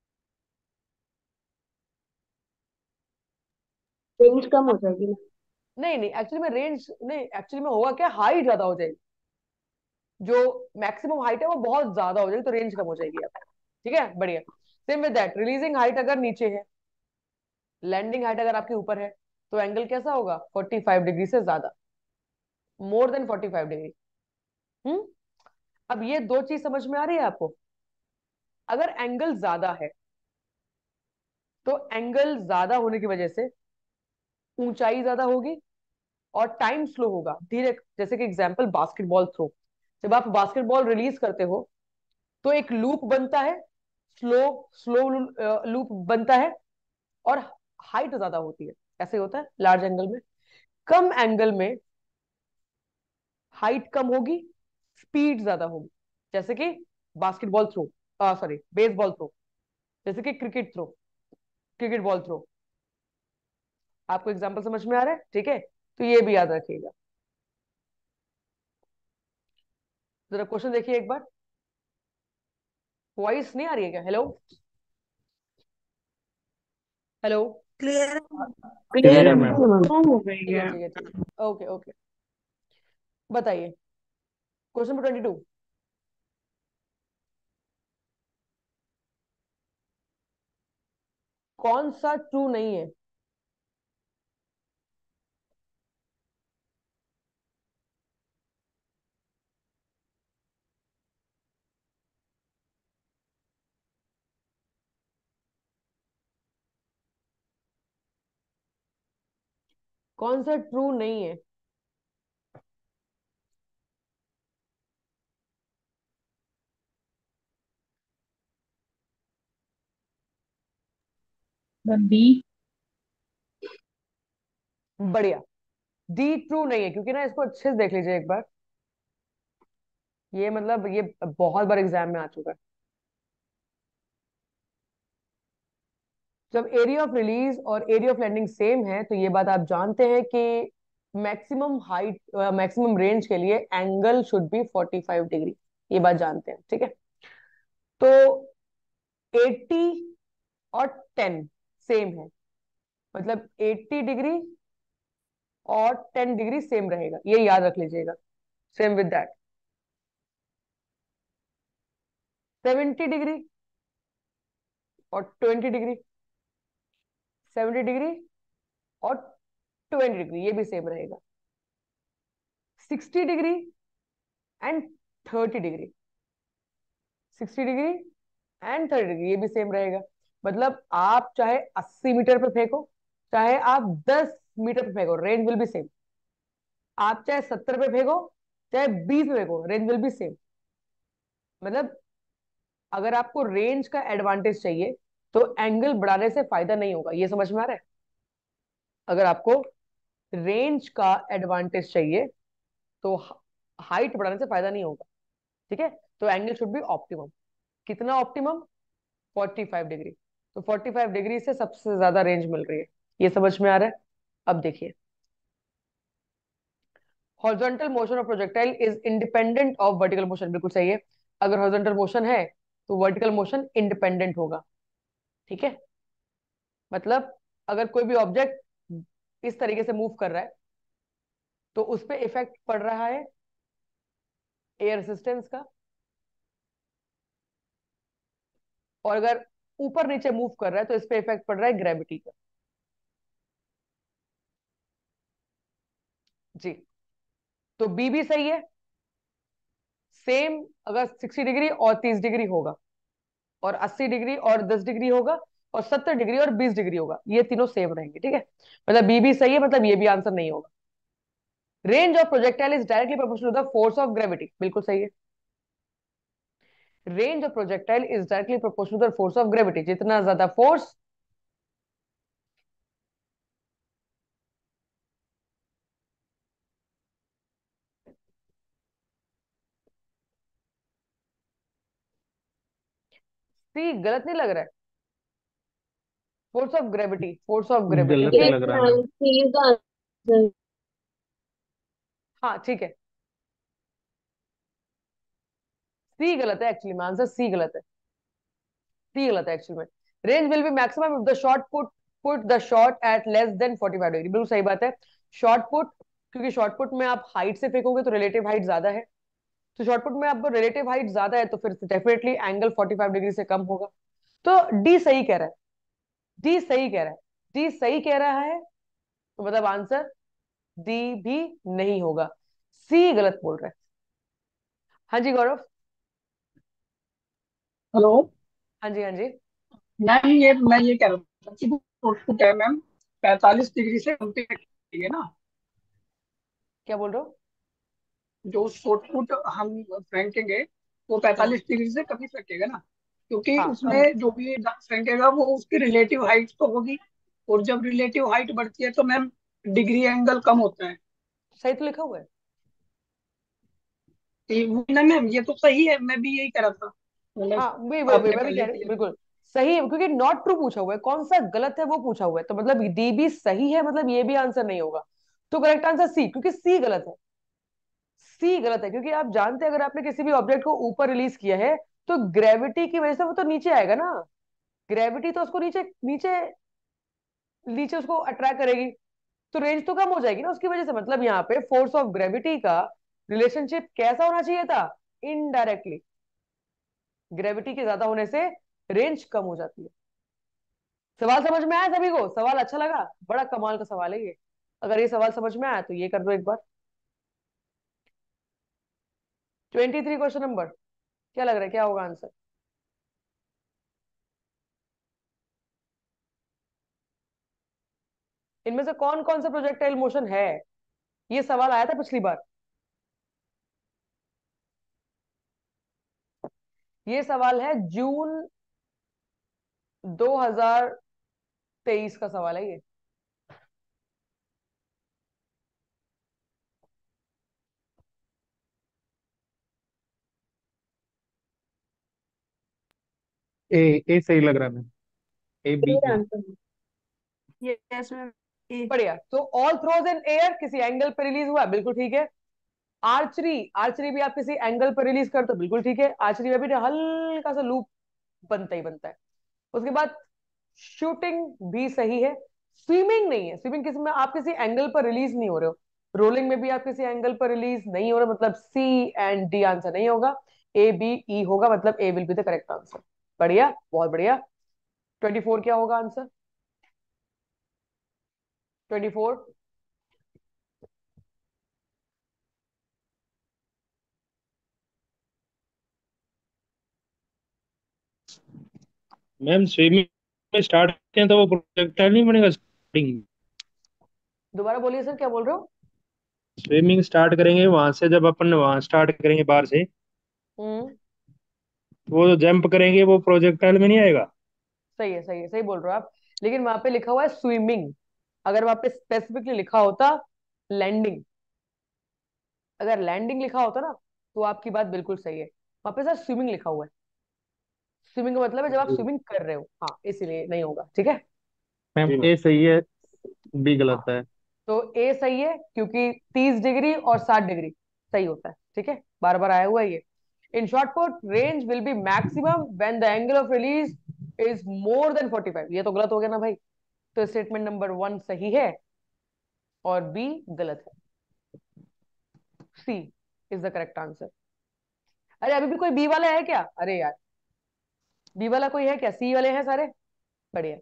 रेंज कम हो जाएगी ना। नहीं नहीं, एक्चुअली में रेंज नहीं, एक्चुअली में होगा क्या, हाइट ज्यादा हो जाएगी। जो मैक्सिमम हाइट है वो बहुत ज्यादा हो जाएगी तो रेंज कम हो जाएगी आप, ठीक है। बढ़िया। Same with that, releasing height अगर नीचे है, लैंडिंग हाइट अगर आपके ऊपर है, तो एंगल कैसा होगा? पैंतालीस डिग्री से ज्यादा, मोर देन पैंतालीस डिग्री। हम्म अब ये दो चीज समझ में आ रही है आपको? अगर एंगल ज्यादा है तो एंगल ज्यादा होने की वजह से ऊंचाई ज्यादा होगी और टाइम स्लो होगा, धीरे। जैसे कि एग्जांपल बास्केटबॉल थ्रो, जब आप बास्केटबॉल रिलीज करते हो तो एक लूप बनता है, स्लो स्लो लूप बनता है, और हाइट ज्यादा होती है। ऐसे होता है लार्ज एंगल में। कम एंगल में हाइट कम होगी, स्पीड ज्यादा होगी। जैसे कि basketball throw, sorry baseball throw, जैसे कि cricket throw, cricket ball throw. आपको एग्जांपल समझ में आ रहा है? ठीक है। तो ये भी याद रखिएगा। जरा क्वेश्चन देखिए एक बार। वॉइस नहीं आ रही है क्या? Hello hello. Clear clear clear है है मैम। मैम। कम हो गई ठीक है है। ठीक है ठीक है, ओके ओके। बताइए क्वेश्चन नंबर ट्वेंटी टू। कौन सा ट्रू नहीं है? कौन सा ट्रू नहीं है? बी। बढ़िया। डी ट्रू नहीं है, क्योंकि ना इसको अच्छे से देख लीजिए एक बार। ये मतलब ये बहुत बार एग्जाम में आ चुका है। जब एरिया ऑफ रिलीज और एरिया ऑफ लैंडिंग सेम है तो ये बात आप जानते हैं कि मैक्सिमम हाइट मैक्सिमम रेंज के लिए angle should be forty five degree. ये बात जानते हैं, ठीक है। तो एटी और टेन सेम है, मतलब एटी डिग्री और टेन डिग्री सेम रहेगा, ये याद रख लीजिएगा। Same with that seventy degree और ट्वेंटी डिग्री, सेवेंटी डिग्री और ट्वेंटी डिग्री ये भी सेम रहेगा। Sixty degree and thirty degree, sixty degree and thirty degree ये भी सेम रहेगा। मतलब आप चाहे अस्सी मीटर पे फेंको, चाहे आप दस मीटर पे फेंको, रेंज विल बी सेम। आप चाहे सत्तर पे फेंको, चाहे बीस पे फेंको, रेंज विल बी सेम। मतलब अगर आपको रेंज का एडवांटेज चाहिए तो एंगल बढ़ाने से फायदा नहीं होगा, ये समझ में आ रहा है? अगर आपको रेंज का एडवांटेज चाहिए तो हाइट बढ़ाने से फायदा नहीं होगा, ठीक है। तो एंगल शुड बी ऑप्टिमम। कितना ऑप्टिमम? Forty five degree. तो फोर्टी फाइव डिग्री से सबसे ज्यादा रेंज मिल रही है, ये समझ में आ रहा है? अब देखिए, horizontal motion of projectile is independent of vertical motion, बिल्कुल सही है। अगर हॉरिजॉन्टल मोशन है तो वर्टिकल मोशन इंडिपेंडेंट होगा, ठीक है। मतलब अगर कोई भी ऑब्जेक्ट इस तरीके से मूव कर रहा है तो उस पर इफेक्ट पड़ रहा है एयर रेसिस्टेंस का, और अगर ऊपर नीचे मूव कर रहा है तो इस पे इफेक्ट पड़ रहा है ग्रेविटी का। जी, तो बी भी सही है। सेम अगर सिक्सटी डिग्री और तीस डिग्री होगा, और अस्सी डिग्री और दस डिग्री होगा, और सत्तर डिग्री और बीस डिग्री होगा, ये तीनों सेम रहेंगे, ठीक है। मतलब बी भी सही है, मतलब ये भी आंसर नहीं होगा। Range of projectile is directly proportional to the force of gravity, बिल्कुल सही है। Range of projectile is directly proportional to the force of gravity, जितना ज्यादा फोर्स सी गलत नहीं लग रहा है? Force of gravity, force of gravity, गलत ठीक नहीं है। यस लग रहा है ma'am. Ma'am, C is the answer. हाँ ठीक है, सी गलत है एक्चुअली में, आंसर सी गलत है। सी गलत है एक्चुअली में। Range will be maximum if the shot put put the shot at less than forty five degree, बिल्कुल सही बात है। शॉट पुट, क्योंकि शॉट पुट में आप हाइट से फेंकोगे तो रिलेटिव हाइट ज्यादा है, तो शॉट पुट में आप रिलेटिव हाइट ज्यादा है तो फिर definitely angle forty five degree से कम होगा। तो डी सही कह रहा है, डी सही कह रहा है, डी सही कह रहा है, तो मतलब आंसर डी भी नहीं होगा, सी गलत बोल रहा है। हाँ जी गौरव। हेलो हाँ जी हाँ जी। मैम, ये मैं ये कह रहा था कि आउटपुट है मैम पैंतालीस डिग्री से कम पे है ना। क्या बोल रहे हो? जो शॉर्टपुट हम फेंकेंगे वो हाँ पैंतालीस डिग्री से कम ही फेंकेगा ना, क्योंकि हाँ कम। उसमें जो भी फेंकेगा वो उसकी रिलेटिव हाइट तो होगी, और जब रिलेटिव हाइट बढ़ती है तो मैम डिग्री एंगल कम होता है। सही तो लिखा हुआ है। ये वो ना मैम, ये तो सही है, मैं भी यही कह रहा था, मतलब हाँ वही वही वही आपने मैं भी पहले कह ही रही हूँ, क्लियर कर बिल्कुल सही है, क्योंकि नॉट ट्रू पूछा हुआ है, कौन सा गलत है वो पूछा हुआ है, तो मतलब डी भी सही है, मतलब ये भी आंसर नहीं होगा। तो करेक्ट आंसर सी, क्योंकि सी गलत है। सी गलत है क्योंकि आप जानते हैं अगर आपने किसी भी ऑब्जेक्ट को ऊपर रिलीज किया है तो ग्रेविटी की वजह से वो तो नीचे आएगा ना। ग्रेविटी तो उसको नीचे नीचे नीचे उसको अट्रैक्ट करेगी, तो रेंज तो कम हो जाएगी ना उसकी वजह से। मतलब यहाँ पे फोर्स ऑफ ग्रेविटी का रिलेशनशिप कैसा होना चाहिए था? इनडायरेक्टली। ग्रेविटी के ज्यादा होने से रेंज कम हो जाती है। सवाल समझ में आया सभी को? सवाल अच्छा लगा? बड़ा कमाल का सवाल है ये। अगर ये सवाल समझ में आया तो ये कर दो एक बार। ट्वेंटी थ्री क्वेश्चन नंबर, क्या लग रहा है क्या होगा आंसर? इनमें से कौन कौन सा प्रोजेक्टाइल मोशन है? ये सवाल आया था पिछली बार। ये सवाल है जून दो हज़ार तेईस का सवाल है ये। ए ए सही लग रहा है मैम। ए बी सही है। आंसर है। Yes ma'am, A. बढ़िया। तो ऑल थ्रोज इन एयर किसी एंगल पे रिलीज हुआ, बिल्कुल ठीक है। आर्चरी, आर्चरी भी आप किसी एंगल पर रिलीज करते हो, बिल्कुल ठीक है। आर्चरी में भी ना हल्का सा लूप बनता ही बनता है। उसके बाद शूटिंग भी सही है। स्विमिंग नहीं है, स्विमिंग किसी में आप किसी एंगल पर रिलीज नहीं हो रहे हो। रोलिंग में भी आप किसी एंगल पर रिलीज नहीं हो रहे, मतलब सी एंड डी आंसर नहीं होगा। ए बी ई होगा, मतलब A will be the correct answer. बढ़िया, बहुत बढ़िया। ट्वेंटी फोर क्या होगा आंसर? Twenty four. मैम स्विमिंग में स्टार्ट करते हैं तो वो प्रोजेक्टाइल नहीं बनेगा स्टार्टिंग। दोबारा बोलिए सर, क्या बोल रहे हो? स्विमिंग स्टार्ट करेंगे वहां से, जब अपन वहां स्टार्ट करेंगे बाहर से, हम्म, तो वो जो जंप करेंगे वो प्रोजेक्टाइल में नहीं आएगा। सही है, सही है, सही बोल रहे हो आप। लेकिन वहां पे लिखा हुआ है स्विमिंग। अगर वहां पे स्पेसिफिकली लिखा होता लैंडिंग, अगर लैंडिंग लिखा होता ना, तो आपकी बात बिल्कुल सही है। वहां पे सर स्विमिंग लिखा हुआ है। स्विमिंग का मतलब है जब आप जी स्विमिंग कर रहे हो, हाँ, इसीलिए नहीं होगा, ठीक है। मैम जी मैम। ए सही है, बी हाँ, गलत है। तो ए सही है क्योंकि तीस डिग्री और साठ डिग्री सही होता है, ठीक है। बार बार आया हुआ है ये। In short put, range will be maximum when the angle of release is more than forty five. ये तो गलत हो गया ना भाई। तो स्टेटमेंट नंबर वन सही है और बी गलत है। C is the correct answer. अरे अभी भी कोई बी वाला है क्या? अरे यार, बी वाला कोई है क्या? सी वाले हैं सारे? बढ़िया।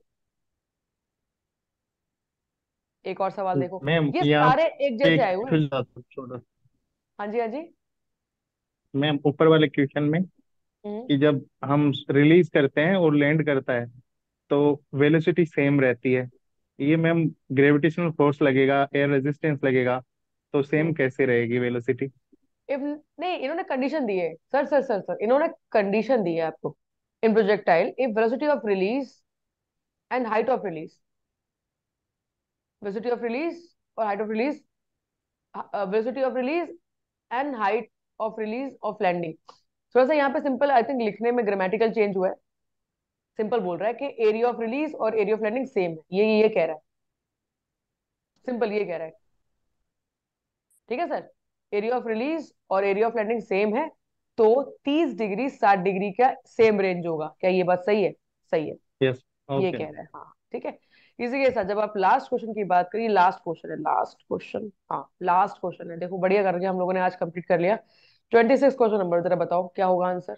एक और सवाल देखो। मैम ये यहाँ सारे एक पे जैसे एक आए हुए हैं। फिल था छोटा। हाँ जी, हाँ जी। मैम ऊपर वाले क्वेश्चन में हम्म, कि जब हम रिलीज करते हैं और लैंड करता है तो वेलोसिटी सेम रहती है। ये मैम ग्रेविटेशनल फोर्स लगेगा, एयर रेजिस्टेंस लगेगा, तो सेम हम्म। कैसे रहेगी वेलोसिटी? इफ नहीं, इन्होंने कंडीशन दी है सर, सर सर सर इन्होंने कंडीशन दी है आपको। In projectile if velocity of release and height of release, velocity of release और height of release, velocity of release and height of release of landing. थोड़ा सा यहाँ पे सिंपल आई थिंक लिखने में ग्रामेटिकल चेंज हुआ है। सिंपल बोल रहा है कि एरिया ऑफ रिलीज और एरिया ऑफ लैंडिंग सेम है, ये ये कह रहा है। सिंपल ये कह रहा है, ठीक है सर। एरिया ऑफ रिलीज और एरिया ऑफ लैंडिंग सेम है, तो तीस डिग्री साठ डिग्री का सेम रेंज होगा। क्या ये बात सही है? सही है, यस। ये ओके। कह रहा है, हाँ, ठीक है। इसी के साथ जब आप लास्ट क्वेश्चन की बात करिए, लास्ट क्वेश्चन है, लास्ट क्वेश्चन, हाँ लास्ट क्वेश्चन है। देखो बढ़िया करके हम लोगों ने आज कंप्लीट कर लिया। ट्वेंटी सिक्स क्वेश्चन नंबर, जरा बताओ क्या होगा answer?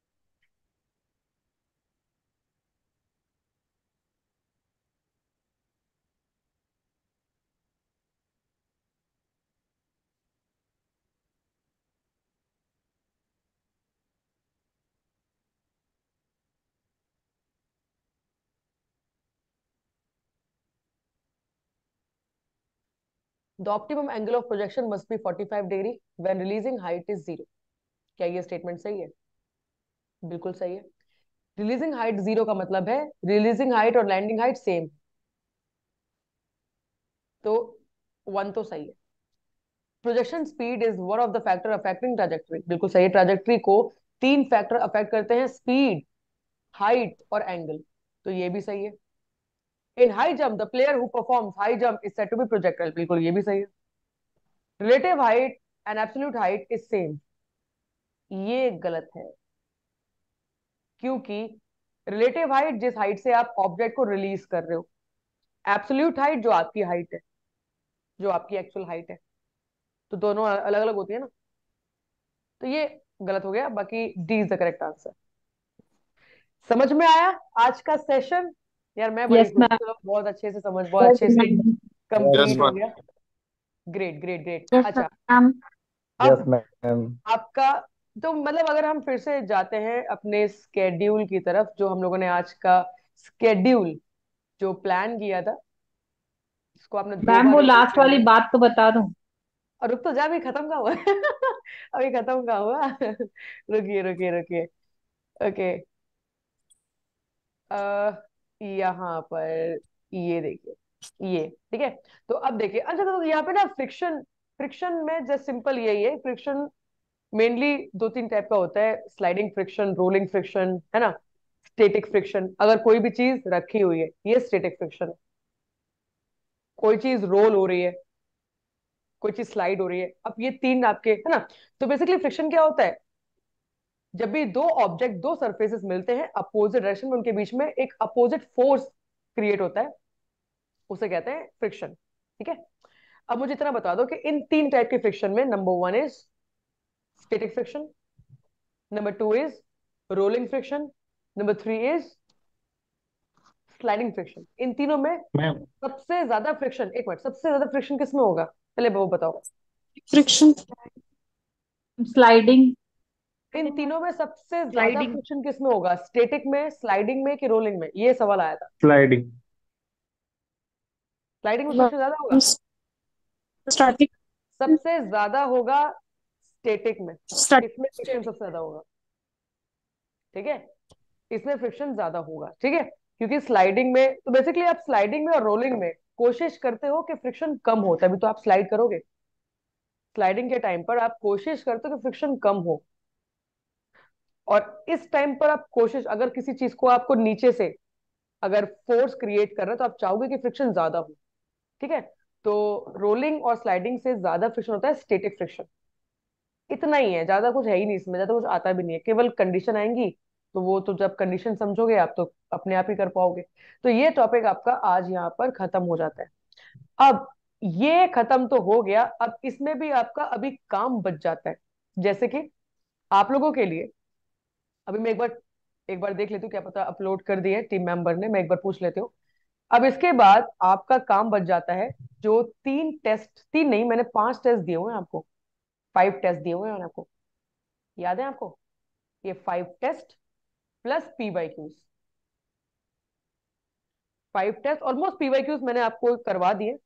The optimum angle of projection must be forty five degree when releasing height is zero. क्या ये स्टेटमेंट सही है? बिल्कुल सही है। रिलीजिंग हाइट जीरो का मतलब है रिलीजिंग हाइट और लैंडिंग हाइट सेम, तो वन तो सही है। Projection speed is one of the factor affecting trajectory, बिल्कुल सही है। ट्रैजेक्टरी को तीन फैक्टर अफेक्ट करते हैं, स्पीड, हाइट और एंगल, तो ये भी सही है। In high jump the player who performs high jump is said to be projectile, बिल्कुल ये भी सही है। Relative height and absolute height is same, ये गलत है, क्योंकि रिलेटिव हाइट जिस हाइट से आप ऑब्जेक्ट को रिलीज कर रहे हो, एब्सोल्यूट हाइट जो आपकी हाइट है, जो आपकी एक्चुअल हाइट है, तो दोनों अलग अलग होती है ना, तो ये गलत हो गया। बाकी D is the correct answer. समझ में आया आज का सेशन? यार मैं बड़ी यस खुश हूँ, मैम। चलो बहुत अच्छे से समझ, बहुत यस अच्छे से मैम। यस कंप्लीट हो मैम। गया। Great great great. यस अच्छा, मैम। यस अब मैम। आपका, तो मतलब अगर हम फिर से जाते हैं अपने स्केड्यूल की तरफ, जो हम लोगों ने आज का स्केड्यूल जो प्लान किया था, इसको आपने दो मैम बार वो रिवाइज लास्ट कर वाली लिया। बात तो बता दूं। और रुक तो जा, अभी खत्म का हुआ अभी खत्म का हुआ रुकिए रुकिए रुकिए। ओके, आ, यहाँ पर ये देखिए, ये ठीक है। तो अब देखिए, अच्छा तो यहाँ पे ना फ्रिक्शन, फ्रिक्शन में जस्ट सिंपल यही है, फ्रिक्शन मेनली दो तीन टाइप का होता है, स्लाइडिंग फ्रिक्शन, रोलिंग फ्रिक्शन, है ना, स्टैटिक फ्रिक्शन। अगर कोई भी चीज रखी हुई है, ये स्टैटिक फ्रिक्शन है। कोई चीज रोल हो रही है, कोई चीज स्लाइड हो रही है, अब ये तीन आपके, है ना। तो बेसिकली फ्रिक्शन क्या होता है, जब भी दो ऑब्जेक्ट, दो सरफेसेस मिलते हैं अपोजिट डायरेक्शन में, उनके बीच में एक अपोजिट फोर्स क्रिएट होता है, उसे कहते हैं फ्रिक्शन। ठीक है, अब मुझे इतना बता दो कि इन तीन टाइप के फ्रिक्शन में, number one is static friction, number two is rolling friction, number three is sliding friction. इन तीनों में मैम सबसे ज्यादा फ्रिक्शन, एक मिनट, सबसे ज्यादा फ्रिक्शन किसमें होगा, पहले वो बताओ। Friction, sliding. इन तीनों में सबसे ज्यादा स्लाइडिंग। फ्रिक्शन किसमें होगा, स्टैटिक में, स्लाइडिंग में कि रोलिंग में, ये सवाल आया था। स्लाइडिंग। स्लाइडिंग में फ्रिक्शन ज्यादा होगा, स्टैटिक। सबसे ज्यादा होगा स्टैटिक में, इसमें फ्रिक्शन सबसे ज्यादा होगा। ठीक है, इसमें फ्रिक्शन ज्यादा होगा, ठीक है, क्योंकि स्लाइडिंग में, तो बेसिकली आप स्लाइडिंग में और रोलिंग में कोशिश करते हो कि फ्रिक्शन कम हो, तभी तो आप स्लाइड करोगे। स्लाइडिंग के टाइम पर आप कोशिश करते हो कि फ्रिक्शन कम हो, और इस टाइम पर आप कोशिश, अगर किसी चीज को आपको नीचे से अगर फोर्स क्रिएट कर रहे हैं तो आप चाहोगे कि फ्रिक्शन ज्यादा हो। ठीक है, तो रोलिंग और स्लाइडिंग से ज्यादा फ्रिक्शन होता है स्टैटिक फ्रिक्शन। इतना ही है, ज्यादा कुछ है ही नहीं इसमें, ज्यादा कुछ आता भी नहीं है, केवल कंडीशन आएंगी, तो वो तो जब कंडीशन समझोगे आप तो अपने आप ही कर पाओगे। तो ये टॉपिक आपका आज यहाँ पर खत्म हो जाता है। अब ये खत्म तो हो गया, अब इसमें भी आपका अभी काम बच जाता है, जैसे कि आप लोगों के लिए, अभी मैं एक बार एक बार देख लेती हूँ, क्या पता अपलोड कर दिए टीम मेंबर ने, मैं एक बार पूछ लेती हूँ। अब इसके बाद आपका काम बच जाता है, जो तीन टेस्ट, तीन नहीं, मैंने पांच टेस्ट दिए हुए हैं आपको, फाइव टेस्ट दिए हुए हैं आपको, याद है आपको, ये five test plus P Y Qs, five test almost P Y Qs मैंने आपको करवा दिए।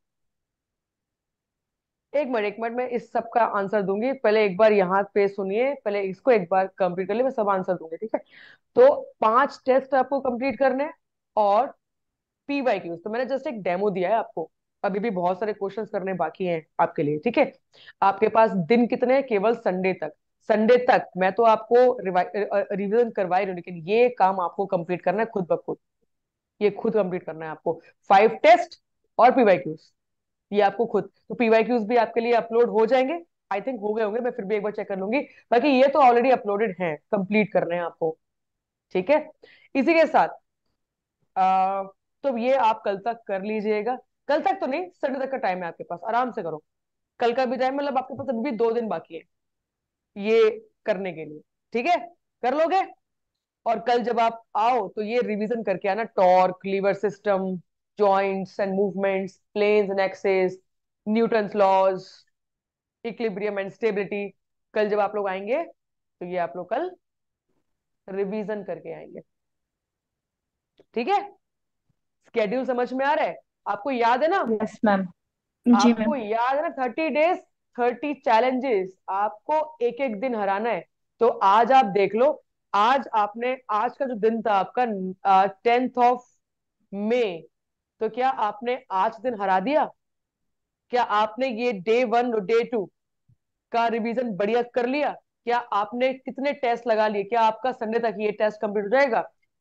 एक मिनट एक मिनट, मैं इस सब का आंसर दूंगी, पहले एक बार यहाँ पे सुनिए, पहले इसको एक बार कंप्लीट कर ले, मैं सब आंसर दूंगी, ठीक है। तो पांच टेस्ट आपको कंप्लीट करने हैं, और पी वाई क्यूज तो मैंने जस्ट एक डेमो दिया है आपको, अभी भी बहुत सारे क्वेश्चंस करने बाकी हैं आपके लिए, ठीक है। आपके पास दिन कितने हैं, केवल संडे तक, संडे तक मैं तो आपको रिवीजन करवा ही रही हूँ, लेकिन ये काम आपको कंप्लीट करना है खुद ब खुद, ये खुद कंप्लीट करना है आपको, फाइव टेस्ट और पीवाईक्यूज, ये आपको खुद, तो पीवाईक्यूज भी आपके लिए अपलोड हो जाएंगे, आई थिंक हो गए होंगे, मैं फिर भी एक बार चेक कर लूंगी, बाकी ये तो ऑलरेडी अपलोडेड हैं, कंप्लीट करने हैं आपको, ठीक है। इसी के साथ आ, तो ये आप कल तक कर लीजिएगा, कल तक तो नहीं, संडे तक का टाइम है आपके पास, आराम से करो, कल का भी टाइम, मतलब आपके पास अभी भी दो दिन बाकी है ये करने के लिए, ठीक है, कर लोगे। और कल जब आप आओ तो ये रिवीजन करके आना, torque, lever system, joints and movements, planes and axes, Newton's laws, equilibrium and stability, कल जब आप लोग आएंगे तो ये आप लोग कल रिवीजन करके आएंगे, ठीक है। स्केड्यूल समझ में आ रहा है आपको, याद है ना, यस मैम। जी मैम। आपको याद है ना, थर्टी डेज, थर्टी चैलेंजेस, आपको एक एक दिन हराना है। तो आज आप देख लो, आज आपने, आज का जो दिन था आपका टेंथ ऑफ मे, तो क्या आपने आज दिन हरा दिया, क्या आपने ये डे वन और डे टू का रिवीजन बढ़िया कर लिया, क्या आपने कितने टेस्ट लगा लिए, क्या आपका संडे तक ये टेस्ट कंप्लीट हो जाएगा,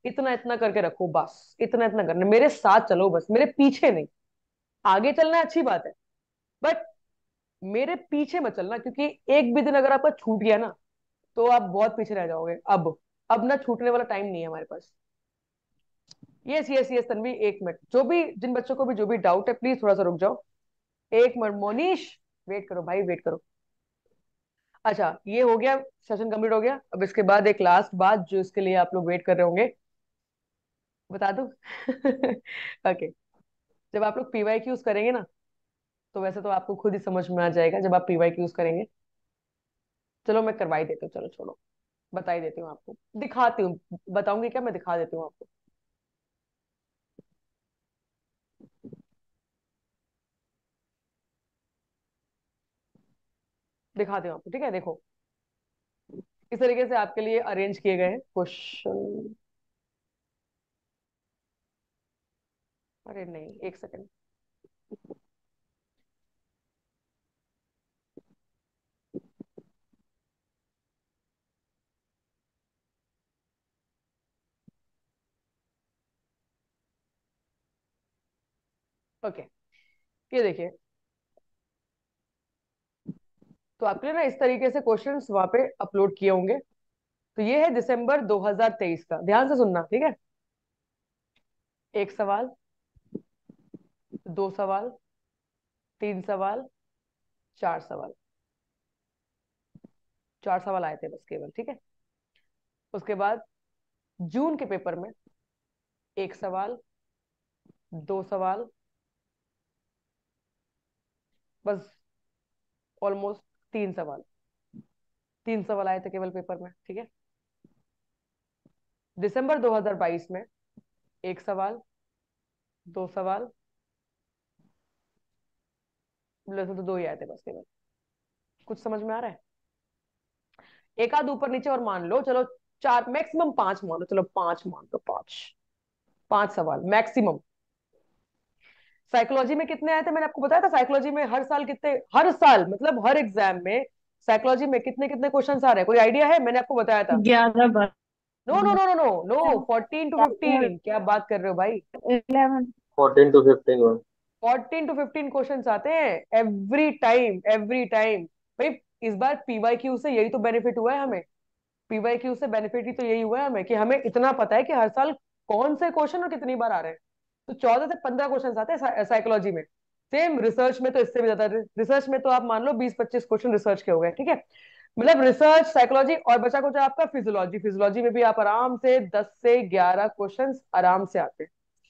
इतना इतना करके रखो, बस इतना इतना करना, मेरे साथ चलो, बस मेरे पीछे नहीं। आगे चलना अच्छी बात है, बट मेरे पीछे मत चलना, क्योंकि एक भी दिन अगर आपका छूट गया ना तो आप बहुत पीछे रह जाओगे। अब अब ना छूटने वाला टाइम नहीं है हमारे पास। यस यस यस तन्वी, एक मिनट, जो भी जिन बच्चों को भी जो भी डाउट है प्लीज थोड़ा सा रुक जाओ। एक मिनट मोनीश, वेट करो भाई, वेट करो। अच्छा, ये हो गया, सेशन कंप्लीट हो गया। अब इसके बाद एक लास्ट बात जो इसके लिए आप लोग वेट कर रहे होंगे, बता दूं? ओके, जब आप लोग पीवाई क्यूज करेंगे ना, तो वैसे तो आपको खुद ही समझ में आ जाएगा जब आप पीवाई क्यूज करेंगे। चलो मैं करवाई देती हूँ, चलो छोड़ो, बता ही देती हूँ आपको, दिखाती हूँ। बताऊंगी क्या, मैं दिखा देती हूँ आपको। दिखाती हूँ आपको, ठीक है? देखो, इस तरीके से आपके लिए अरेंज किए गए हैं क्वेश्चन। अरे नहीं, एक सेकंड। ओके, ये देखिए, तो आपके लिए ना इस तरीके से क्वेश्चंस वहां पे अपलोड किए होंगे। तो ये है दिसंबर दो हज़ार तेईस का, ध्यान से सुनना, ठीक है? एक सवाल, दो सवाल, तीन सवाल, चार सवाल। चार सवाल आए थे बस केवल, ठीक है? उसके बाद जून के पेपर में एक सवाल, दो सवाल, बस ऑलमोस्ट तीन सवाल। तीन सवाल आए थे केवल पेपर में, ठीक है? दिसंबर दो हज़ार बाईस में एक सवाल, दो सवाल, वैसे तो दो ही आए थे बस केवल। कुछ समझ में आ रहा है? एक आध ऊपर नीचे और मान लो, चलो चार, मैक्सिमम पांच मान लो, चलो पांच मान लो, पांच। पांच सवाल मैक्सिमम। साइकोलॉजी में कितने आए थे मैंने आपको बताया था? साइकोलॉजी में हर साल कितने, हर साल मतलब हर एग्जाम में साइकोलॉजी में कितने कितने क्वेश्चन आ रहे हैं, कोई आइडिया है? मैंने आपको बताया था। ग्यारह बार। No no no no no no, fourteen to fifteen, क्या बात कर रहे हो भाई? Eleven. Fourteen to fifteen one. Fourteen to fifteen question आते हैं एवरी टाइम, एवरी टाइम। भाई इस बार पीवाईक्यू से यही तो बेनिफिट हुआ है हमें। पीवाईक्यू से बेनिफिट ही तो यही हुआ है हमें, कि हमें इतना पता है कि हर साल कौन से क्वेश्चन और कितनी बार आ रहे हैं। तो चौदह से पंद्रह क्वेश्चन आते हैं साइकोलॉजी में। सेम रिसर्च में तो इससे भी ज्यादा, रिसर्च में तो आप मान लो बीस पच्चीस क्वेश्चन रिसर्च के हो गए, ठीक है? मतलब रिसर्च, साइकोलॉजी और बचा कुछ आपका फिजियोलॉजी। फिजियोलॉजी में भी आप आराम से दस से ग्यारह क्वेश्चन आराम से आते हैं।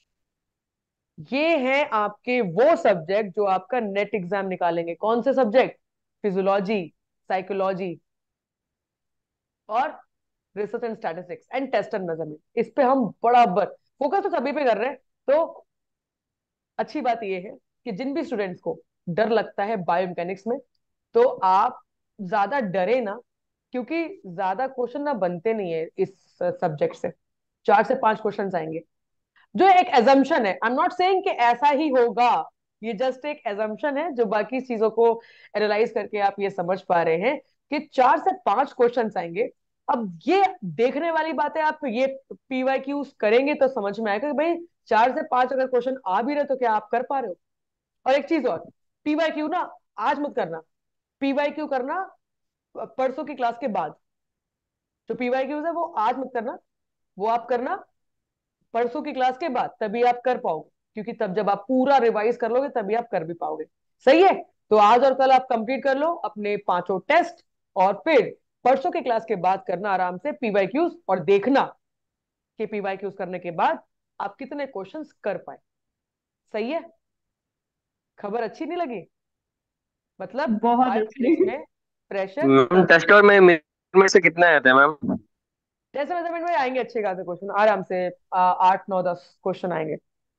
ये हैं आपके वो सब्जेक्ट जो आपका नेट एग्जाम निकालेंगे। कौन से सब्जेक्ट? फिजियोलॉजी, साइकोलॉजी और research and statistics and test and measurement. इस पे हम बराबर फोकस तो सभी पे कर रहे हैं। तो अच्छी बात यह है कि जिन भी स्टूडेंट्स को डर लगता है बायोमैकेनिक्स में, तो आप ज्यादा डरे ना, क्योंकि ज्यादा क्वेश्चन ना बनते नहीं है इस सब्जेक्ट से। चार से पांच क्वेश्चन आएंगे, जो एक एजम्पशन है। आई एम नॉट सेइंग कि ऐसा ही होगा, ये जस्ट एक एजम्पशन है, जो बाकी चीजों को एनालाइज करके आप ये समझ पा रहे हैं कि चार से पांच क्वेश्चन आएंगे। अब ये देखने वाली बात है, आप ये पीवाईक्यूज करेंगे तो समझ में आएगा कि भाई चार से पांच अगर क्वेश्चन आ भी रहे तो क्या आप कर पा रहे हो। और एक चीज और, पीवाईक्यू ना आज मत करना, पीवाईक्यू करना परसों की क्लास के बाद। जो पीवाईक्यूज है वो आज मत करना, वो आप करना परसों की क्लास के बाद, तभी आप कर पाओगे। क्योंकि तब जब आप पूरा रिवाइज कर लोगे तभी आप कर भी पाओगे। सही है? तो आज और कल आप कंप्लीट कर लो अपने पांचों टेस्ट, और फिर परसों की क्लास के बाद करना आराम से पीवाईक्यूज, और देखना कि पीवाईक्यूज करने के बाद आप कितने क्वेश्चंस कर पाए। सही है? खबर अच्छी नहीं लगी? मतलब बहुत अच्छी। बायोमेकेनिक्स में प्रेशर मैम कम। टेस्ट और में मेजरमेंट से कितने आए थे मैम? जैसे मेजरमेंट में आएंगे अच्छे खासे क्वेश्चन, आराम से आ, आठ नौ दस क्वेश्चन आएंगे,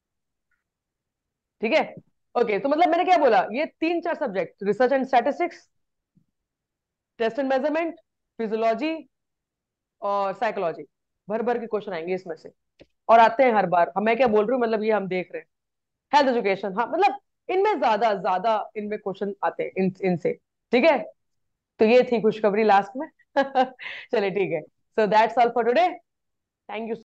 ठीक है? ओके, तो मतलब मैंने क्या बोला, ये तीन चार subject, research and statistics, test and measurement, physiology और साइकोलॉजी, भर भर के क्वेश्चन आएंगे इसमें से। और आते हैं हर बार, हम मैं क्या बोल रही हूँ, मतलब ये हम देख रहे हैं। हेल्थ एजुकेशन, हाँ मतलब इनमें ज्यादा ज्यादा इनमें क्वेश्चन आते हैं इन इनसे, ठीक है? तो ये थी खुशखबरी लास्ट में। चलिए ठीक है, so that's all for today. Thank you.